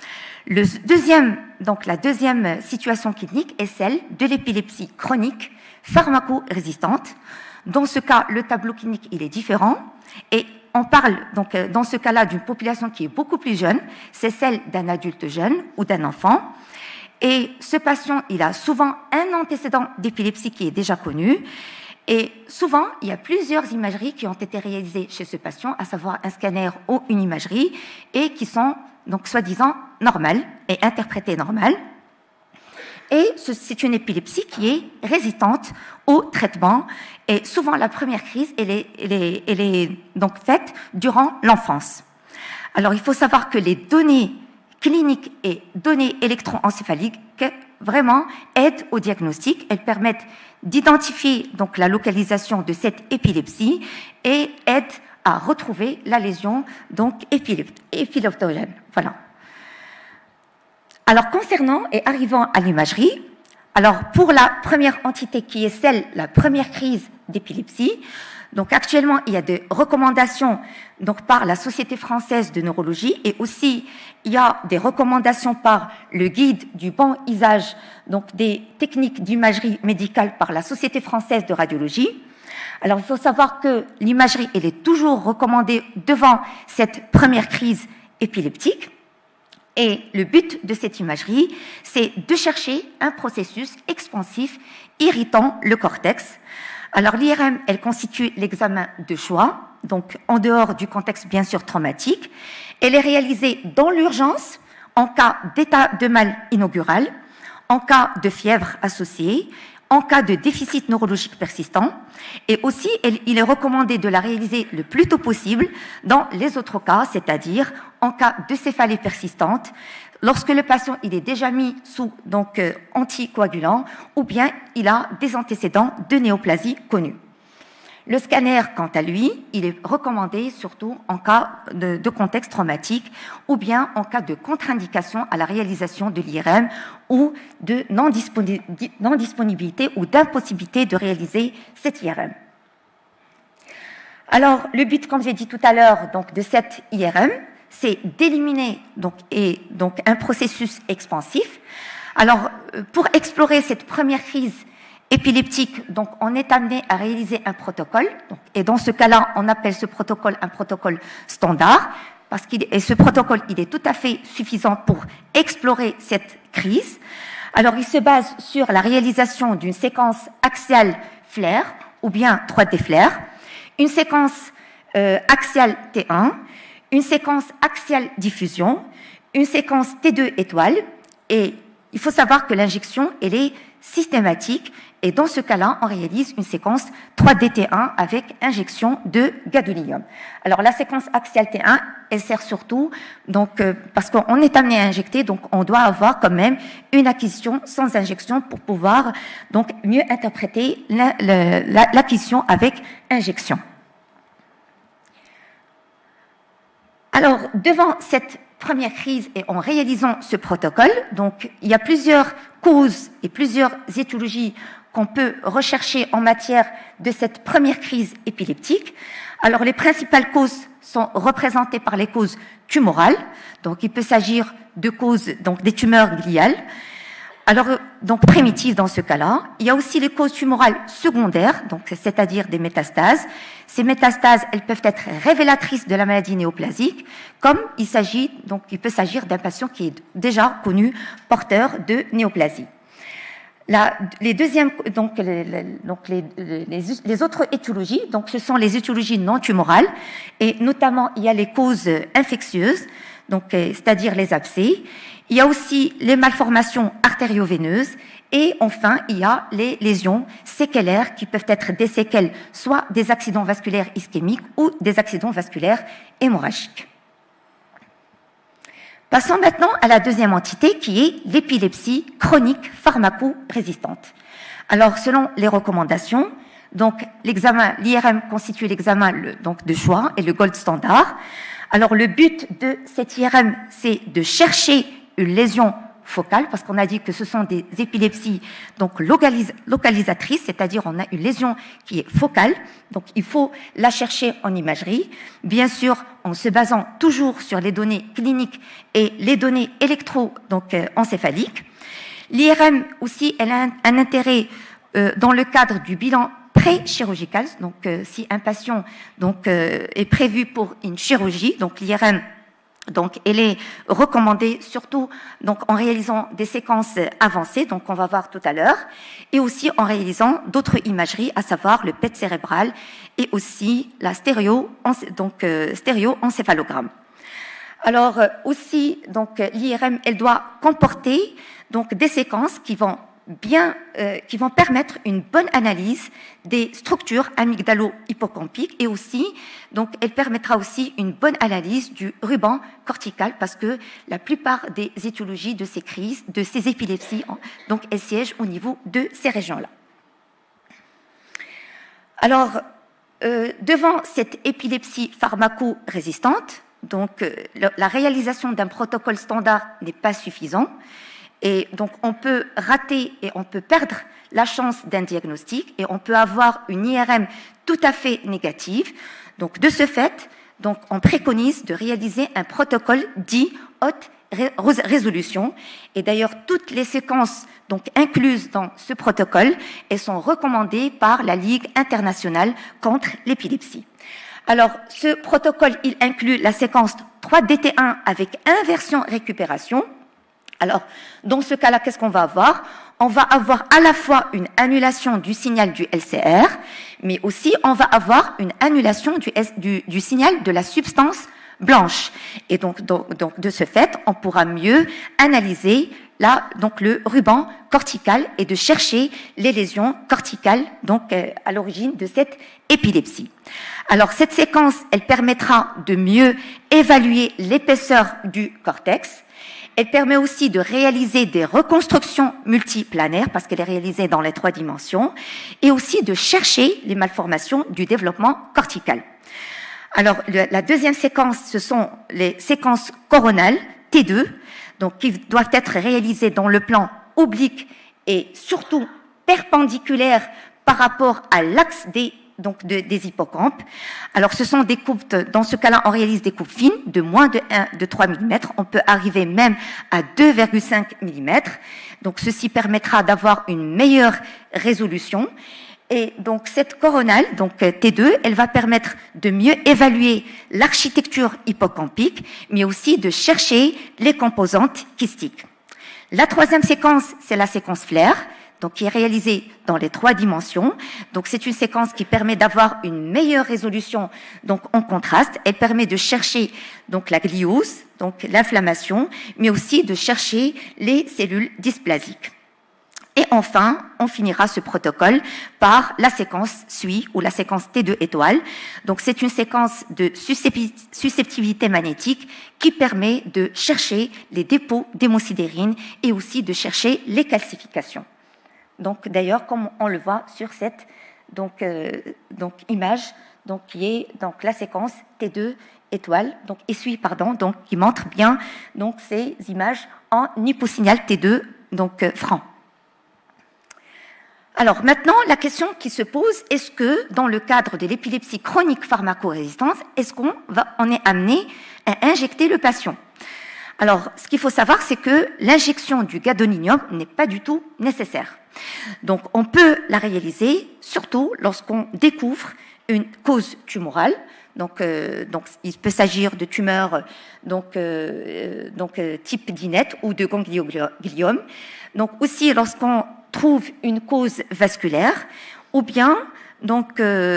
La deuxième situation clinique est celle de l'épilepsie chronique pharmacorésistante. Dans ce cas, le tableau clinique il est différent et on parle donc dans ce cas-là d'une population qui est beaucoup plus jeune, c'est celle d'un adulte jeune ou d'un enfant. Et ce patient, il a souvent un antécédent d'épilepsie qui est déjà connu. Et souvent, il y a plusieurs imageries qui ont été réalisées chez ce patient, à savoir un scanner ou une imagerie, et qui sont donc soi-disant normales et interprétées normales. Et c'est une épilepsie qui est résistante au traitement. Et souvent, la première crise, elle est donc faite durant l'enfance. Alors, il faut savoir que les données cliniques et données électroencéphaliques vraiment aident au diagnostic. Elles permettent d'identifier donc la localisation de cette épilepsie et aident à retrouver la lésion donc épileptogène. Voilà. Alors concernant et arrivant à l'imagerie, alors pour la première entité qui est la première crise d'épilepsie, donc actuellement il y a des recommandations donc par la Société française de neurologie et aussi il y a des recommandations par le guide du bon usage donc des techniques d'imagerie médicale par la Société française de radiologie. Alors il faut savoir que l'imagerie elle est toujours recommandée devant cette première crise épileptique. Et le but de cette imagerie, c'est de chercher un processus expansif irritant le cortex. Alors l'IRM, elle constitue l'examen de choix, donc en dehors du contexte bien sûr traumatique. Elle est réalisée dans l'urgence, en cas d'état de mal inaugural, en cas de fièvre associée, en cas de déficit neurologique persistant, et aussi il est recommandé de la réaliser le plus tôt possible dans les autres cas, c'est-à-dire en cas de céphalée persistante, lorsque le patient il est déjà mis sous donc anticoagulant ou bien il a des antécédents de néoplasie connus. Le scanner, quant à lui, il est recommandé surtout en cas de contexte traumatique ou bien en cas de contre-indication à la réalisation de l'IRM ou de non-disponibilité ou d'impossibilité de réaliser cette IRM. Alors, le but, comme j'ai dit tout à l'heure, donc de cette IRM, c'est d'éliminer donc un processus expansif. Alors, pour explorer cette première crise épileptique, donc on est amené à réaliser un protocole, et dans ce cas-là, on appelle ce protocole un protocole standard, et ce protocole, il est tout à fait suffisant pour explorer cette crise. Alors, il se base sur la réalisation d'une séquence axiale flair, ou bien 3D flair, une séquence axiale T1, une séquence axiale diffusion, une séquence T2 étoile, et il faut savoir que l'injection, elle est systématique, et dans ce cas-là, on réalise une séquence 3DT1 avec injection de gadolinium. Alors la séquence axiale T1, elle sert surtout donc parce qu'on est amené à injecter, donc on doit avoir quand même une acquisition sans injection pour pouvoir donc mieux interpréter l'acquisition avec injection. Alors devant cette première crise et en réalisant ce protocole, donc il y a plusieurs causes et plusieurs étiologies qu'on peut rechercher en matière de cette première crise épileptique. Alors les principales causes sont représentées par les causes tumorales, donc il peut s'agir de causes donc des tumeurs gliales. Alors donc primitives dans ce cas-là. Il y a aussi les causes tumorales secondaires, donc c'est-à-dire des métastases. Ces métastases, elles peuvent être révélatrices de la maladie néoplasique, comme il peut s'agir d'un patient qui est déjà connu porteur de néoplasie. les autres étiologies, donc ce sont les étiologies non tumorales, et notamment il y a les causes infectieuses, donc c'est-à-dire les abcès. Il y a aussi les malformations artério-veineuses, et enfin il y a les lésions séquelaires qui peuvent être des séquelles, soit des accidents vasculaires ischémiques ou des accidents vasculaires hémorragiques. Passons maintenant à la deuxième entité qui est l'épilepsie chronique pharmaco-résistante. Alors, selon les recommandations, donc l'examen, l'IRM constitue l'examen donc de choix et le gold standard. Alors, le but de cet IRM, c'est de chercher une lésion focale, parce qu'on a dit que ce sont des épilepsies donc localisatrices, c'est-à-dire on a une lésion qui est focale, donc il faut la chercher en imagerie, bien sûr en se basant toujours sur les données cliniques et les données encéphaliques. L'IRM aussi, elle a un intérêt dans le cadre du bilan pré-chirurgical, donc si un patient donc est prévu pour une chirurgie, donc l'IRM donc, elle est recommandée surtout donc, en réalisant des séquences avancées, donc on va voir tout à l'heure, et aussi en réalisant d'autres imageries, à savoir le PET cérébral et aussi la stéréoencéphalogramme. Alors aussi, donc l'IRM, elle doit comporter donc des séquences qui vont permettre une bonne analyse des structures amygdalo-hippocampiques et aussi, donc, elle permettra aussi une bonne analyse du ruban cortical parce que la plupart des étiologies de ces crises, de ces épilepsies, donc, elles siègent au niveau de ces régions-là. Alors, devant cette épilepsie pharmaco-résistante, donc, la réalisation d'un protocole standard n'est pas suffisant. Et donc, on peut rater et on peut perdre la chance d'un diagnostic et on peut avoir une IRM tout à fait négative. Donc, de ce fait, donc, on préconise de réaliser un protocole dit haute résolution. Et d'ailleurs, toutes les séquences donc, incluses dans ce protocole, elles sont recommandées par la Ligue internationale contre l'épilepsie. Alors, ce protocole, il inclut la séquence 3DT1 avec inversion récupération. Alors, dans ce cas-là, qu'est-ce qu'on va avoir? On va avoir à la fois une annulation du signal du LCR, mais aussi on va avoir une annulation du signal de la substance blanche. Et donc, de ce fait, on pourra mieux analyser donc le ruban cortical et de chercher les lésions corticales donc, à l'origine de cette épilepsie. Alors, cette séquence, elle permettra de mieux évaluer l'épaisseur du cortex. Elle permet aussi de réaliser des reconstructions multiplanaires parce qu'elle est réalisée dans les 3 dimensions et aussi de chercher les malformations du développement cortical. Alors, la deuxième séquence, ce sont les séquences coronales T2, donc qui doivent être réalisées dans le plan oblique et surtout perpendiculaire par rapport à l'axe des hippocampes. Alors, ce sont des coupes, dans ce cas-là, on réalise des coupes fines de moins de 3 mm. On peut arriver même à 2,5 mm. Donc, ceci permettra d'avoir une meilleure résolution. Et donc, cette coronale, donc T2, elle va permettre de mieux évaluer l'architecture hippocampique, mais aussi de chercher les composantes kystiques. La troisième séquence, c'est la séquence FLAIR, donc qui est réalisée dans les 3 dimensions. Donc c'est une séquence qui permet d'avoir une meilleure résolution donc en contraste. Elle permet de chercher donc la gliose, donc l'inflammation, mais aussi de chercher les cellules dysplasiques. Et enfin, on finira ce protocole par la séquence SUI ou la séquence T2 étoile. Donc c'est une séquence de susceptibilité magnétique qui permet de chercher les dépôts d'hémosidérine et aussi de chercher les calcifications. Donc d'ailleurs, comme on le voit sur cette image, donc qui est donc la séquence T2 étoile, donc SUI pardon, donc qui montre bien donc ces images en hyposignal T2 donc franc. Alors maintenant, la question qui se pose, est-ce que dans le cadre de l'épilepsie chronique pharmacorésistance, est-ce qu'on est amené à injecter le patient? Alors, ce qu'il faut savoir, c'est que l'injection du gadolinium n'est pas du tout nécessaire. Donc, on peut la réaliser surtout lorsqu'on découvre une cause tumorale. Donc, il peut s'agir de tumeurs type d'INET ou de gangliome. Donc, aussi lorsqu'on trouve une cause vasculaire, ou bien donc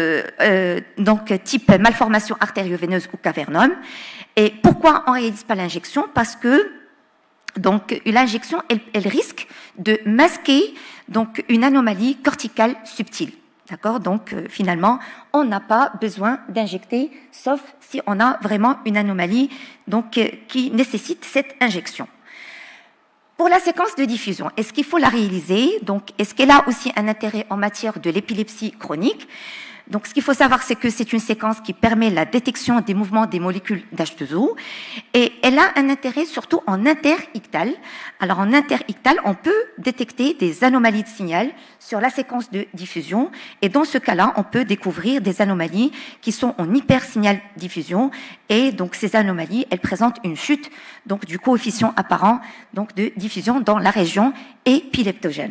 type malformation artério-veineuse ou cavernome. Et pourquoi on ne réalise pas l'injection? Parce que donc l'injection, elle risque de masquer donc une anomalie corticale subtile. D'accord? Donc finalement, on n'a pas besoin d'injecter, sauf si on a vraiment une anomalie donc qui nécessite cette injection. Pour la séquence de diffusion, est-ce qu'il faut la réaliser? Donc, est-ce qu'elle a aussi un intérêt en matière de l'épilepsie chronique? Donc, ce qu'il faut savoir, c'est que c'est une séquence qui permet la détection des mouvements des molécules d'H2O et elle a un intérêt surtout en interictal. Alors, en interictal, on peut détecter des anomalies de signal sur la séquence de diffusion et dans ce cas-là, on peut découvrir des anomalies qui sont en hypersignal diffusion et donc ces anomalies, elles présentent une chute donc du coefficient apparent donc de diffusion dans la région épileptogène.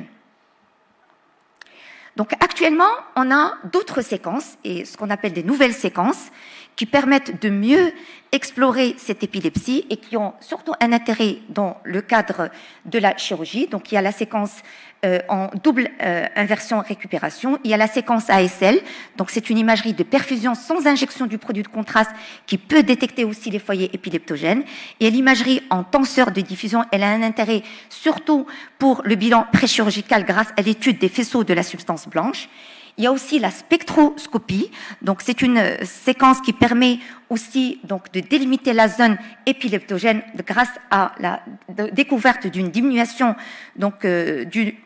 Donc actuellement, on a d'autres séquences, et ce qu'on appelle des nouvelles séquences, qui permettent de mieux explorer cette épilepsie et qui ont surtout un intérêt dans le cadre de la chirurgie. Donc il y a la séquence en double inversion récupération, il y a la séquence ASL, donc c'est une imagerie de perfusion sans injection du produit de contraste qui peut détecter aussi les foyers épileptogènes, et l'imagerie en tenseur de diffusion, elle a un intérêt surtout pour le bilan préchirurgical grâce à l'étude des faisceaux de la substance blanche. Il y a aussi la spectroscopie, donc c'est une séquence qui permet aussi donc de délimiter la zone épileptogène grâce à la découverte d'une diminution donc du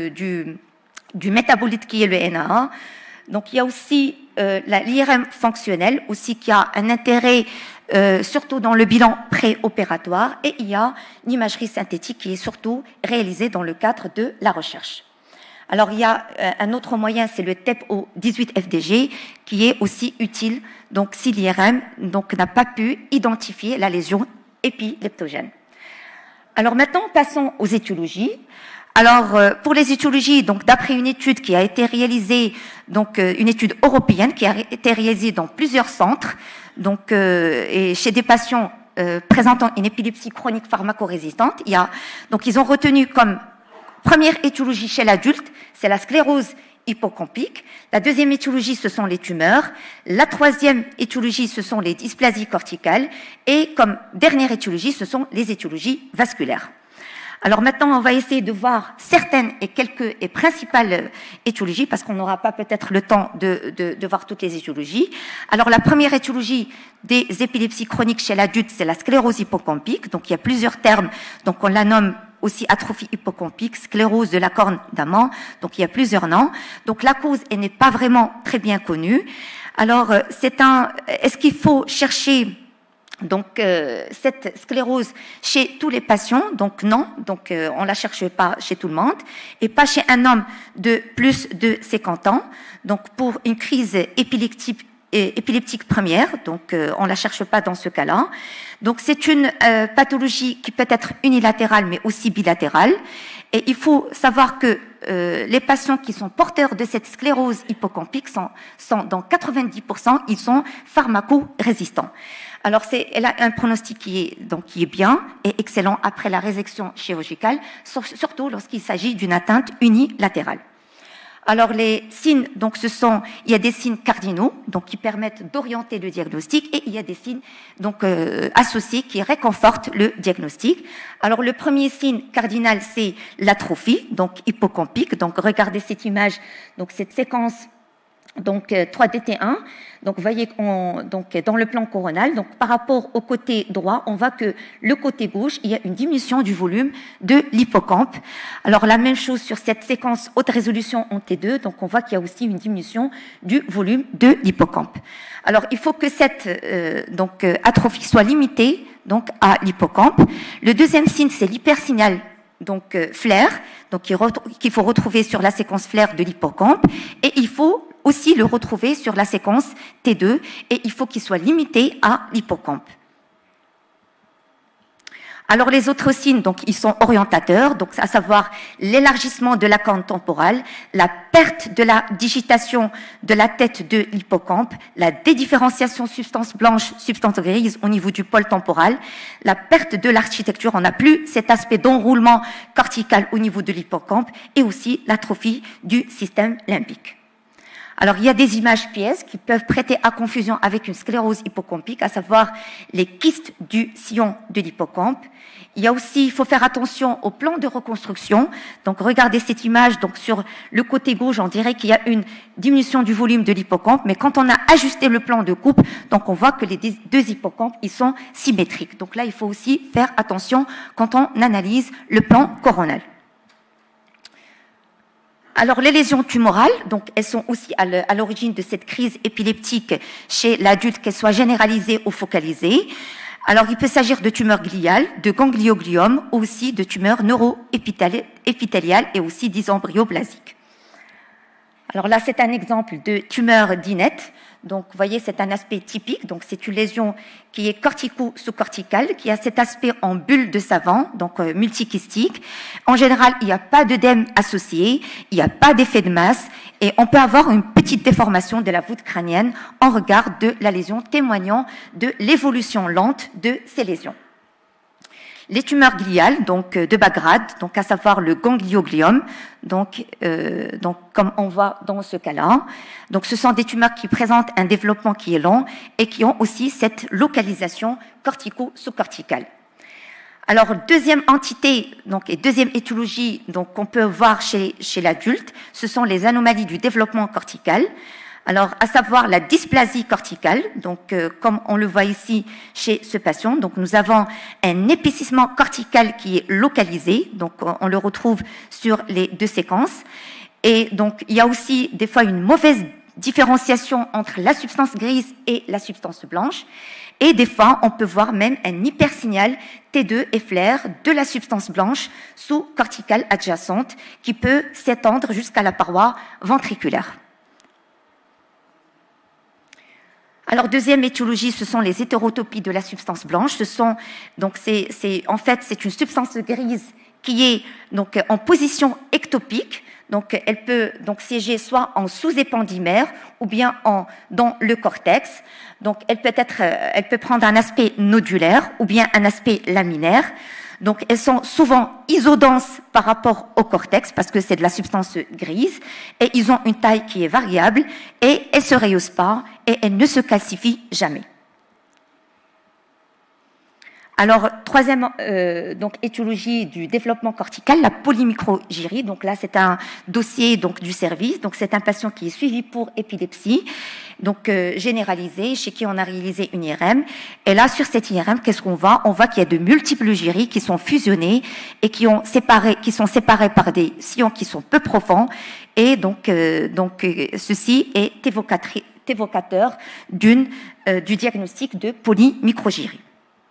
métabolite qui est le NAA. Donc il y a aussi l'IRM fonctionnel aussi qui a un intérêt surtout dans le bilan préopératoire, et il y a l'imagerie synthétique qui est surtout réalisée dans le cadre de la recherche. Alors, il y a un autre moyen, c'est le TEP-O18-FDG, qui est aussi utile, donc si l'IRM n'a pas pu identifier la lésion épileptogène. Alors maintenant, passons aux étiologies. Alors, pour les étiologies, donc d'après une étude qui a été réalisée, donc une étude européenne qui a été réalisée dans plusieurs centres, donc et chez des patients présentant une épilepsie chronique pharmacorésistante, donc ils ont retenu comme première étiologie chez l'adulte, c'est la sclérose hippocampique. La deuxième étiologie, ce sont les tumeurs. La troisième étiologie, ce sont les dysplasies corticales. Et comme dernière étiologie, ce sont les étiologies vasculaires. Alors maintenant, on va essayer de voir certaines et quelques et principales étiologies, parce qu'on n'aura pas peut-être le temps de voir toutes les étiologies. Alors la première étiologie des épilepsies chroniques chez l'adulte, c'est la sclérose hippocampique. Donc il y a plusieurs termes, donc on la nomme aussi atrophie hippocampique, sclérose de la corne d'Amand, donc il y a plusieurs noms. Donc la cause, elle n'est pas vraiment très bien connue. Alors est-ce qu'il faut chercher donc cette sclérose chez tous les patients? Donc non, donc on la cherche pas chez tout le monde, et pas chez un homme de plus de 50 ans. Donc pour une crise épileptique première, donc on la cherche pas dans ce cas-là. Donc c'est une pathologie qui peut être unilatérale mais aussi bilatérale, et il faut savoir que les patients qui sont porteurs de cette sclérose hippocampique sont dans 90%, ils sont pharmacorésistants. Alors elle a un pronostic qui est bien et excellent après la résection chirurgicale, surtout lorsqu'il s'agit d'une atteinte unilatérale. Alors les signes, donc il y a des signes cardinaux, donc qui permettent d'orienter le diagnostic, et il y a des signes donc associés qui réconfortent le diagnostic. Alors le premier signe cardinal, c'est l'atrophie, donc hippocampique. Donc regardez cette image, donc cette séquence donc 3DT1. Donc vous voyez donc dans le plan coronal, donc par rapport au côté droit, on voit que le côté gauche, il y a une diminution du volume de l'hippocampe. Alors la même chose sur cette séquence haute résolution en T2, donc on voit qu'il y a aussi une diminution du volume de l'hippocampe. Alors il faut que cette atrophie soit limitée donc à l'hippocampe. Le deuxième signe, c'est l'hypersignal donc flair, donc qu'il faut retrouver sur la séquence flair de l'hippocampe, et il faut aussi le retrouver sur la séquence T2, et il faut qu'il soit limité à l'hippocampe. Alors les autres signes, donc ils sont orientateurs, donc à savoir l'élargissement de la corne temporale, la perte de la digitation de la tête de l'hippocampe, la dédifférenciation substance blanche, substance grise au niveau du pôle temporal, la perte de l'architecture, on n'a plus cet aspect d'enroulement cortical au niveau de l'hippocampe et aussi l'atrophie du système limbique. Alors, il y a des images pièces qui peuvent prêter à confusion avec une sclérose hippocampique, à savoir les kystes du sillon de l'hippocampe. Il y a aussi, il faut faire attention au plan de reconstruction. Donc, regardez cette image. Donc, sur le côté gauche, on dirait qu'il y a une diminution du volume de l'hippocampe. Mais quand on a ajusté le plan de coupe, donc on voit que les deux hippocampes, ils sont symétriques. Donc là, il faut aussi faire attention quand on analyse le plan coronal. Alors, les lésions tumorales, donc, elles sont aussi à l'origine de cette crise épileptique chez l'adulte, qu'elles soient généralisées ou focalisées. Alors, il peut s'agir de tumeurs gliales, de gangliogliome, ou aussi de tumeurs neuroépithéliales et aussi d'embryoblasques. Alors là, c'est un exemple de tumeur d'inette. Donc, vous voyez, c'est un aspect typique. Donc, c'est une lésion qui est cortico-sous-corticale, qui a cet aspect en bulle de savant, donc multikystique. En général, il n'y a pas d'œdème associé, il n'y a pas d'effet de masse, et on peut avoir une petite déformation de la voûte crânienne en regard de la lésion, témoignant de l'évolution lente de ces lésions. Les tumeurs gliales, donc de bas grade, donc à savoir le gangliogliome, donc comme on voit dans ce cas-là. Donc ce sont des tumeurs qui présentent un développement qui est lent et qui ont aussi cette localisation cortico-sous-corticale. Alors deuxième entité, donc et deuxième étiologie, donc qu'on peut voir chez l'adulte, ce sont les anomalies du développement cortical. Alors, à savoir la dysplasie corticale, donc comme on le voit ici chez ce patient, donc nous avons un épaississement cortical qui est localisé, donc on le retrouve sur les deux séquences, et donc il y a aussi des fois une mauvaise différenciation entre la substance grise et la substance blanche, et des fois on peut voir même un hypersignal T2 efflaire de la substance blanche sous-corticale adjacente qui peut s'étendre jusqu'à la paroi ventriculaire. Alors, deuxième étiologie, ce sont les hétérotopies de la substance blanche. En fait, c'est une substance grise qui est donc en position ectopique. Donc, elle peut donc siéger soit en sous-épandymère ou bien dans le cortex. Donc, elle peut prendre un aspect nodulaire ou bien un aspect laminaire. Donc, elles sont souvent isodenses par rapport au cortex parce que c'est de la substance grise et ils ont une taille qui est variable et elles ne se rayosent pas et elles ne se calcifient jamais. Alors, troisième étiologie du développement cortical, la polymicrogyrie. Donc là, c'est un dossier donc du service. Donc c'est un patient qui est suivi pour épilepsie, donc généralisée, chez qui on a réalisé une IRM. Et là, sur cette IRM, qu'est-ce qu'on voit? On voit qu'il y a de multiples gyries qui sont fusionnées et qui sont séparées par des sillons qui sont peu profonds. Et donc ceci est évocateur du diagnostic de polymicrogyrie.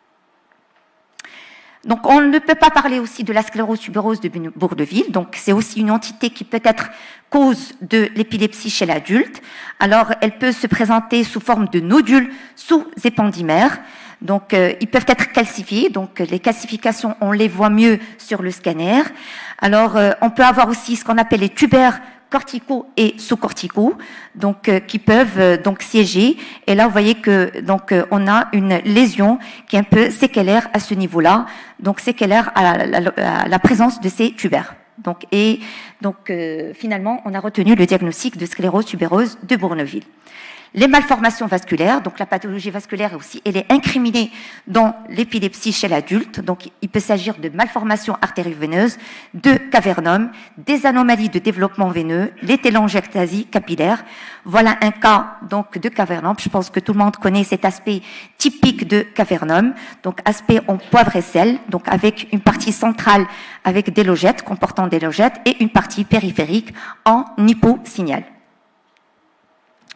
Donc, on ne peut pas parler aussi de la sclérose tubereuse de Bourdeville. Donc, c'est aussi une entité qui peut être cause de l'épilepsie chez l'adulte. Alors, elle peut se présenter sous forme de nodules sous-épandymères. Donc, ils peuvent être calcifiés. Donc, les calcifications, on les voit mieux sur le scanner. Alors, on peut avoir aussi ce qu'on appelle les tubaires corticaux et sous-corticaux, donc qui peuvent donc siéger. Et là, vous voyez que on a une lésion qui est un peu séquelaire à ce niveau-là, donc séquelaire à la présence de ces tubaires. Donc finalement, on a retenu le diagnostic de sclérose tubéreuse de Bourneville. Les malformations vasculaires, donc la pathologie vasculaire aussi, elle est incriminée dans l'épilepsie chez l'adulte. Donc, il peut s'agir de malformations artério-veineuses, de cavernome, des anomalies de développement veineux, les télangiectasies capillaires. Voilà un cas donc de cavernome. Je pense que tout le monde connaît cet aspect typique de cavernome. Donc, aspect en poivre et sel, donc avec une partie centrale avec des logettes, comportant des logettes, et une partie périphérique en hyposignal.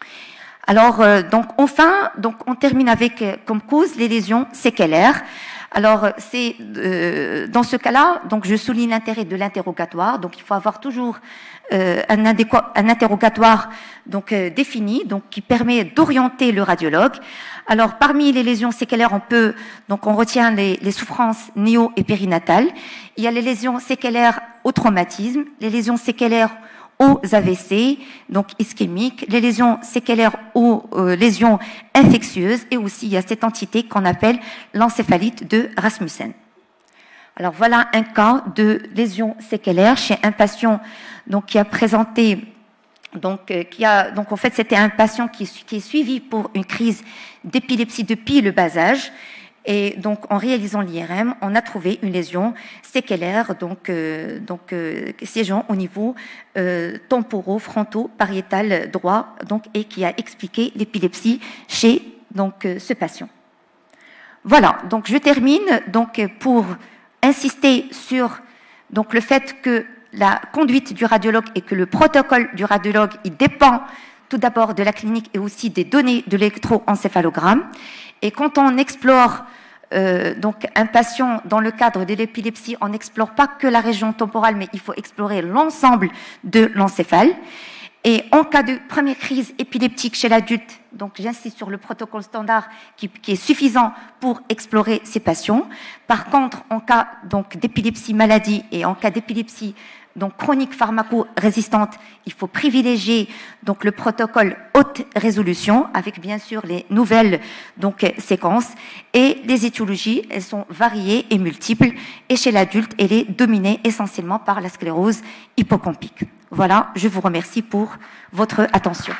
Alors, on termine avec comme cause les lésions séquelaires. Alors, c'est dans ce cas-là, donc je souligne l'intérêt de l'interrogatoire. Donc, il faut avoir toujours un interrogatoire donc défini, donc qui permet d'orienter le radiologue. Alors, parmi les lésions séquelaires, on retient les souffrances néo- et périnatales. Il y a les lésions séquelaires au traumatisme, les lésions séquelaires aux AVC, donc ischémiques, les lésions séquelaires aux lésions infectieuses, et aussi il y a cette entité qu'on appelle l'encéphalite de Rasmussen. Alors voilà un cas de lésion séquelaire chez un patient donc qui a présenté donc en fait c'était un patient qui est suivi pour une crise d'épilepsie depuis le bas âge. Et donc, en réalisant l'IRM, on a trouvé une lésion séquelaire, siégeant au niveau temporo-fronto-pariétal droit, donc, et qui a expliqué l'épilepsie chez ce patient. Voilà. Donc, je termine pour insister sur le fait que la conduite du radiologue et que le protocole du radiologue, il dépend tout d'abord de la clinique et aussi des données de l'électroencéphalogramme. Et quand on explore un patient dans le cadre de l'épilepsie, on n'explore pas que la région temporale, mais il faut explorer l'ensemble de l'encéphale. Et en cas de première crise épileptique chez l'adulte, donc j'insiste sur le protocole standard qui est suffisant pour explorer ces patients. Par contre, en cas d'épilepsie maladie et en cas d'épilepsie chronique pharmaco-résistante, il faut privilégier le protocole haute résolution avec bien sûr les nouvelles séquences, et les étiologies, elles sont variées et multiples, et chez l'adulte, elle est dominée essentiellement par la sclérose hippocampique. Voilà, je vous remercie pour votre attention.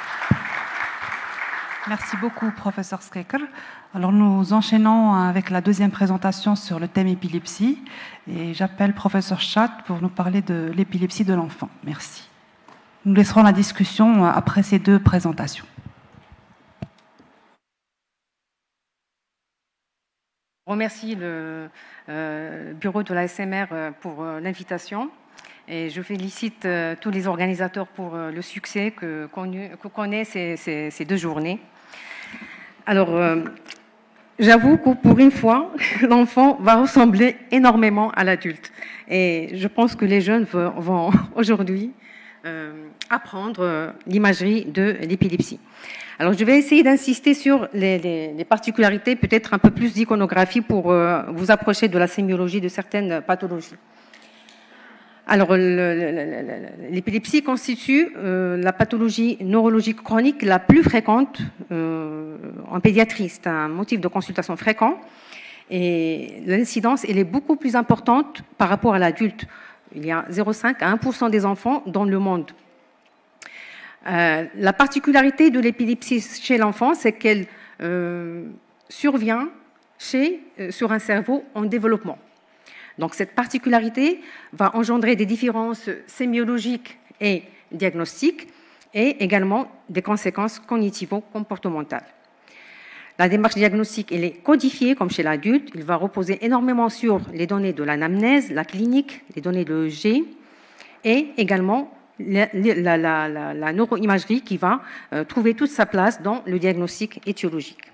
Merci beaucoup, professeur Skeker. Alors, nous enchaînons avec la deuxième présentation sur le thème épilepsie. Et j'appelle professeur Chat pour nous parler de l'épilepsie de l'enfant. Merci. Nous laisserons la discussion après ces deux présentations. Je remercie le bureau de l'ASMR pour l'invitation. Et je félicite tous les organisateurs pour le succès que connaît ces deux journées. Alors, j'avoue que pour une fois, l'enfant va ressembler énormément à l'adulte. Et je pense que les jeunes vont aujourd'hui apprendre l'imagerie de l'épilepsie. Alors, je vais essayer d'insister sur les particularités, peut-être un peu plus d'iconographie pour vous approcher de la sémiologie de certaines pathologies. Alors, l'épilepsie constitue la pathologie neurologique chronique la plus fréquente en pédiatrie. C'est un motif de consultation fréquent et l'incidence elle est beaucoup plus importante par rapport à l'adulte. Il y a 0,5 à 1% des enfants dans le monde. La particularité de l'épilepsie chez l'enfant, c'est qu'elle survient sur un cerveau en développement. Donc cette particularité va engendrer des différences sémiologiques et diagnostiques et également des conséquences cognitivo-comportementales. La démarche diagnostique elle est codifiée comme chez l'adulte. Il va reposer énormément sur les données de l'anamnèse, la clinique, les données de l'EEG et également la neuroimagerie qui va trouver toute sa place dans le diagnostic étiologique.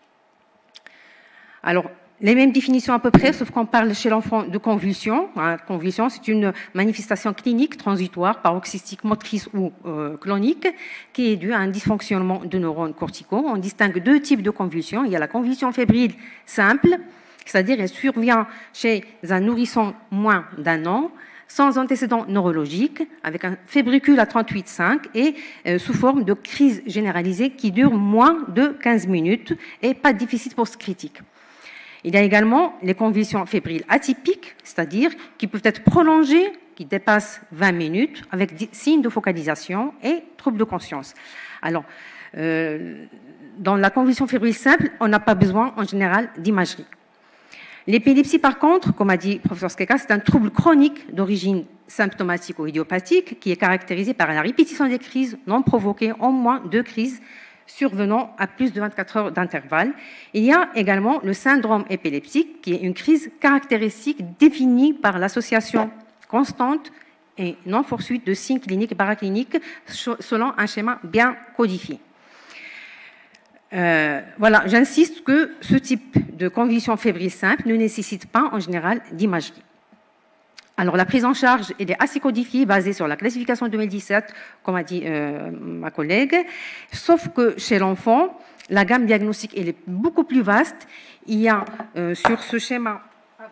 Alors, les mêmes définitions à peu près, sauf qu'on parle chez l'enfant de convulsion. Convulsion, c'est une manifestation clinique transitoire, paroxystique, motrice ou clonique, qui est due à un dysfonctionnement de neurones corticaux. On distingue deux types de convulsions. Il y a la convulsion fébrile simple, c'est-à-dire elle survient chez un nourrisson moins d'1 an, sans antécédent neurologique, avec un fébricule à 38,5 et sous forme de crise généralisée qui dure moins de 15 minutes et pas de déficit post-critique. Il y a également les convulsions fébriles atypiques, c'est-à-dire qui peuvent être prolongées, qui dépassent 20 minutes, avec des signes de focalisation et troubles de conscience. Alors, dans la convulsion fébrile simple, on n'a pas besoin en général d'imagerie. L'épilepsie, par contre, comme a dit le professeur Skeka, c'est un trouble chronique d'origine symptomatique ou idiopathique qui est caractérisé par la répétition des crises non provoquées, en moins 2 crises survenant à plus de 24 heures d'intervalle. Il y a également le syndrome épileptique, qui est une crise caractéristique définie par l'association constante et non fortuite de signes cliniques et paracliniques selon un schéma bien codifié. Voilà, j'insiste que ce type de convulsion fébrile simple ne nécessite pas en général d'imagerie. Alors, la prise en charge elle est assez codifiée, basée sur la classification 2017, comme a dit ma collègue, sauf que chez l'enfant, la gamme diagnostique elle est beaucoup plus vaste. Il y a sur ce schéma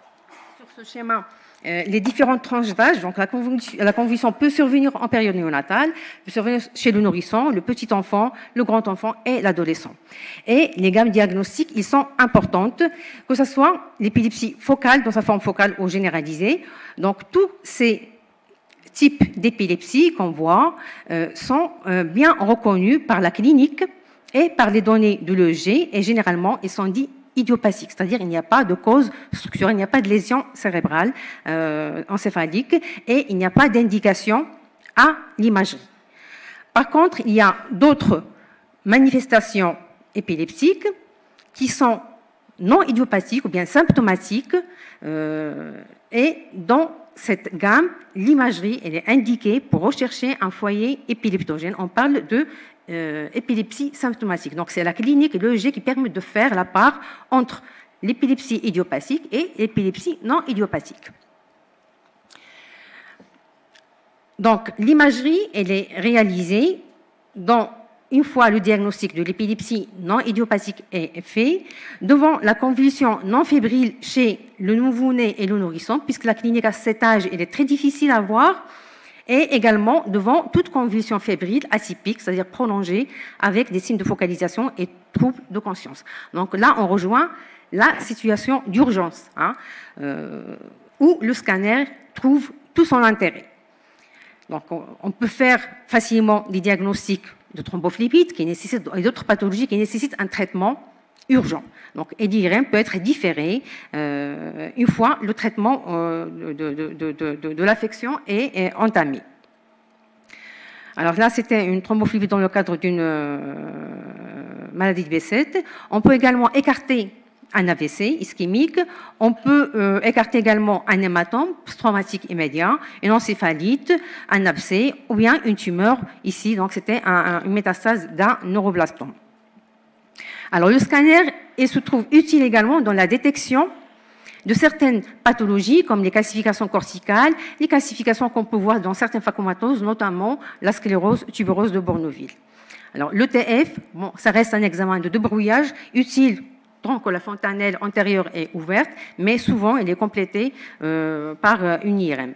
les différentes tranches d'âge. Donc, la convulsion peut survenir en période néonatale, peut survenir chez le nourrisson, le petit enfant, le grand enfant et l'adolescent. Et les gammes diagnostiques, ils sont importantes, que ce soit l'épilepsie focale, dans sa forme focale ou généralisée. Donc, tous ces types d'épilepsie qu'on voit sont bien reconnus par la clinique et par les données de l'EEG, et généralement, ils sont dits idiopathique, c'est-à-dire il n'y a pas de cause structurelle, il n'y a pas de lésion cérébrale encéphalique et il n'y a pas d'indication à l'imagerie. Par contre, il y a d'autres manifestations épileptiques qui sont non idiopathiques ou bien symptomatiques et dans cette gamme, l'imagerie elle est indiquée pour rechercher un foyer épileptogène. On parle de épilepsie symptomatique. Donc, c'est la clinique et l'EEG qui permettent de faire la part entre l'épilepsie idiopathique et l'épilepsie non idiopathique. Donc, l'imagerie, elle est réalisée une fois le diagnostic de l'épilepsie non idiopathique est fait, devant la convulsion non fébrile chez le nouveau-né et le nourrisson, puisque la clinique à cet âge, elle est très difficile à voir, et également devant toute convulsion fébrile atypique, c'est-à-dire prolongée, avec des signes de focalisation et troubles de conscience. Donc là, on rejoint la situation d'urgence, où le scanner trouve tout son intérêt. Donc on peut faire facilement des diagnostics de thrombophlébite et d'autres pathologies qui nécessitent un traitement urgent. Donc, l'IRM peut être différé une fois le traitement de l'affection est entamé. Alors là, c'était une thrombophlébite dans le cadre d'une maladie de B7. On peut également écarter un AVC ischémique. On peut écarter également un hématome post-traumatique immédiat, une encéphalite, un abcès ou bien une tumeur. Ici, donc, c'était une métastase d'un neuroblastome. Alors, le scanner se trouve utile également dans la détection de certaines pathologies, comme les calcifications corticales, les calcifications qu'on peut voir dans certaines phacomatoses, notamment la sclérose tubereuse de Bournonville. Alors, l'ETF, bon, ça reste un examen de débrouillage utile tant que la fontanelle antérieure est ouverte, mais souvent, elle est complétée par une IRM.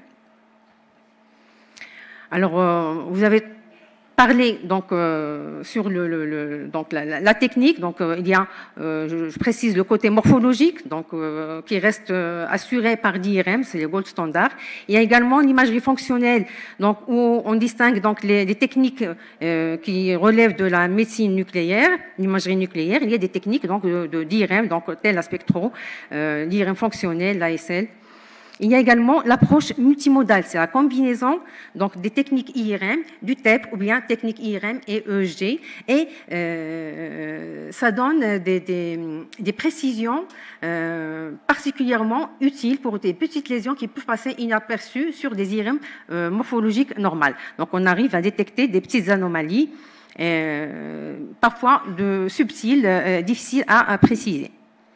Alors, vous avez parler donc sur donc la technique. Donc il y a, je précise le côté morphologique, donc qui reste assuré par l'IRM, c'est le gold standard. Il y a également l'imagerie fonctionnelle, donc où on distingue donc les techniques qui relèvent de la médecine nucléaire, l'imagerie nucléaire. Il y a des techniques donc de d'IRM, donc tel la spectro, l'IRM fonctionnel, l'ASL. Il y a également l'approche multimodale, c'est la combinaison donc des techniques IRM, du TEP ou bien techniques IRM et EEG, et ça donne des précisions particulièrement utiles pour des petites lésions qui peuvent passer inaperçues sur des IRM morphologiques normales. Donc on arrive à détecter des petites anomalies, parfois subtiles, difficiles à préciser.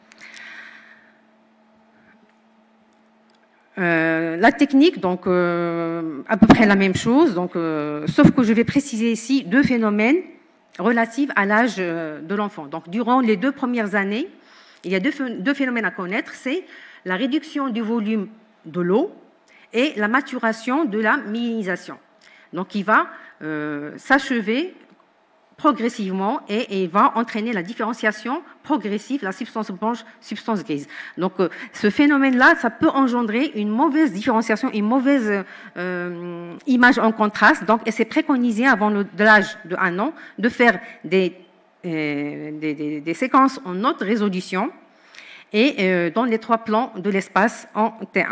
La technique, donc à peu près la même chose, donc, sauf que je vais préciser ici deux phénomènes relatifs à l'âge de l'enfant. Donc, durant les 2 premières années, il y a deux phénomènes à connaître, c'est la réduction du volume de l'eau et la maturation de la myélisation. Donc, il va s'achever progressivement et il va entraîner la différenciation progressive, la substance blanche, substance grise. Donc, ce phénomène-là, ça peut engendrer une mauvaise différenciation, une mauvaise image en contraste. Donc, et c'est préconisé avant l'âge de 1 an de faire des séquences en haute résolution et dans les 3 plans de l'espace en T1.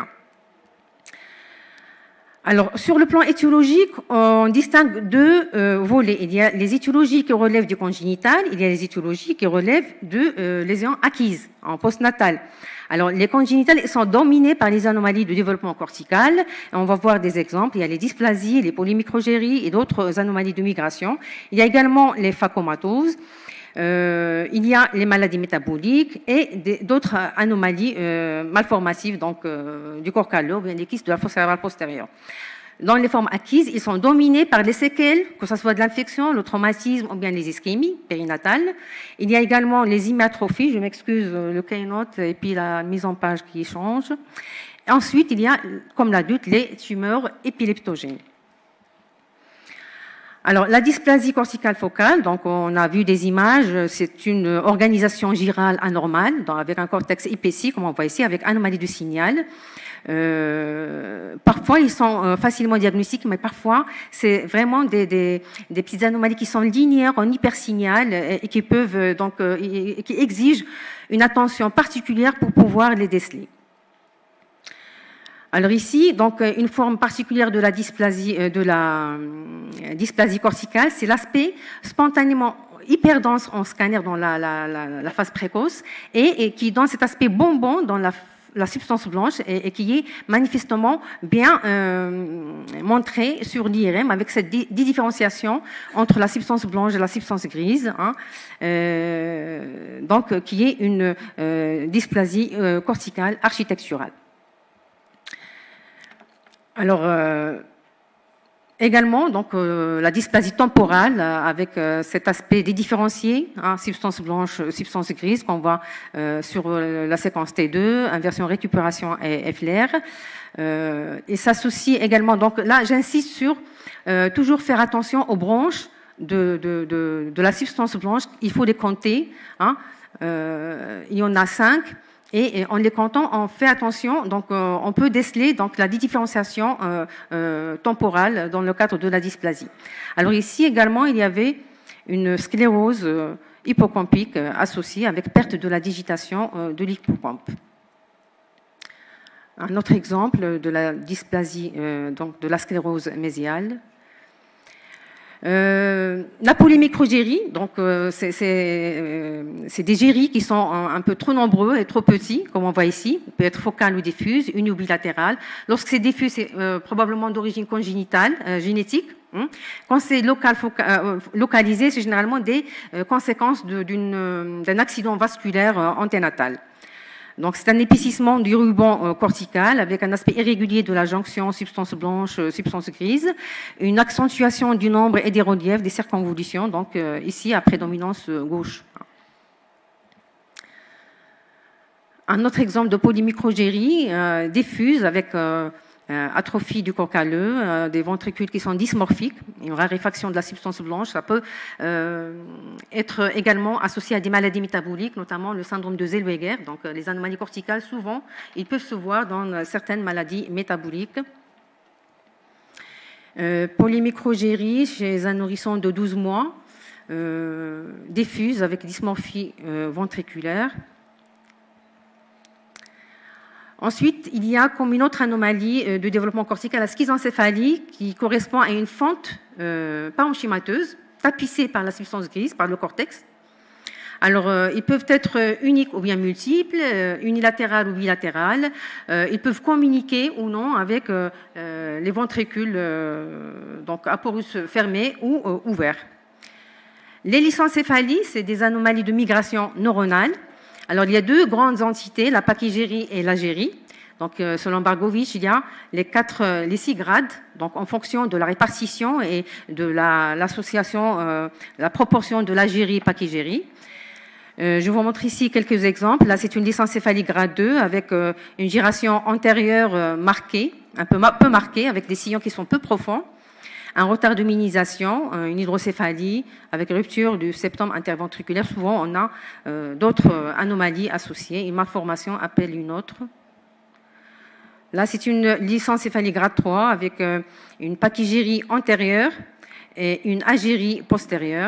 Alors, sur le plan étiologique, on distingue 2 volets. Il y a les étiologies qui relèvent du congénital, il y a les étiologies qui relèvent de lésions acquises en postnatal. Alors, les congénitales sont dominées par les anomalies de développement cortical. On va voir des exemples. Il y a les dysplasies, les polymicrogéries et d'autres anomalies de migration. Il y a également les phacomatoses. Il y a les maladies métaboliques et d'autres anomalies malformatives donc, du corps calleux ou bien des kystes de la fosse cérébrale postérieure. Dans les formes acquises, ils sont dominés par les séquelles, que ce soit de l'infection, le traumatisme ou bien les ischémies périnatales. Il y a également les hypertrophies, je m'excuse, le keynote et puis la mise en page qui change. Ensuite, il y a, comme l'adulte, les tumeurs épileptogènes. Alors, la dysplasie corticale focale, donc on a vu des images, c'est une organisation girale anormale, avec un cortex épaissi, comme on voit ici, avec anomalie du signal. Parfois, ils sont facilement diagnostiques, mais parfois, c'est vraiment des petites anomalies qui sont linéaires en hypersignal et qui peuvent donc qui exigent une attention particulière pour pouvoir les déceler. Alors ici, donc une forme particulière de la dysplasie corticale, c'est l'aspect spontanément hyper dense en scanner dans la phase précoce et qui donne cet aspect bonbon dans la substance blanche et qui est manifestement bien montré sur l'IRM avec cette différenciation entre la substance blanche et la substance grise, donc qui est une dysplasie corticale architecturale. Alors, également, donc, la dysplasie temporale avec cet aspect dédifférencié, substance blanche, substance grise, qu'on voit sur la séquence T2, inversion récupération et FLR. Et s'associe également, donc là, j'insiste sur toujours faire attention aux branches de la substance blanche. Il faut les compter. Il y en a 5. Et en les comptant, on fait attention, donc on peut déceler donc, la différenciation temporale dans le cadre de la dysplasie. Alors ici également, il y avait une sclérose hippocampique associée avec perte de la digitation de l'hippocampe. Un autre exemple de la dysplasie, donc de la sclérose mésiale. La polymicrogérie, donc c'est des géries qui sont un peu trop nombreux et trop petits, comme on voit ici. Il peut être focal ou diffuse, uni ou bilatéral. Lorsque c'est diffus, c'est probablement d'origine congénitale, génétique. Quand c'est localisé, c'est généralement des conséquences d'un accident vasculaire anténatal. Donc, c'est un épaississement du ruban cortical avec un aspect irrégulier de la jonction substance blanche, substance grise, une accentuation du nombre et des reliefs des circonvolutions, donc ici à prédominance gauche. Un autre exemple de polymicrogérie diffuse avec atrophie du corps calleux, des ventricules qui sont dysmorphiques, une raréfaction de la substance blanche. Ça peut être également associé à des maladies métaboliques, notamment le syndrome de Zellweger. Donc les anomalies corticales, souvent, ils peuvent se voir dans certaines maladies métaboliques. Polymicrogérie chez un nourrisson de 12 mois, diffuse avec dysmorphie ventriculaire. Ensuite, il y a comme une autre anomalie de développement cortical, la schizencéphalie, qui correspond à une fente parenchymateuse, tapissée par la substance grise, par le cortex. Alors, ils peuvent être uniques ou bien multiples, unilatérales ou bilatérales. Ils peuvent communiquer ou non avec les ventricules, donc à porus fermés ou ouverts. Les lysencéphalies, c'est des anomalies de migration neuronale. Alors, il y a deux grandes entités, la pachygyrie et l'agérie. Donc, selon Bargovich, il y a les 6 grades, donc en fonction de la répartition et de l'association, la proportion de l'agérie et pachygyrie. Je vous montre ici quelques exemples. Là, c'est une lysencéphalie grade 2 avec une gyration antérieure marquée, un peu marquée, avec des sillons qui sont peu profonds. Un retard de minimisation, une hydrocéphalie avec rupture du septum interventriculaire. Souvent, on a d'autres anomalies associées. Une malformation appelle une autre. Là, c'est une lysencéphalie grade 3 avec une pachygyrie antérieure et une agérie postérieure.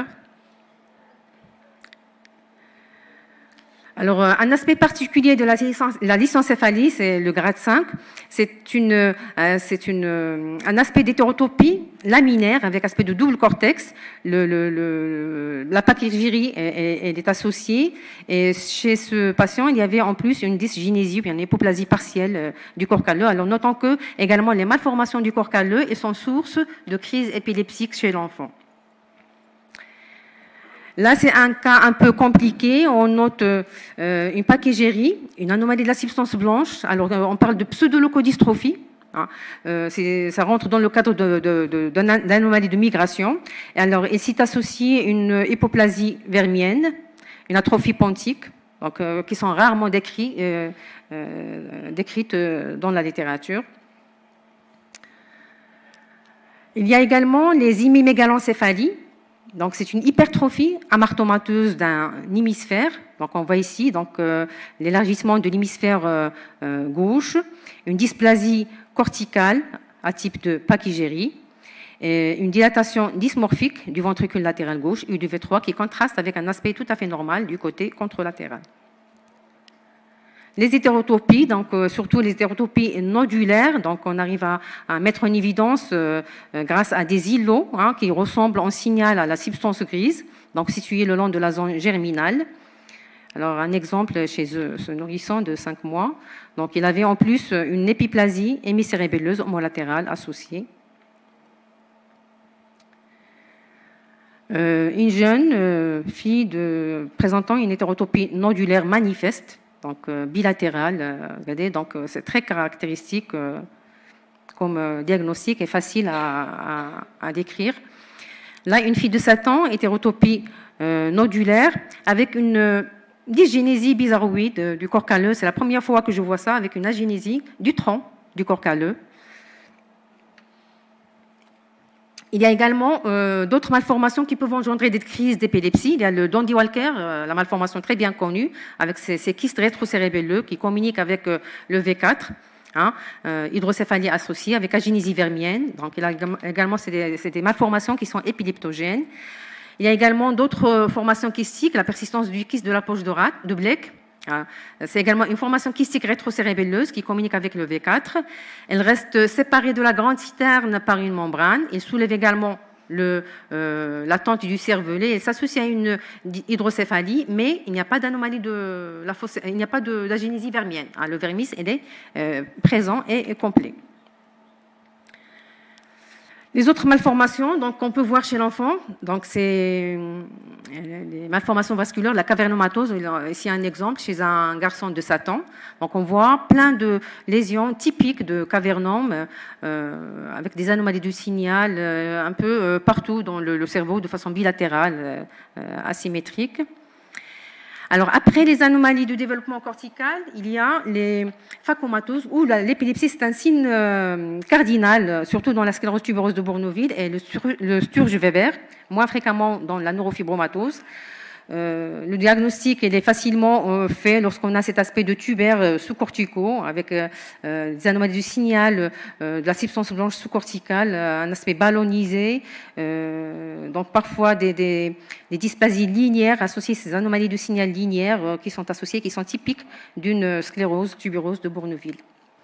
Alors, un aspect particulier de la lysencéphalie, c'est le grade 5. C'est un aspect d'hétérotopie laminaire avec aspect de double cortex. La pachygyrie elle est associée. Et chez ce patient, il y avait en plus une dysgynésie, une hypoplasie partielle du corps calleux. Alors, notons que également les malformations du corps calleux sont source de crises épileptiques chez l'enfant. Là, c'est un cas un peu compliqué. On note une pachygérie, une anomalie de la substance blanche. Alors, on parle de pseudoleucodystrophie. Ça rentre dans le cadre d'anomalie de migration. Et alors, il s'y associe une hypoplasie vermienne, une atrophie pontique, donc, qui sont rarement décrites dans la littérature. Il y a également les hémimégalencephalies. Donc, c'est une hypertrophie amartomateuse d'un hémisphère. Donc, on voit ici l'élargissement de l'hémisphère gauche, une dysplasie corticale à type de pachygérie, et une dilatation dysmorphique du ventricule latéral gauche, UDV3, qui contraste avec un aspect tout à fait normal du côté contralatéral. Les hétérotopies, donc surtout les hétérotopies nodulaires, donc on arrive à mettre en évidence grâce à des îlots qui ressemblent en signal à la substance grise, donc situés le long de la zone germinale. Alors un exemple chez ce nourrisson de 5 mois, donc il avait en plus une épiplasie hémicérébelleuse homolatérale associée. Une jeune fille présentant une hétérotopie nodulaire manifeste, donc bilatérale, regardez, donc c'est très caractéristique comme diagnostic et facile à décrire. Là, une fille de 7 ans, hétérotopie nodulaire, avec une dysgénésie bizarroïde du corps calleux. C'est la première fois que je vois ça, avec une agénésie du tronc du corps calleux. Il y a également d'autres malformations qui peuvent engendrer des crises d'épilepsie. Il y a le Dandy-Walker, la malformation très bien connue, avec ces kystes rétrocérébelleux qui communiquent avec le V4, hydrocéphalie associée avec agénésie vermienne. Donc, il y a également c'est des malformations qui sont épileptogènes. Il y a également d'autres formations kystiques, la persistance du kyste de la poche de Blake. C'est également une formation kystique rétrocérébelleuse qui communique avec le V4. Elle reste séparée de la grande citerne par une membrane. Il soulève également l'attente du cervelet. Elle s'associe à une hydrocéphalie, mais il n'y a pas d'anomalie il n'y a pas d'agénésie vermienne. Le vermis, il est présent et complet. Les autres malformations qu'on peut voir chez l'enfant, c'est les malformations vasculaires, la cavernomatose. Ici un exemple chez un garçon de 7 ans. Donc on voit plein de lésions typiques de cavernome avec des anomalies du signal un peu partout dans le cerveau de façon bilatérale, asymétrique. Alors, après les anomalies du développement cortical, il y a les phacomatoses, où l'épilepsie, c'est un signe cardinal, surtout dans la sclérose tubereuse de Bournonville et le Sturge-Weber, moins fréquemment dans la neurofibromatose. Le diagnostic il est facilement fait lorsqu'on a cet aspect de tubère sous-corticaux avec des anomalies du signal, de la substance blanche sous-corticale, un aspect ballonisé, donc parfois des dysplasies linéaires associées à ces anomalies de signal linéaires qui sont associées, qui sont typiques d'une sclérose tubereuse de Bournonville.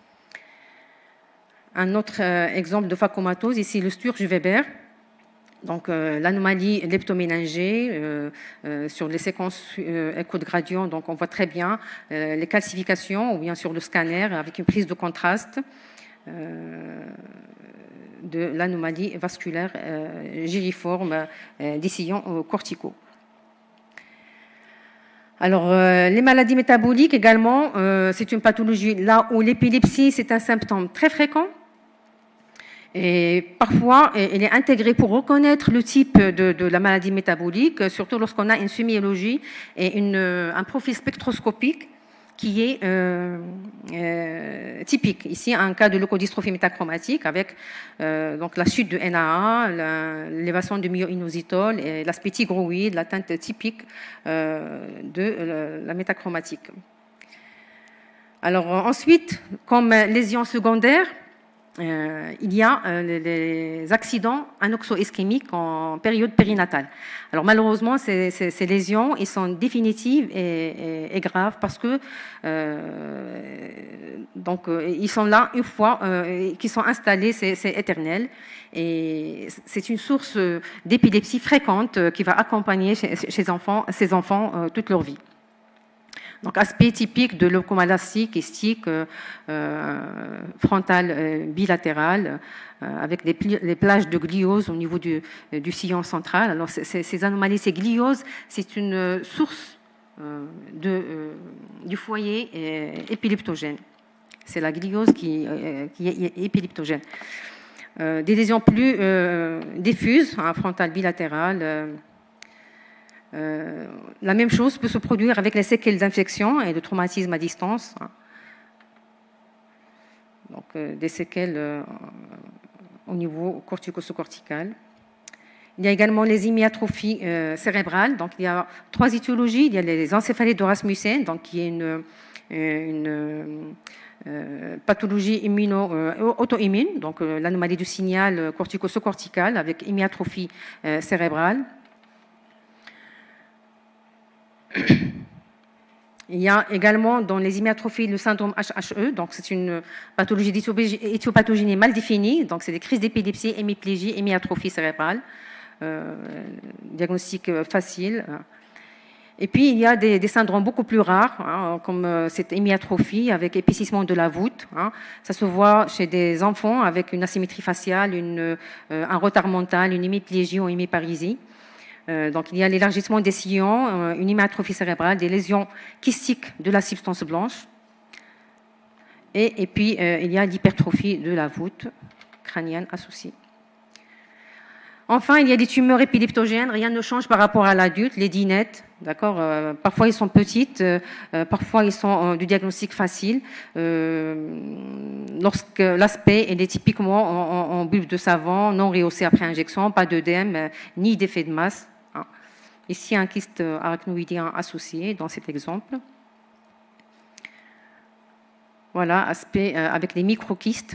Un autre exemple de phacomatose, ici le Sturge-Weber. Donc l'anomalie leptoméningée sur les séquences écho de gradient, donc on voit très bien les calcifications ou bien sur le scanner avec une prise de contraste de l'anomalie vasculaire giriforme des sillons corticaux. Alors, les maladies métaboliques également, c'est une pathologie là où l'épilepsie, c'est un symptôme très fréquent. Et parfois, elle est intégrée pour reconnaître le type de la maladie métabolique, surtout lorsqu'on a une sémiologie et un profil spectroscopique qui est typique. Ici, un cas de leucodystrophie métachromatique avec donc la chute de NAA, l'élévation du myoinositol et l'aspect tigroïde, la teinte typique de la métachromatique. Alors ensuite, comme lésion secondaire, il y a les accidents anoxo-ischémiques en période périnatale. Alors malheureusement, ces lésions, ils sont définitives et graves parce que ils sont là une fois qu'ils sont installés, c'est éternel. Et c'est une source d'épilepsie fréquente qui va accompagner ces enfants toute leur vie. Donc, aspect typique de leucomalacie kystique frontale bilatérale avec des plages de gliose au niveau du sillon central. Alors, ces anomalies, ces glioses, c'est une source du foyer épileptogène. C'est la gliose qui est épileptogène. Des lésions plus diffuses, frontale bilatérale. La même chose peut se produire avec les séquelles d'infection et de traumatisme à distance. Donc, des séquelles au niveau cortico-sous-cortical. Il y a également les hémiatrophies cérébrales. Donc, il y a 3 étiologies. Il y a les encéphalées de Rasmussen, donc qui est une pathologie auto-immune, donc l'anomalie du signal cortico-sous-cortical avec hémiatrophie cérébrale. Il y a également dans les hémiatrophies le syndrome HHE, donc c'est une pathologie d'éthiopathogénie mal définie, donc c'est des crises d'épilepsie, hémiplégie, hémiatrophie cérébrale, diagnostic facile. Et puis il y a des syndromes beaucoup plus rares, comme cette hémiatrophie avec épaississement de la voûte. Ça se voit chez des enfants avec une asymétrie faciale, un retard mental, une hémiplégie ou hémiparésie. Donc, il y a l'élargissement des sillons, une hémiatrophie cérébrale, des lésions kystiques de la substance blanche. Et puis, il y a l'hypertrophie de la voûte crânienne associée. Enfin, il y a des tumeurs épileptogènes. Rien ne change par rapport à l'adulte. Les dinettes, d'accord. Parfois, ils sont petites. Parfois, ils sont du diagnostic facile. Lorsque l'aspect est typiquement en bulbe de savon, non rehaussé après injection, pas d'œdème, ni d'effet de masse. Ici, un kyste arachnoïdien associé dans cet exemple. Voilà, aspect avec des microkystes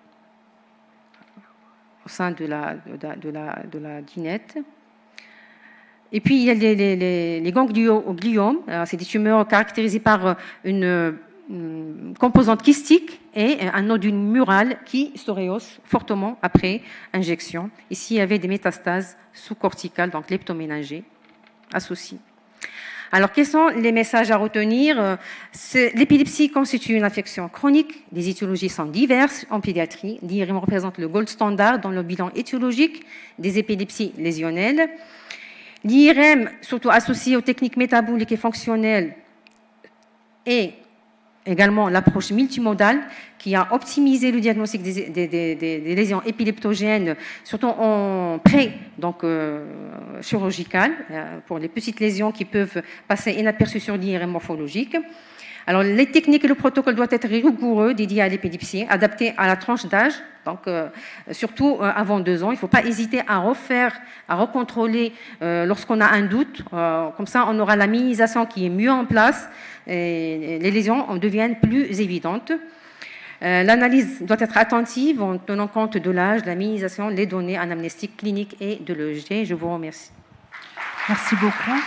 au sein de la dinette. Et puis, il y a les gangliomes. C'est des tumeurs caractérisées par une composante kystique et un nodule mural qui se rehausse fortement après injection. Ici, il y avait des métastases sous-corticales, donc leptoméningées, associées. Alors, quels sont les messages à retenir? L'épilepsie constitue une affection chronique. Les étiologies sont diverses en pédiatrie. L'IRM représente le gold standard dans le bilan étiologique des épilepsies lésionnelles. L'IRM, surtout associé aux techniques métaboliques et fonctionnelles, et également l'approche multimodale qui a optimisé le diagnostic des lésions épileptogènes, surtout en pré, donc chirurgical, pour les petites lésions qui peuvent passer inaperçues sur l'IRM morphologique. Alors, les techniques et le protocole doivent être rigoureux, dédiés à l'épilepsie, adaptés à la tranche d'âge, donc surtout avant 2 ans. Il ne faut pas hésiter à recontrôler lorsqu'on a un doute. Comme ça, on aura la minimisation qui est mieux en place et les lésions deviennent plus évidentes. L'analyse doit être attentive en tenant compte de l'âge, de la minimisation, les données anamnéstiques, cliniques et de l'EEG. Je vous remercie. Merci beaucoup.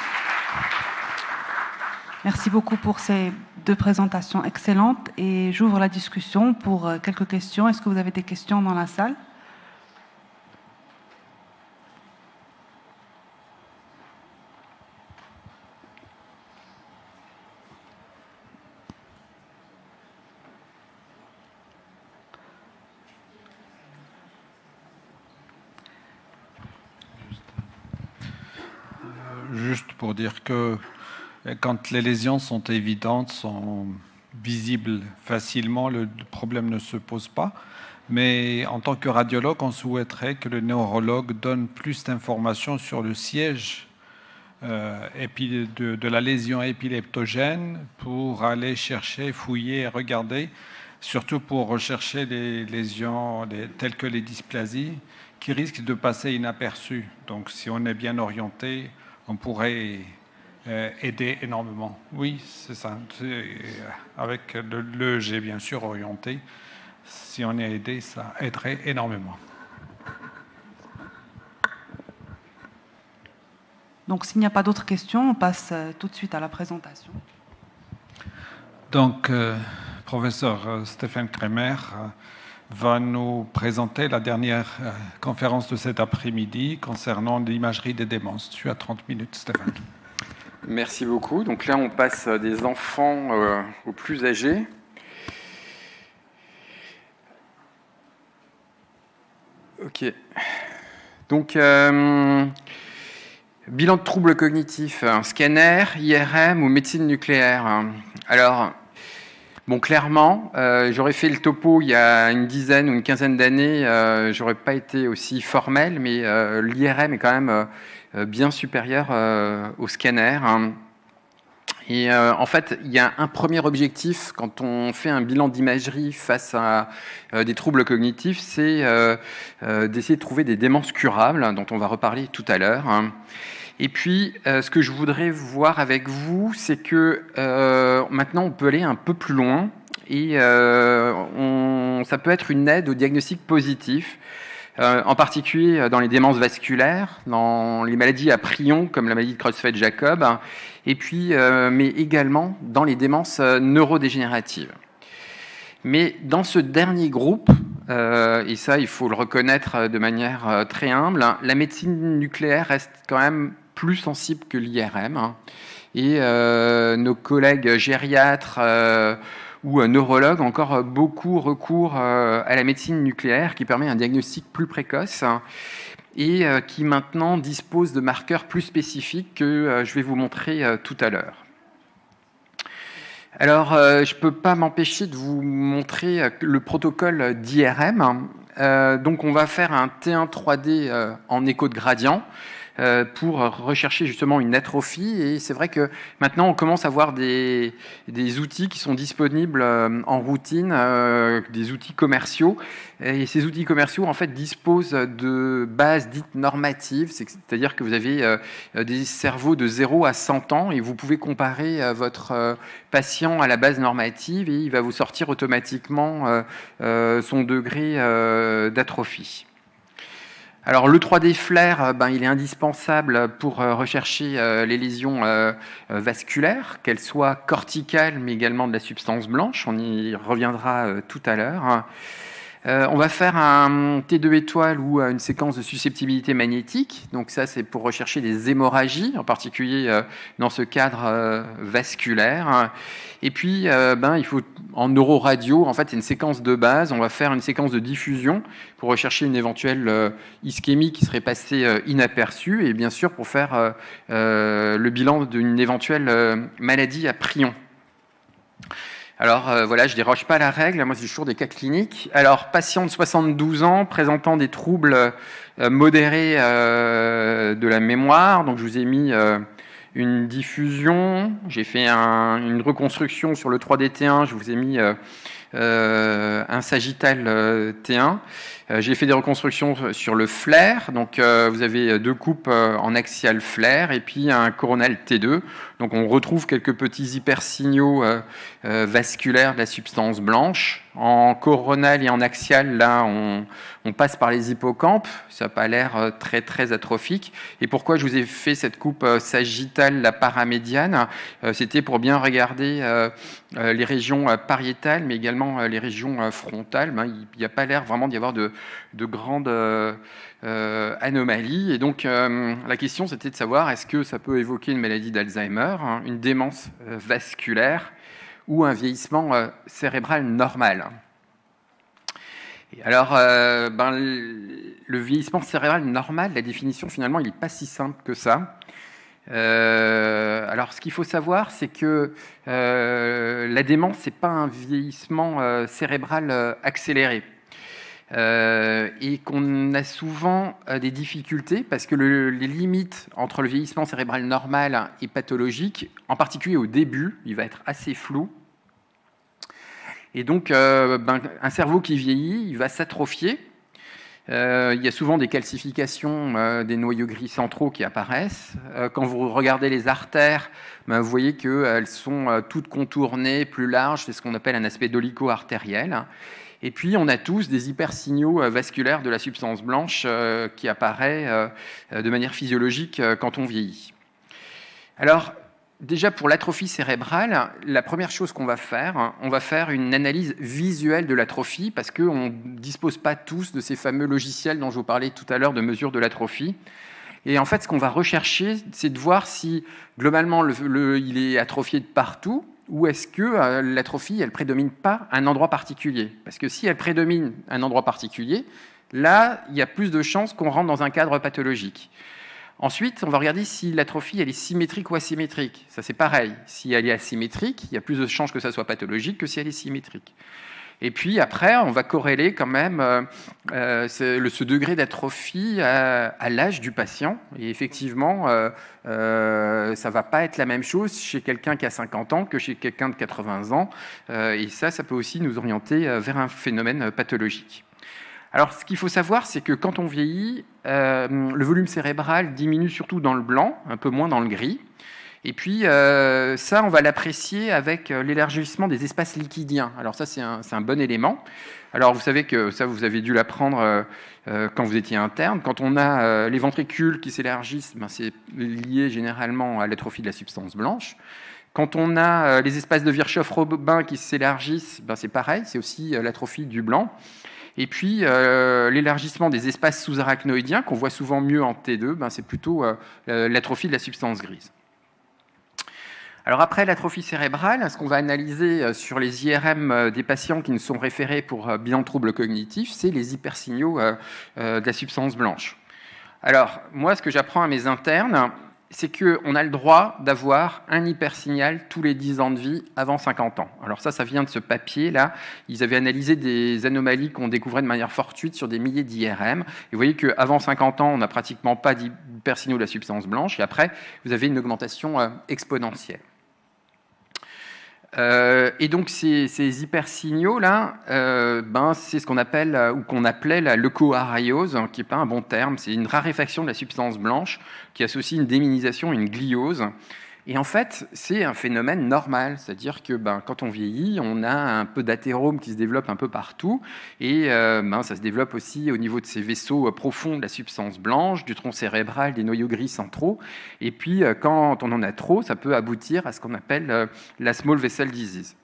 Merci beaucoup pour ces 2 présentations excellentes et j'ouvre la discussion pour quelques questions. Est-ce que vous avez des questions dans la salle? Juste pour dire que quand les lésions sont évidentes, sont visibles facilement, le problème ne se pose pas. Mais en tant que radiologue, on souhaiterait que le neurologue donne plus d'informations sur le siège de la lésion épileptogène pour aller chercher, fouiller, regarder, surtout pour rechercher les lésions telles que les dysplasies qui risquent de passer inaperçues. Donc si on est bien orienté, on pourrait aider énormément. Oui, c'est ça. Avec l'EEG bien sûr orienté, si on est aidé, ça aiderait énormément. Donc, s'il n'y a pas d'autres questions, on passe tout de suite à la présentation. Donc, professeur Stéphane Kremer va nous présenter la dernière conférence de cet après-midi concernant l'imagerie des démences. Tu as 30 minutes, Stéphane. Merci beaucoup. Donc là, on passe des enfants aux plus âgés. Ok. Donc, bilan de troubles cognitifs, scanner, IRM ou médecine nucléaire. Alors, bon, clairement, j'aurais fait le topo il y a une dizaine ou une quinzaine d'années, j'aurais pas été aussi formel, mais l'IRM est quand même bien supérieur au scanner. Et en fait, il y a un premier objectif quand on fait un bilan d'imagerie face à des troubles cognitifs, c'est d'essayer de trouver des démences curables, dont on va reparler tout à l'heure. Et puis, ce que je voudrais voir avec vous, c'est que maintenant, on peut aller un peu plus loin et ça peut être une aide au diagnostic positif. En particulier dans les démences vasculaires, dans les maladies à prions comme la maladie de Creutzfeldt-Jakob, et puis, mais également dans les démences neurodégénératives. Mais dans ce dernier groupe, et ça il faut le reconnaître de manière très humble, la médecine nucléaire reste quand même plus sensible que l'IRM. Et nos collègues gériatres ou neurologues ont encore beaucoup recours à la médecine nucléaire qui permet un diagnostic plus précoce et qui maintenant dispose de marqueurs plus spécifiques que je vais vous montrer tout à l'heure. Alors, je ne peux pas m'empêcher de vous montrer le protocole d'IRM. Donc, on va faire un T1 3D en écho de gradient pour rechercher justement une atrophie. Et c'est vrai que maintenant, on commence à avoir des outils qui sont disponibles en routine, des outils commerciaux. Et ces outils commerciaux, en fait, disposent de bases dites normatives, c'est-à-dire que vous avez des cerveaux de 0 à 100 ans et vous pouvez comparer votre patient à la base normative et il va vous sortir automatiquement son degré d'atrophie. Alors le 3D flair, il est indispensable pour rechercher les lésions vasculaires, qu'elles soient corticales mais également de la substance blanche. On y reviendra tout à l'heure. On va faire un T2 étoile ou une séquence de susceptibilité magnétique. Donc ça, c'est pour rechercher des hémorragies, en particulier dans ce cadre vasculaire. Et puis, il faut en neuroradio, en fait, c'est une séquence de base. On va faire une séquence de diffusion pour rechercher une éventuelle ischémie qui serait passée inaperçue, et bien sûr pour faire le bilan d'une éventuelle maladie à prions. Alors voilà, je ne déroge pas à la règle, moi c'est toujours des cas cliniques. Alors, patient de 72 ans, présentant des troubles modérés de la mémoire, donc je vous ai mis une diffusion, j'ai fait une reconstruction sur le 3D T1, je vous ai mis un sagittal T1. J'ai fait des reconstructions sur le flair, donc vous avez deux coupes en axial flair et puis un coronal T2. Donc on retrouve quelques petits hypersignaux vasculaires de la substance blanche. En coronal et en axial, là, on passe par les hippocampes. Ça n'a pas l'air très, très atrophique. Et pourquoi je vous ai fait cette coupe sagittale, la paramédiane? C'était pour bien regarder les régions pariétales, mais également les régions frontales. Il n'y a pas l'air vraiment d'y avoir de grandes anomalies. Et donc, la question, c'était de savoir est-ce que ça peut évoquer une maladie d'Alzheimer, une démence vasculaire, ou un vieillissement cérébral normal. Et alors, le vieillissement cérébral normal, la définition finalement, il n'est pas si simple que ça. Alors, ce qu'il faut savoir, c'est que la démence, c'est pas un vieillissement cérébral accéléré. Et qu'on a souvent des difficultés parce que les limites entre le vieillissement cérébral normal et pathologique, en particulier au début, il va être assez flou. Et donc, un cerveau qui vieillit, il va s'atrophier. Il y a souvent des calcifications des noyaux gris centraux qui apparaissent. Quand vous regardez les artères, vous voyez qu'elles sont toutes contournées, plus larges. C'est ce qu'on appelle un aspect dolicho-artériel. Et puis, on a tous des hypersignaux vasculaires de la substance blanche qui apparaît de manière physiologique quand on vieillit. Alors, déjà pour l'atrophie cérébrale, la première chose qu'on va faire, on va faire une analyse visuelle de l'atrophie parce qu'on ne dispose pas tous de ces fameux logiciels dont je vous parlais tout à l'heure de mesure de l'atrophie. Et en fait, ce qu'on va rechercher, c'est de voir si, globalement, il est atrophié de partout, ou est-ce que l'atrophie, elle prédomine pas un endroit particulier? Parce que si elle prédomine un endroit particulier, là, il y a plus de chances qu'on rentre dans un cadre pathologique. Ensuite, on va regarder si l'atrophie, elle est symétrique ou asymétrique. Ça, c'est pareil. Si elle est asymétrique, il y a plus de chances que ça soit pathologique que si elle est symétrique. Et puis après, on va corréler quand même ce degré d'atrophie à l'âge du patient. Et effectivement, ça ne va pas être la même chose chez quelqu'un qui a 50 ans que chez quelqu'un de 80 ans. Et ça peut aussi nous orienter vers un phénomène pathologique. Alors, ce qu'il faut savoir, c'est que quand on vieillit, le volume cérébral diminue surtout dans le blanc, un peu moins dans le gris. Et puis, ça, on va l'apprécier avec l'élargissement des espaces liquidiens. Alors ça, c'est un bon élément. Alors, vous savez que ça, vous avez dû l'apprendre quand vous étiez interne. Quand on a les ventricules qui s'élargissent, c'est lié généralement à l'atrophie de la substance blanche. Quand on a les espaces de Virchow-Robin qui s'élargissent, c'est pareil, c'est aussi l'atrophie du blanc. Et puis, l'élargissement des espaces sous-arachnoïdiens, qu'on voit souvent mieux en T2, c'est plutôt l'atrophie de la substance grise. Alors après l'atrophie cérébrale, ce qu'on va analyser sur les IRM des patients qui nous sont référés pour bilan de troubles cognitifs, c'est les hypersignaux de la substance blanche. Alors, moi, ce que j'apprends à mes internes, c'est qu'on a le droit d'avoir un hypersignal tous les 10 ans de vie avant 50 ans. Alors ça vient de ce papier-là. Ils avaient analysé des anomalies qu'on découvrait de manière fortuite sur des milliers d'IRM. Et vous voyez qu'avant 50 ans, on n'a pratiquement pas d'hypersignaux de la substance blanche. Et après, vous avez une augmentation exponentielle. Et donc ces hypersignaux-là, c'est ce qu'on appelle ou qu'on appelait la leucoariose, qui n'est pas un bon terme. C'est une raréfaction de la substance blanche qui associe une déminisation et une gliose. Et en fait, c'est un phénomène normal, c'est-à-dire que quand on vieillit, on a un peu d'athérome qui se développe un peu partout, et ça se développe aussi au niveau de ces vaisseaux profonds de la substance blanche, du tronc cérébral, des noyaux gris centraux, et puis quand on en a trop, ça peut aboutir à ce qu'on appelle la small vessel disease.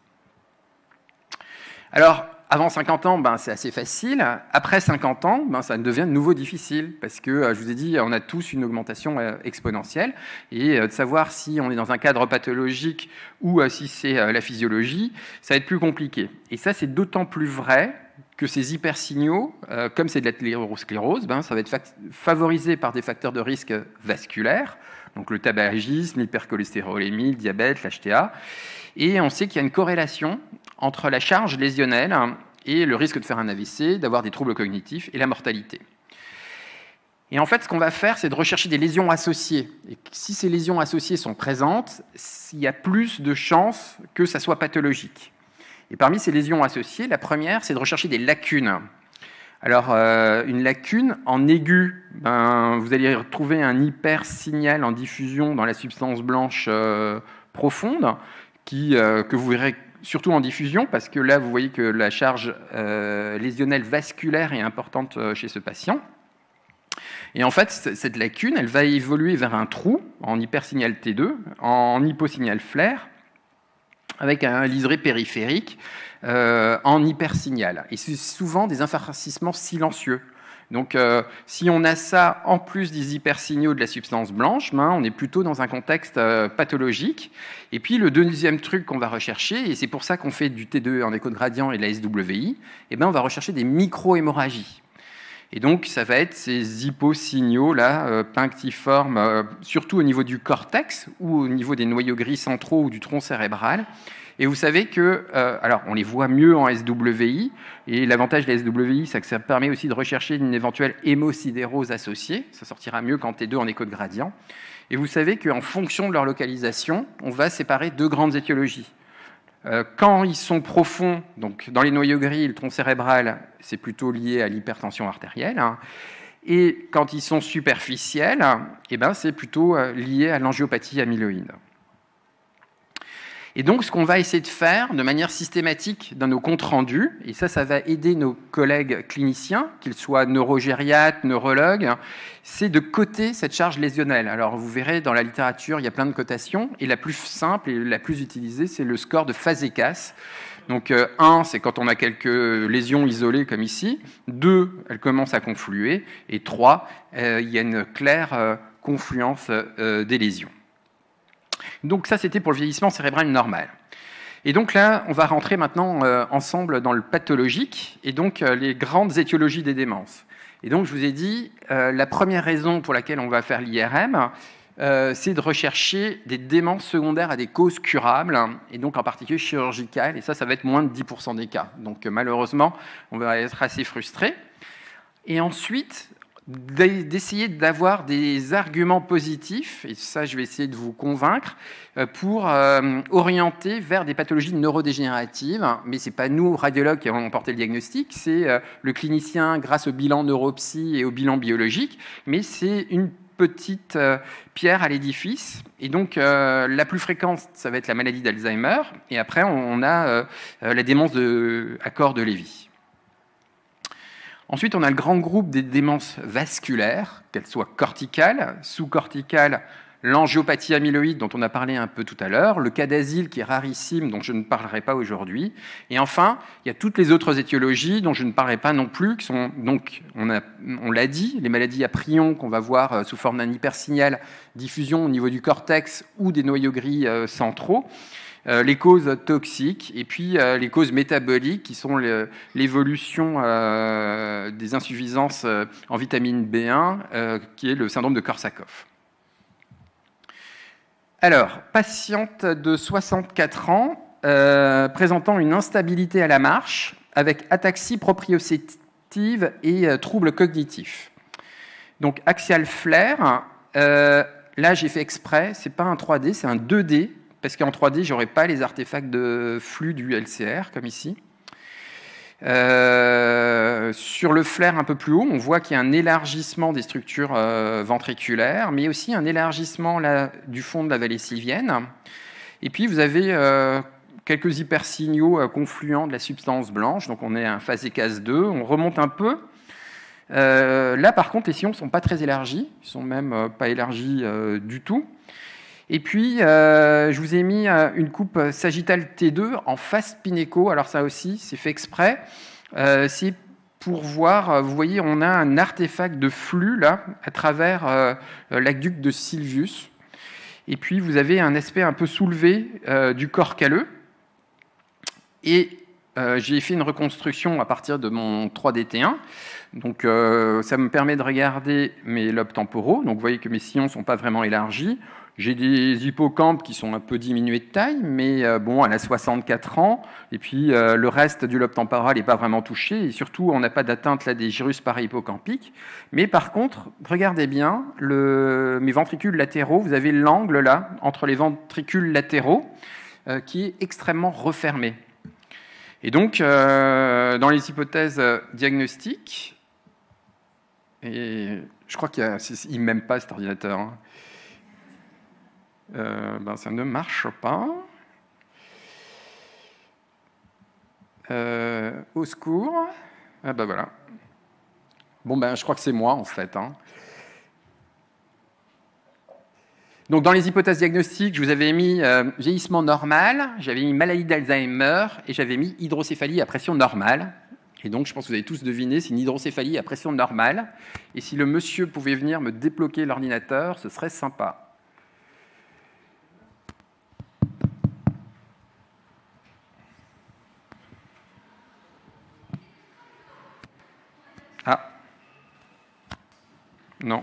Alors, avant 50 ans, c'est assez facile. Après 50 ans, ça devient de nouveau difficile parce que, je vous ai dit, on a tous une augmentation exponentielle. Et de savoir si on est dans un cadre pathologique ou si c'est la physiologie, ça va être plus compliqué. Et ça, c'est d'autant plus vrai que ces hypersignaux, comme c'est de l'athérosclérose, ça va être favorisé par des facteurs de risque vasculaires, donc le tabagisme, l'hypercholestérolémie, le diabète, l'HTA. Et on sait qu'il y a une corrélation entre la charge lésionnelle et le risque de faire un AVC, d'avoir des troubles cognitifs et la mortalité. Et en fait, ce qu'on va faire, c'est de rechercher des lésions associées. Et si ces lésions associées sont présentes, il y a plus de chances que ça soit pathologique. Et parmi ces lésions associées, la première, c'est de rechercher des lacunes. Alors, une lacune en aigu, vous allez retrouver un hypersignal en diffusion dans la substance blanche profonde, que vous verrez surtout en diffusion, parce que là, vous voyez que la charge lésionnelle vasculaire est importante chez ce patient. Et en fait, cette lacune, elle va évoluer vers un trou en hypersignal T2, en hyposignal flair, avec un liseré périphérique en hypersignal. Et c'est souvent des infarcissements silencieux. Donc, si on a ça en plus des hypersignaux de la substance blanche, on est plutôt dans un contexte pathologique. Et puis, le deuxième truc qu'on va rechercher, et c'est pour ça qu'on fait du T2 en écho de gradient et de la SWI, on va rechercher des micro-hémorragies. Et donc, ça va être ces hyposignaux-là, punctiformes, surtout au niveau du cortex ou au niveau des noyaux gris centraux ou du tronc cérébral. Et vous savez que, alors on les voit mieux en SWI, et l'avantage de la SWI, c'est que ça permet aussi de rechercher une éventuelle hémosidérose associée, ça sortira mieux qu'en T2 en écho de gradient. Et vous savez qu'en fonction de leur localisation, on va séparer deux grandes étiologies. Quand ils sont profonds, donc dans les noyaux gris, le tronc cérébral, c'est plutôt lié à l'hypertension artérielle. Et quand ils sont superficiels, c'est plutôt lié à l'angiopathie amyloïde. Et donc, ce qu'on va essayer de faire de manière systématique dans nos comptes rendus, et ça va aider nos collègues cliniciens, qu'ils soient neurogériatres, neurologues, c'est de coter cette charge lésionnelle. Alors, vous verrez, dans la littérature, il y a plein de cotations, et la plus simple et la plus utilisée, c'est le score de Fazekas. Donc, 1, c'est quand on a quelques lésions isolées, comme ici. 2, elles commencent à confluer. Et 3, il y a une claire confluence des lésions. Donc ça, c'était pour le vieillissement cérébral normal. Et donc là, on va rentrer maintenant ensemble dans le pathologique, et donc les grandes étiologies des démences. Et donc je vous ai dit, la première raison pour laquelle on va faire l'IRM, c'est de rechercher des démences secondaires à des causes curables, et donc en particulier chirurgicales, et ça va être moins de 10% des cas. Donc malheureusement, on va être assez frustré. Et ensuite, d'essayer d'avoir des arguments positifs, et ça je vais essayer de vous convaincre, pour orienter vers des pathologies neurodégénératives, mais ce n'est pas nous, radiologues, qui allons porter le diagnostic, c'est le clinicien grâce au bilan neuropsy et au bilan biologique, mais c'est une petite pierre à l'édifice. Et donc la plus fréquente, ça va être la maladie d'Alzheimer, et après on a la démence à corps de Lévy. Ensuite, on a le grand groupe des démences vasculaires, qu'elles soient corticales, sous-corticales, l'angiopathie amyloïde dont on a parlé un peu tout à l'heure, le cas d'asile qui est rarissime dont je ne parlerai pas aujourd'hui, et enfin, il y a toutes les autres étiologies dont je ne parlerai pas non plus, qui sont donc, on l'a dit, les maladies à prions qu'on va voir sous forme d'un hypersignal diffusion au niveau du cortex ou des noyaux gris centraux, les causes toxiques et puis les causes métaboliques qui sont l'évolution des insuffisances en vitamine B1 qui est le syndrome de Korsakoff. Alors, patiente de 64 ans présentant une instabilité à la marche avec ataxie proprioceptive et troubles cognitifs. Donc axial flair, là j'ai fait exprès, c'est pas un 3D, c'est un 2D. Parce qu'en 3D, je n'aurai pas les artefacts de flux du LCR, comme ici. Sur le flair un peu plus haut, on voit qu'il y a un élargissement des structures ventriculaires, mais aussi un élargissement là, du fond de la vallée sylvienne. Et puis, vous avez quelques hypersignaux confluents de la substance blanche. Donc, on est à un phasé case 2. On remonte un peu. Là, par contre, les sillons ne sont pas très élargis. Ils ne sont même pas élargis du tout. Et puis, je vous ai mis une coupe sagittale T2 en face pinéco. Alors ça aussi, c'est fait exprès. C'est pour voir, vous voyez, on a un artefact de flux là, à travers l'aqueduc de Sylvius. Et puis, vous avez un aspect un peu soulevé du corps calleux. Et j'ai fait une reconstruction à partir de mon 3DT1. Donc, ça me permet de regarder mes lobes temporaux. Donc, vous voyez que mes sillons ne sont pas vraiment élargis. J'ai des hippocampes qui sont un peu diminués de taille, mais bon, elle a 64 ans, et puis le reste du lobe temporal n'est pas vraiment touché, et surtout, on n'a pas d'atteinte là des gyrus parahippocampiques. Mais par contre, regardez bien, mes ventricules latéraux, vous avez l'angle là, entre les ventricules latéraux, qui est extrêmement refermé. Et donc, dans les hypothèses diagnostiques, et je crois qu'il ne m'aime pas cet ordinateur, hein. Ça ne marche pas. Au secours. Ah ben voilà. Bon je crois que c'est moi en fait. Hein. Donc dans les hypothèses diagnostiques, je vous avais mis vieillissement normal, j'avais mis maladie d'Alzheimer et j'avais mis hydrocéphalie à pression normale. Et donc je pense que vous avez tous deviné, c'est une hydrocéphalie à pression normale. Et si le monsieur pouvait venir me débloquer l'ordinateur, ce serait sympa. Ah. Non.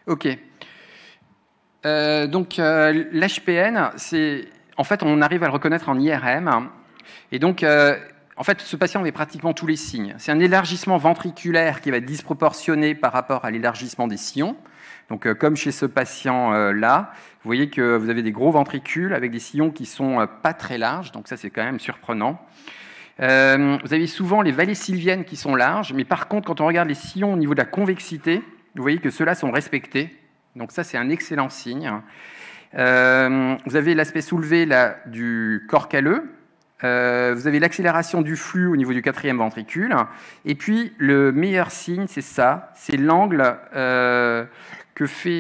Ok. Donc l'HPN, c'est en fait on arrive à le reconnaître en IRM. Et donc en fait ce patient avait pratiquement tous les signes. C'est un élargissement ventriculaire qui va être disproportionné par rapport à l'élargissement des sillons. Donc comme chez ce patient là, vous voyez que vous avez des gros ventricules avec des sillons qui sont pas très larges. Donc ça c'est quand même surprenant. Vous avez souvent les vallées sylviennes qui sont larges, mais par contre quand on regarde les sillons au niveau de la convexité, vous voyez que ceux-là sont respectés. Donc ça, c'est un excellent signe. Vous avez l'aspect soulevé là, du corps calleux. Vous avez l'accélération du flux au niveau du 4e ventricule. Et puis, le meilleur signe, c'est ça. C'est l'angle que fait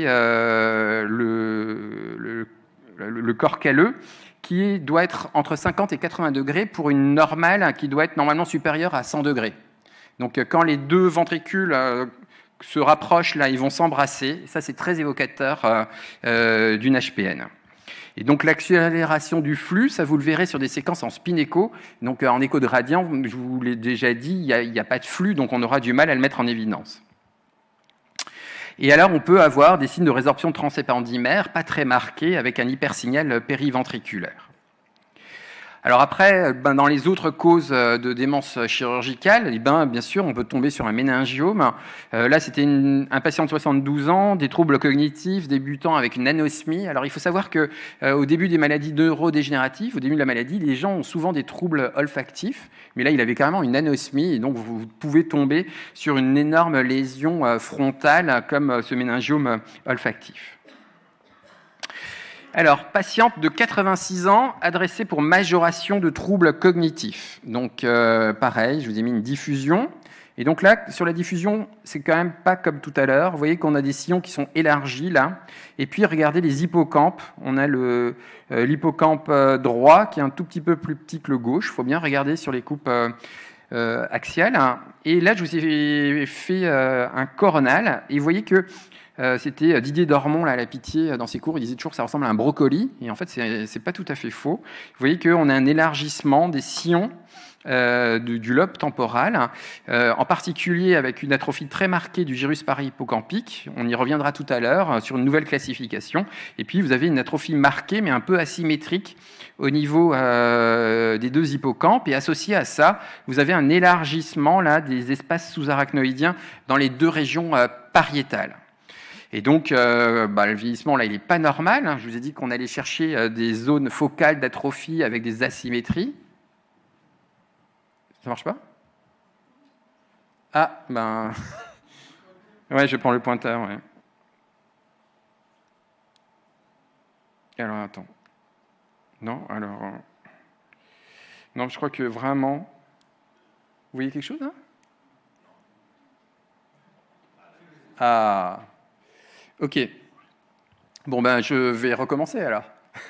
le corps calleux, qui doit être entre 50 et 80 degrés pour une normale qui doit être normalement supérieure à 100 degrés. Donc, quand les deux ventricules se rapprochent, là, ils vont s'embrasser. Ça, c'est très évocateur d'une HPN. Et donc, l'accélération du flux, ça, vous le verrez sur des séquences en spin-écho. Donc, en écho de radian, je vous l'ai déjà dit, il n'y a pas de flux, donc on aura du mal à le mettre en évidence. Et alors, on peut avoir des signes de résorption transépandymère, pas très marqués, avec un hypersignal périventriculaire. Alors après, dans les autres causes de démence chirurgicale, bien sûr, on peut tomber sur un méningiome. Là, c'était un patient de 72 ans, des troubles cognitifs débutant avec une anosmie. Alors il faut savoir que au début des maladies neurodégénératives, au début de la maladie, les gens ont souvent des troubles olfactifs. Mais là, il avait carrément une anosmie, et donc vous pouvez tomber sur une énorme lésion frontale comme ce méningiome olfactif. Alors, patiente de 86 ans, adressée pour majoration de troubles cognitifs. Donc, pareil, je vous ai mis une diffusion. Et donc là, sur la diffusion, c'est quand même pas comme tout à l'heure. Vous voyez qu'on a des sillons qui sont élargis, là. Et puis, regardez les hippocampes. On a l'hippocampe droit, qui est un tout petit peu plus petit que le gauche. Il faut bien regarder sur les coupes axiales. Et là, je vous ai fait un coronal. Et vous voyez que c'était Didier Dormont là, à la Pitié, dans ses cours, il disait toujours que ça ressemble à un brocoli, et en fait c'est pas tout à fait faux. Vous voyez qu'on a un élargissement des sillons du lobe temporal, en particulier avec une atrophie très marquée du gyrus pari-hippocampique. On y reviendra tout à l'heure sur une nouvelle classification. Et puis vous avez une atrophie marquée mais un peu asymétrique au niveau des deux hippocampes, et associé à ça, vous avez un élargissement là, des espaces sous-arachnoïdiens dans les deux régions pariétales. Et donc, le vieillissement, là, il n'est pas normal. Je vous ai dit qu'on allait chercher des zones focales d'atrophie avec des asymétries. Ça marche pas? Ah, ouais, je prends le pointeur, ouais. Alors, attends. Non, alors... Non, je crois que vraiment... Vous voyez quelque chose, là? Ah... Ok. Bon, je vais recommencer alors.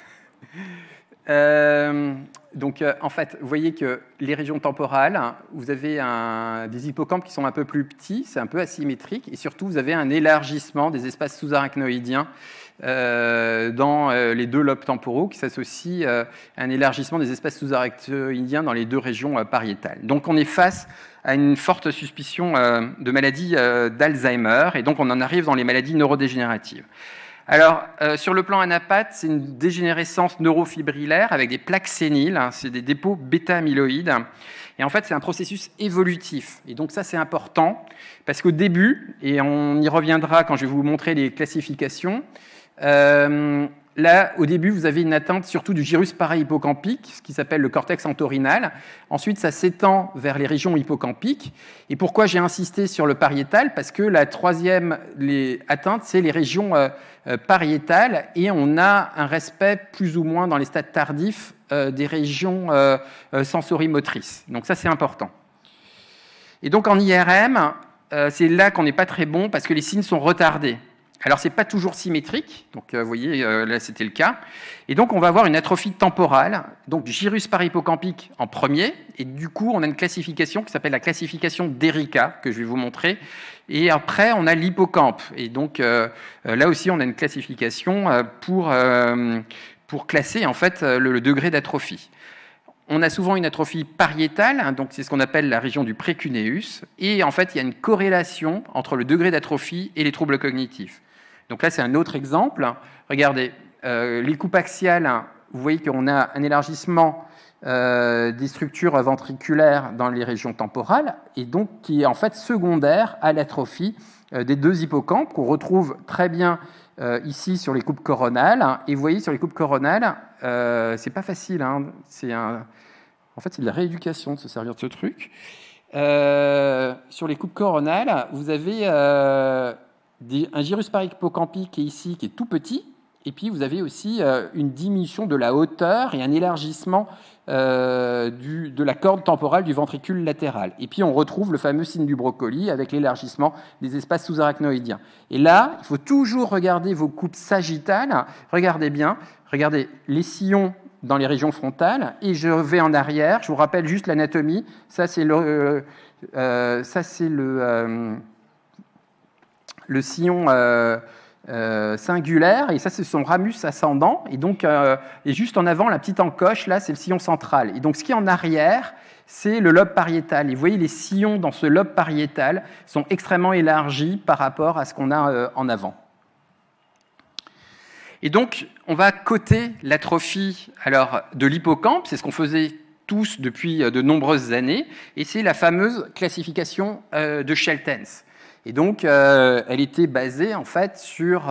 Donc, en fait, vous voyez que les régions temporales, vous avez des hippocampes qui sont un peu plus petits, c'est un peu asymétrique, et surtout, vous avez un élargissement des espaces sous-arachnoïdiens dans les deux lobes temporaux qui s'associent à un élargissement des espaces sous-arachnoïdiens dans les deux régions pariétales. Donc, on est face à une forte suspicion de maladie d'Alzheimer, et donc on en arrive dans les maladies neurodégénératives. Alors, sur le plan anapathe, c'est une dégénérescence neurofibrillaire avec des plaques séniles, c'est des dépôts bêta-amyloïdes, et en fait, c'est un processus évolutif. Et donc ça, c'est important, parce qu'au début, et on y reviendra quand je vais vous montrer les classifications, là, au début, vous avez une atteinte surtout du gyrus para-hippocampique, ce qui s'appelle le cortex entorhinal. Ensuite, ça s'étend vers les régions hippocampiques. Et pourquoi j'ai insisté sur le pariétal? Parce que la troisième atteinte, c'est les régions pariétales. Et on a un respect plus ou moins dans les stades tardifs des régions sensorimotrices. Donc ça, c'est important. Et donc en IRM, c'est là qu'on n'est pas très bon parce que les signes sont retardés. Alors, ce n'est pas toujours symétrique, donc vous voyez, là c'était le cas. Et donc, on va avoir une atrophie temporale, donc gyrus para-hippocampique en premier, et du coup, on a une classification qui s'appelle la classification d'Erika, que je vais vous montrer. Et après, on a l'hippocampe. Et donc, là aussi, on a une classification pour classer en fait le degré d'atrophie. On a souvent une atrophie pariétale, donc c'est ce qu'on appelle la région du précuneus, et en fait, il y a une corrélation entre le degré d'atrophie et les troubles cognitifs. Donc là, c'est un autre exemple. Regardez, les coupes axiales, vous voyez qu'on a un élargissement des structures ventriculaires dans les régions temporales, et donc qui est en fait secondaire à l'atrophie des deux hippocampes, qu'on retrouve très bien ici sur les coupes coronales. Et vous voyez, sur les coupes coronales, c'est pas facile, hein, en fait, c'est de la rééducation de se servir de ce truc. Sur les coupes coronales, vous avez un gyrus parahippocampique qui est ici, qui est tout petit, et puis vous avez aussi une diminution de la hauteur et un élargissement de la corde temporale du ventricule latéral. Et puis on retrouve le fameux signe du brocoli avec l'élargissement des espaces sous-arachnoïdiens. Et là, il faut toujours regarder vos coupes sagittales. Regardez bien, regardez les sillons dans les régions frontales, et je vais en arrière. Je vous rappelle juste l'anatomie. Ça, c'est le sillon singulaire, et ça, c'est son ramus ascendant. Et donc, et juste en avant, la petite encoche, là, c'est le sillon central. Et donc, ce qui est en arrière, c'est le lobe pariétal. Et vous voyez, les sillons dans ce lobe pariétal sont extrêmement élargis par rapport à ce qu'on a en avant. Et donc, on va coter l'atrophie de l'hippocampe, c'est ce qu'on faisait tous depuis de nombreuses années, et c'est la fameuse classification de Scheltens. Et donc, elle était basée en fait sur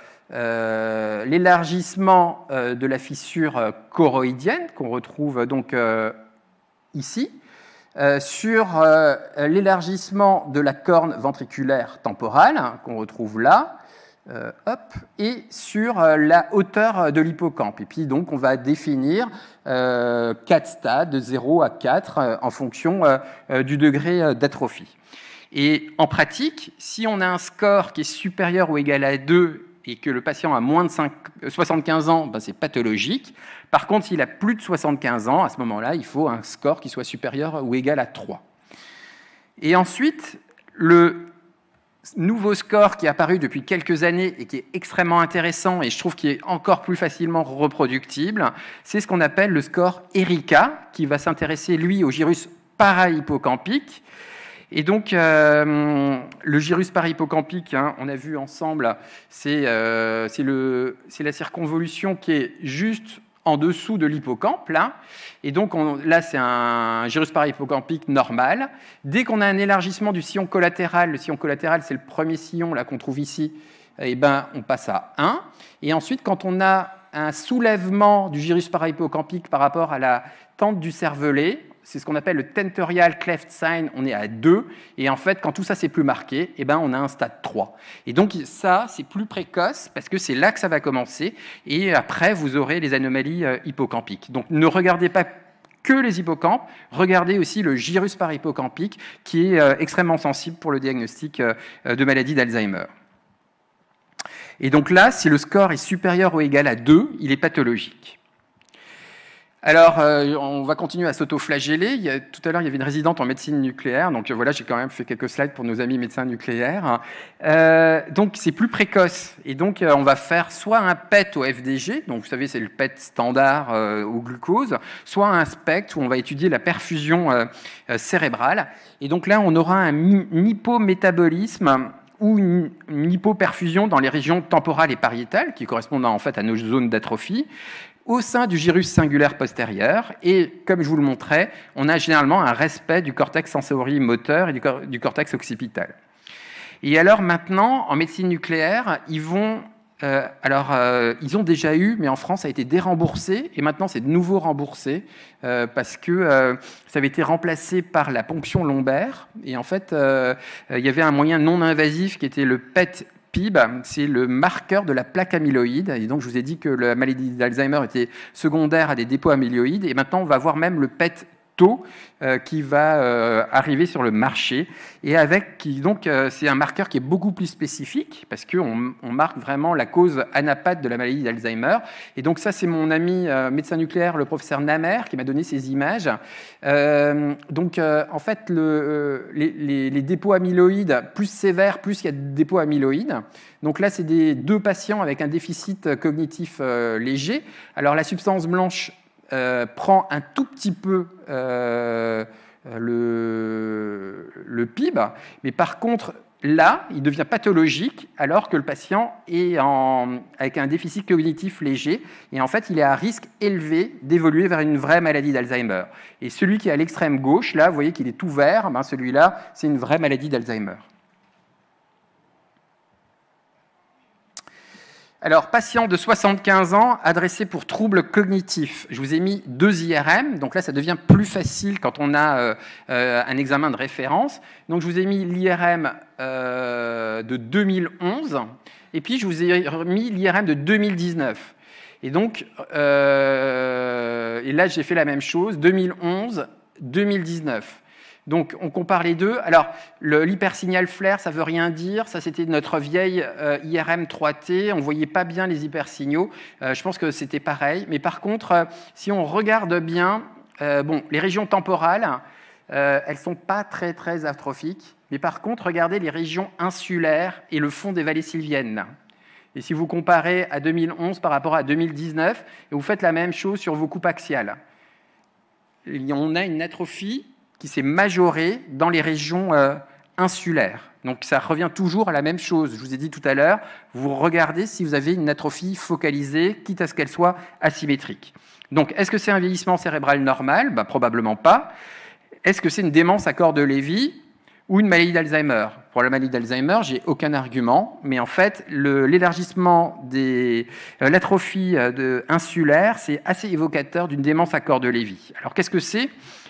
l'élargissement de la fissure choroïdienne, qu'on retrouve donc ici, sur l'élargissement de la corne ventriculaire temporale, qu'on retrouve là, et sur la hauteur de l'hippocampe. Et puis donc on va définir 4 stades de 0 à 4 en fonction du degré d'atrophie. Et en pratique, si on a un score qui est supérieur ou égal à 2 et que le patient a moins de 75 ans, ben c'est pathologique. Par contre, s'il a plus de 75 ans, à ce moment-là, il faut un score qui soit supérieur ou égal à 3. Et ensuite, le nouveau score qui est apparu depuis quelques années et qui est extrêmement intéressant et je trouve qu'il est encore plus facilement reproductible, c'est ce qu'on appelle le score ERICA, qui va s'intéresser, lui, au gyrus parahippocampique. Et donc, le gyrus parahippocampique, hein, on a vu ensemble, c'est la circonvolution qui est juste en dessous de l'hippocampe, là. Et donc, là, c'est un gyrus parahippocampique normal. Dès qu'on a un élargissement du sillon collatéral, le sillon collatéral, c'est le premier sillon là qu'on trouve ici, et ben, on passe à 1. Et ensuite, quand on a un soulèvement du gyrus parahippocampique par rapport à la tente du cervelet, c'est ce qu'on appelle le tentorial cleft sign, on est à 2. Et en fait, quand tout ça, c'est plus marqué, eh ben, on a un stade 3. Et donc, ça, c'est plus précoce parce que c'est là que ça va commencer. Et après, vous aurez les anomalies hippocampiques. Donc, ne regardez pas que les hippocampes, regardez aussi le gyrus parahippocampique qui est extrêmement sensible pour le diagnostic de maladie d'Alzheimer. Et donc là, si le score est supérieur ou égal à 2, il est pathologique. Alors, on va continuer à s'autoflageller. Tout à l'heure, il y avait une résidente en médecine nucléaire. Donc voilà, j'ai quand même fait quelques slides pour nos amis médecins nucléaires. Donc, c'est plus précoce. Et donc, on va faire soit un PET au FDG, donc vous savez, c'est le PET standard au glucose, soit un SPECT où on va étudier la perfusion cérébrale. Et donc là, on aura un hypométabolisme ou une hypoperfusion dans les régions temporales et pariétales, qui correspondent en fait à nos zones d'atrophie, au sein du gyrus singulaire postérieur. Et comme je vous le montrais, on a généralement un respect du cortex sensorimoteur et du cortex occipital. Et alors maintenant, en médecine nucléaire, ils ont déjà eu, mais en France, ça a été déremboursé, et maintenant c'est de nouveau remboursé, parce que ça avait été remplacé par la ponction lombaire, et en fait, il y avait un moyen non invasif qui était le PET-PIB, c'est le marqueur de la plaque amyloïde, et donc je vous ai dit que la maladie d'Alzheimer était secondaire à des dépôts amyloïdes, et maintenant on va voir même le PET taux qui va arriver sur le marché, et c'est un marqueur qui est beaucoup plus spécifique parce qu'on marque vraiment la cause anapathe de la maladie d'Alzheimer. Et donc ça, c'est mon ami médecin nucléaire, le professeur Namer, qui m'a donné ces images. En fait, les dépôts amyloïdes, plus sévères, plus il y a de dépôts amyloïdes. Donc là, c'est deux patients avec un déficit cognitif léger. Alors la substance blanche prend un tout petit peu le PIB, mais par contre, là, il devient pathologique alors que le patient est avec un déficit cognitif léger et en fait, il est à risque élevé d'évoluer vers une vraie maladie d'Alzheimer. Et celui qui est à l'extrême gauche, là, vous voyez qu'il est tout vert, ben celui-là, c'est une vraie maladie d'Alzheimer. Alors, patient de 75 ans, adressé pour troubles cognitifs. Je vous ai mis 2 IRM, donc là, ça devient plus facile quand on a un examen de référence. Donc, je vous ai mis l'IRM de 2011, et puis je vous ai mis l'IRM de 2019. Et donc, et là, j'ai fait la même chose, 2011, 2019. Donc, on compare les deux. Alors, l'hypersignal flair, ça ne veut rien dire. Ça, c'était notre vieille IRM 3T. On ne voyait pas bien les hypersignaux. Je pense que c'était pareil. Mais par contre, si on regarde bien, les régions temporales, elles ne sont pas très, très atrophiques. Mais par contre, regardez les régions insulaires et le fond des vallées sylviennes. Et si vous comparez à 2011 par rapport à 2019, et vous faites la même chose sur vos coupes axiales, on a une atrophie qui s'est majorée dans les régions insulaires. Donc ça revient toujours à la même chose. Je vous ai dit tout à l'heure, vous regardez si vous avez une atrophie focalisée, quitte à ce qu'elle soit asymétrique. Donc est-ce que c'est un vieillissement cérébral normal ? Probablement pas. Est-ce que c'est une démence à corps de Lévy ou une maladie d'Alzheimer ? Pour la maladie d'Alzheimer, j'ai aucun argument, mais en fait, l'élargissement de l'atrophie insulaire, c'est assez évocateur d'une démence à corps de Lévy. Alors qu'est-ce que c'est ?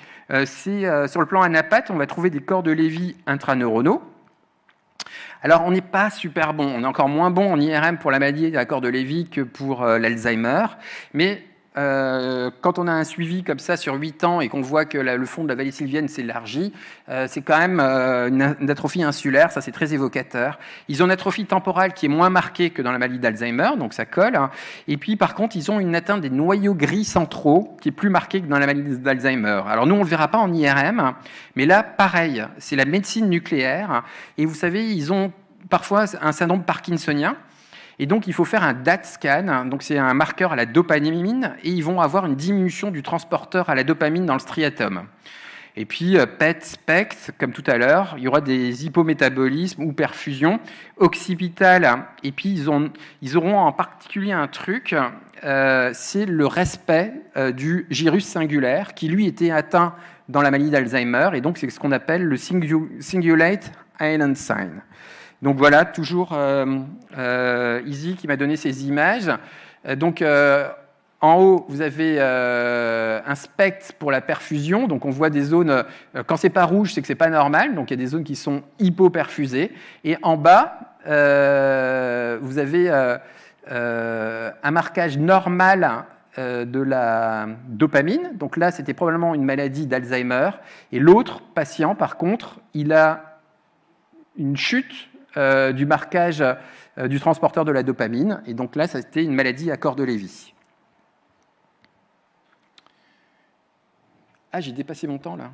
Sur le plan anapathe, on va trouver des corps de Lévy intraneuronaux. Alors, on n'est pas super bon. On est encore moins bon en IRM pour la maladie à corps de Lévy que pour l'Alzheimer. Mais quand on a un suivi comme ça sur 8 ans et qu'on voit que le fond de la vallée sylvienne s'élargit, c'est quand même une atrophie insulaire, ça c'est très évocateur. Ils ont une atrophie temporale qui est moins marquée que dans la maladie d'Alzheimer, donc ça colle. Et puis par contre, ils ont une atteinte des noyaux gris centraux qui est plus marquée que dans la maladie d'Alzheimer. Alors nous, on ne le verra pas en IRM, mais là, pareil, c'est la médecine nucléaire. Et vous savez, ils ont parfois un syndrome parkinsonien. Et donc, il faut faire un DAT scan, donc c'est un marqueur à la dopamine, et ils vont avoir une diminution du transporteur à la dopamine dans le striatum. Et puis, PET, SPECT, comme tout à l'heure, il y aura des hypométabolismes ou perfusions occipitales. Et puis, ils auront en particulier un truc, c'est le respect du gyrus singulaire, qui lui était atteint dans la maladie d'Alzheimer, et donc c'est ce qu'on appelle le cingulate island sign. Donc voilà, toujours Izzy qui m'a donné ces images. Donc en haut, vous avez un SPECT pour la perfusion. Donc on voit des zones, quand c'est pas rouge, c'est que c'est pas normal. Donc il y a des zones qui sont hypoperfusées. Et en bas, vous avez un marquage normal de la dopamine. Donc là, c'était probablement une maladie d'Alzheimer. Et l'autre patient, par contre, il a une chute du marquage du transporteur de la dopamine. Et donc là, c'était une maladie à corps de Lévy. Ah, j'ai dépassé mon temps,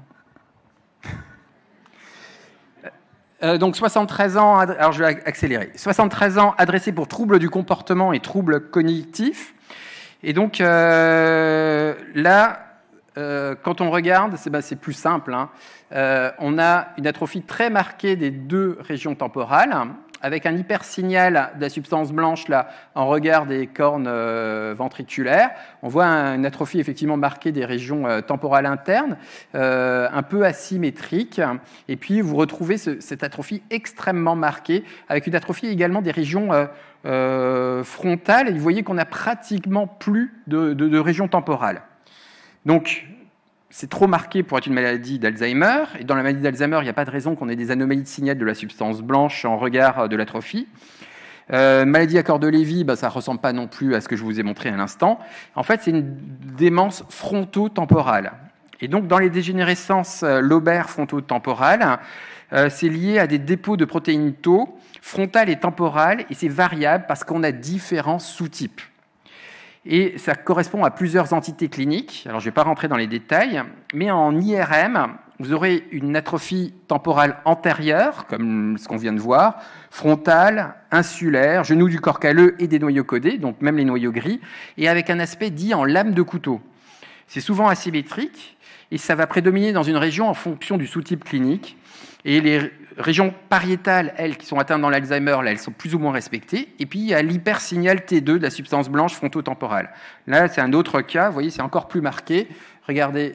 là. Donc 73 ans, alors je vais accélérer. 73 ans adressés pour troubles du comportement et troubles cognitifs. Et donc là, quand on regarde, c'est plus simple. On a une atrophie très marquée des 2 régions temporales, avec un hypersignal de la substance blanche là, en regard des cornes ventriculaires. On voit une atrophie effectivement marquée des régions temporales internes, un peu asymétrique. Et puis vous retrouvez cette atrophie extrêmement marquée, avec une atrophie également des régions frontales. Et vous voyez qu'on n'a pratiquement plus de régions temporales. Donc, c'est trop marqué pour être une maladie d'Alzheimer. Et dans la maladie d'Alzheimer, il n'y a pas de raison qu'on ait des anomalies de signal de la substance blanche en regard de l'atrophie. Maladie à corps de Lévy, ça ne ressemble pas non plus à ce que je vous ai montré à l'instant. En fait, c'est une démence frontotemporale. Et donc, dans les dégénérescences lobaires frontotemporales, c'est lié à des dépôts de protéines tau frontales et temporales, et c'est variable parce qu'on a différents sous-types. Et ça correspond à plusieurs entités cliniques. Alors, je ne vais pas rentrer dans les détails, mais en IRM, vous aurez une atrophie temporale antérieure, comme ce qu'on vient de voir, frontale, insulaire, genou du corps calleux et des noyaux codés, donc même les noyaux gris, et avec un aspect dit en lame de couteau. c'est souvent asymétrique et ça va prédominer dans une région en fonction du sous-type clinique. Et les régions pariétales, elles, qui sont atteintes dans l'Alzheimer, là, elles sont plus ou moins respectées. Et puis, il y a l'hypersignal T2 de la substance blanche frontotemporale. Là, c'est un autre cas. Vous voyez, c'est encore plus marqué. Regardez.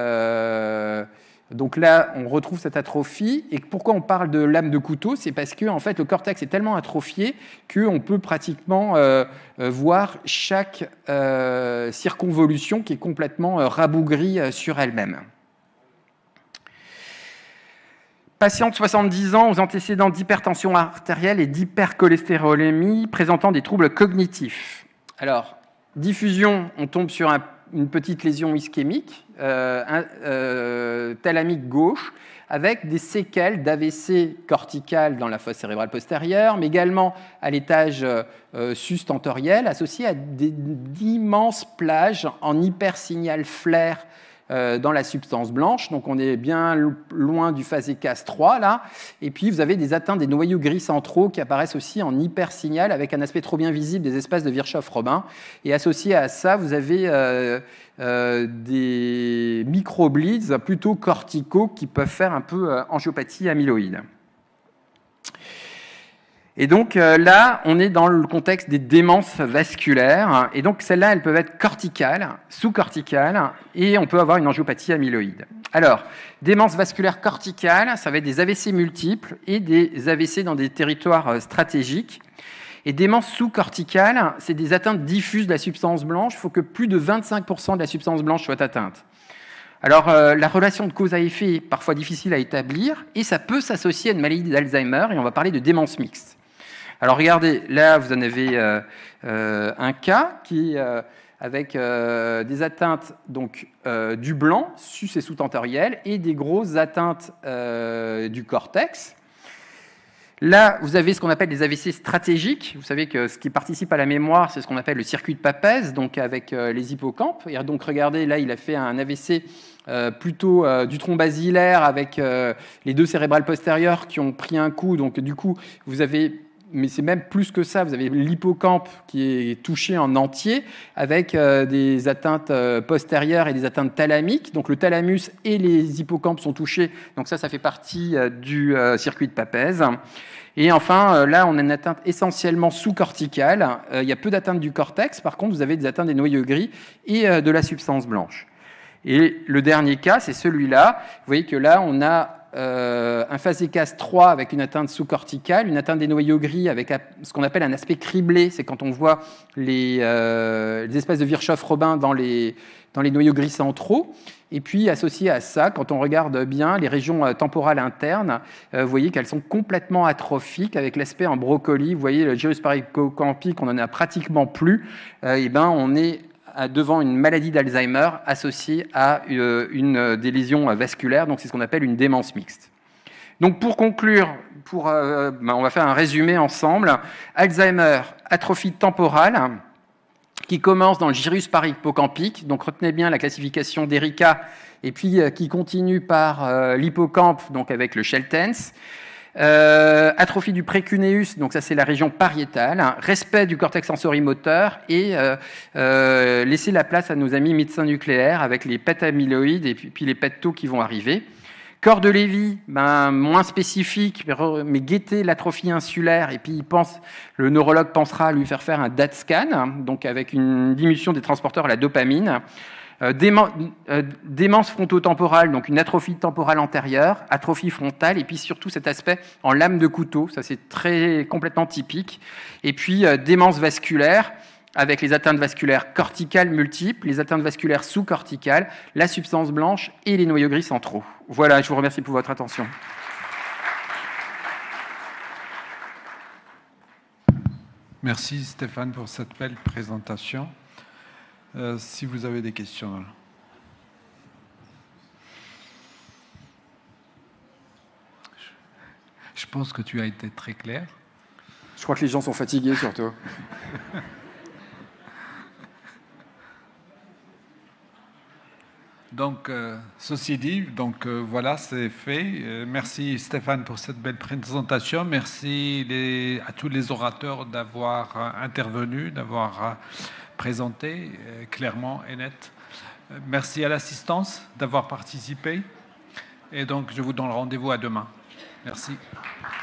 Donc là, on retrouve cette atrophie. Et pourquoi on parle de lame de couteau? C'est parce que en fait, le cortex est tellement atrophié qu'on peut pratiquement voir chaque circonvolution qui est complètement rabougrie sur elle-même. Patient de 70 ans aux antécédents d'hypertension artérielle et d'hypercholestérolémie présentant des troubles cognitifs. Alors, diffusion, on tombe sur une petite lésion ischémique, thalamique gauche, avec des séquelles d'AVC cortical dans la fosse cérébrale postérieure, mais également à l'étage sustentoriel, associé à d'immenses plages en hypersignal flair dans la substance blanche. Donc on est bien loin du phasé CAS3 là. Et puis vous avez des atteintes des noyaux gris centraux qui apparaissent aussi en hypersignal avec un aspect trop bien visible des espaces de Virchow-Robin. Et associé à ça, vous avez des microbleeds plutôt corticaux qui peuvent faire un peu angiopathie amyloïde. Et donc là, on est dans le contexte des démences vasculaires. Et donc celles-là, elles peuvent être corticales, sous-corticales, et on peut avoir une angiopathie amyloïde. Alors, démence vasculaire corticale, ça va être des AVC multiples et des AVC dans des territoires stratégiques. Et démence sous-corticale, c'est des atteintes diffuses de la substance blanche. Il faut que plus de 25% de la substance blanche soit atteinte. Alors, la relation de cause à effet est parfois difficile à établir, et ça peut s'associer à une maladie d'Alzheimer, et on va parler de démence mixte. Alors regardez, là vous en avez un cas qui avec des atteintes donc, du blanc, sus et sous-tentoriel, et des grosses atteintes du cortex. Là, vous avez ce qu'on appelle les AVC stratégiques. Vous savez que ce qui participe à la mémoire, c'est ce qu'on appelle le circuit de Papez, donc avec les hippocampes. Et donc regardez, là il a fait un AVC plutôt du tronc basilaire avec les deux cérébrales postérieures qui ont pris un coup. Donc du coup, vous avez... Mais c'est même plus que ça, vous avez l'hippocampe qui est touché en entier avec des atteintes postérieures et des atteintes thalamiques. Donc le thalamus et les hippocampes sont touchés, donc ça fait partie du circuit de Papez. Et enfin, là, on a une atteinte essentiellement sous-corticale. Il y a peu d'atteintes du cortex, par contre, vous avez des atteintes des noyaux gris et de la substance blanche. Et le dernier cas, c'est celui-là. Vous voyez que là, on a un phasé CAS3 avec une atteinte sous-corticale, une atteinte des noyaux gris avec ce qu'on appelle un aspect criblé, c'est quand on voit les espèces de Virchow-Robin dans les noyaux gris centraux. Et puis, associé à ça, quand on regarde bien les régions temporales internes, vous voyez qu'elles sont complètement atrophiques avec l'aspect en brocoli. Vous voyez, le gyrus parahippocampus, on n'en a pratiquement plus. Et ben, on est devant une maladie d'Alzheimer associée à des lésions vasculaires, donc c'est ce qu'on appelle une démence mixte. Donc pour conclure, on va faire un résumé ensemble. Alzheimer, atrophie temporale, qui commence dans le gyrus parahippocampique, donc retenez bien la classification d'Erika, et puis qui continue par l'hippocampe, donc avec le Scheltens. Atrophie du précuneus, donc ça c'est la région pariétale, respect du cortex sensorimoteur et laisser la place à nos amis médecins nucléaires avec les PET amyloïdes et puis les PET tau qui vont arriver. Corps de Lévy, moins spécifique, mais guetter l'atrophie insulaire, et puis le neurologue pensera à lui faire un DAT scan, donc avec une diminution des transporteurs à la dopamine. Démence frontotemporale, donc une atrophie temporale antérieure, atrophie frontale, et puis surtout cet aspect en lame de couteau, ça c'est complètement typique. Et puis démence vasculaire, avec les atteintes vasculaires corticales multiples, les atteintes vasculaires sous-corticales, la substance blanche et les noyaux gris centraux. Voilà, je vous remercie pour votre attention. Merci Stéphane pour cette belle présentation. Si vous avez des questions. Je pense que tu as été très clair. Je crois que les gens sont fatigués surtout. Donc, ceci dit, voilà, c'est fait. Merci Stéphane pour cette belle présentation. Merci à tous les orateurs d'avoir intervenu, d'avoir présenté clairement et net. Merci à l'assistance d'avoir participé. Et donc, je vous donne rendez-vous à demain. Merci.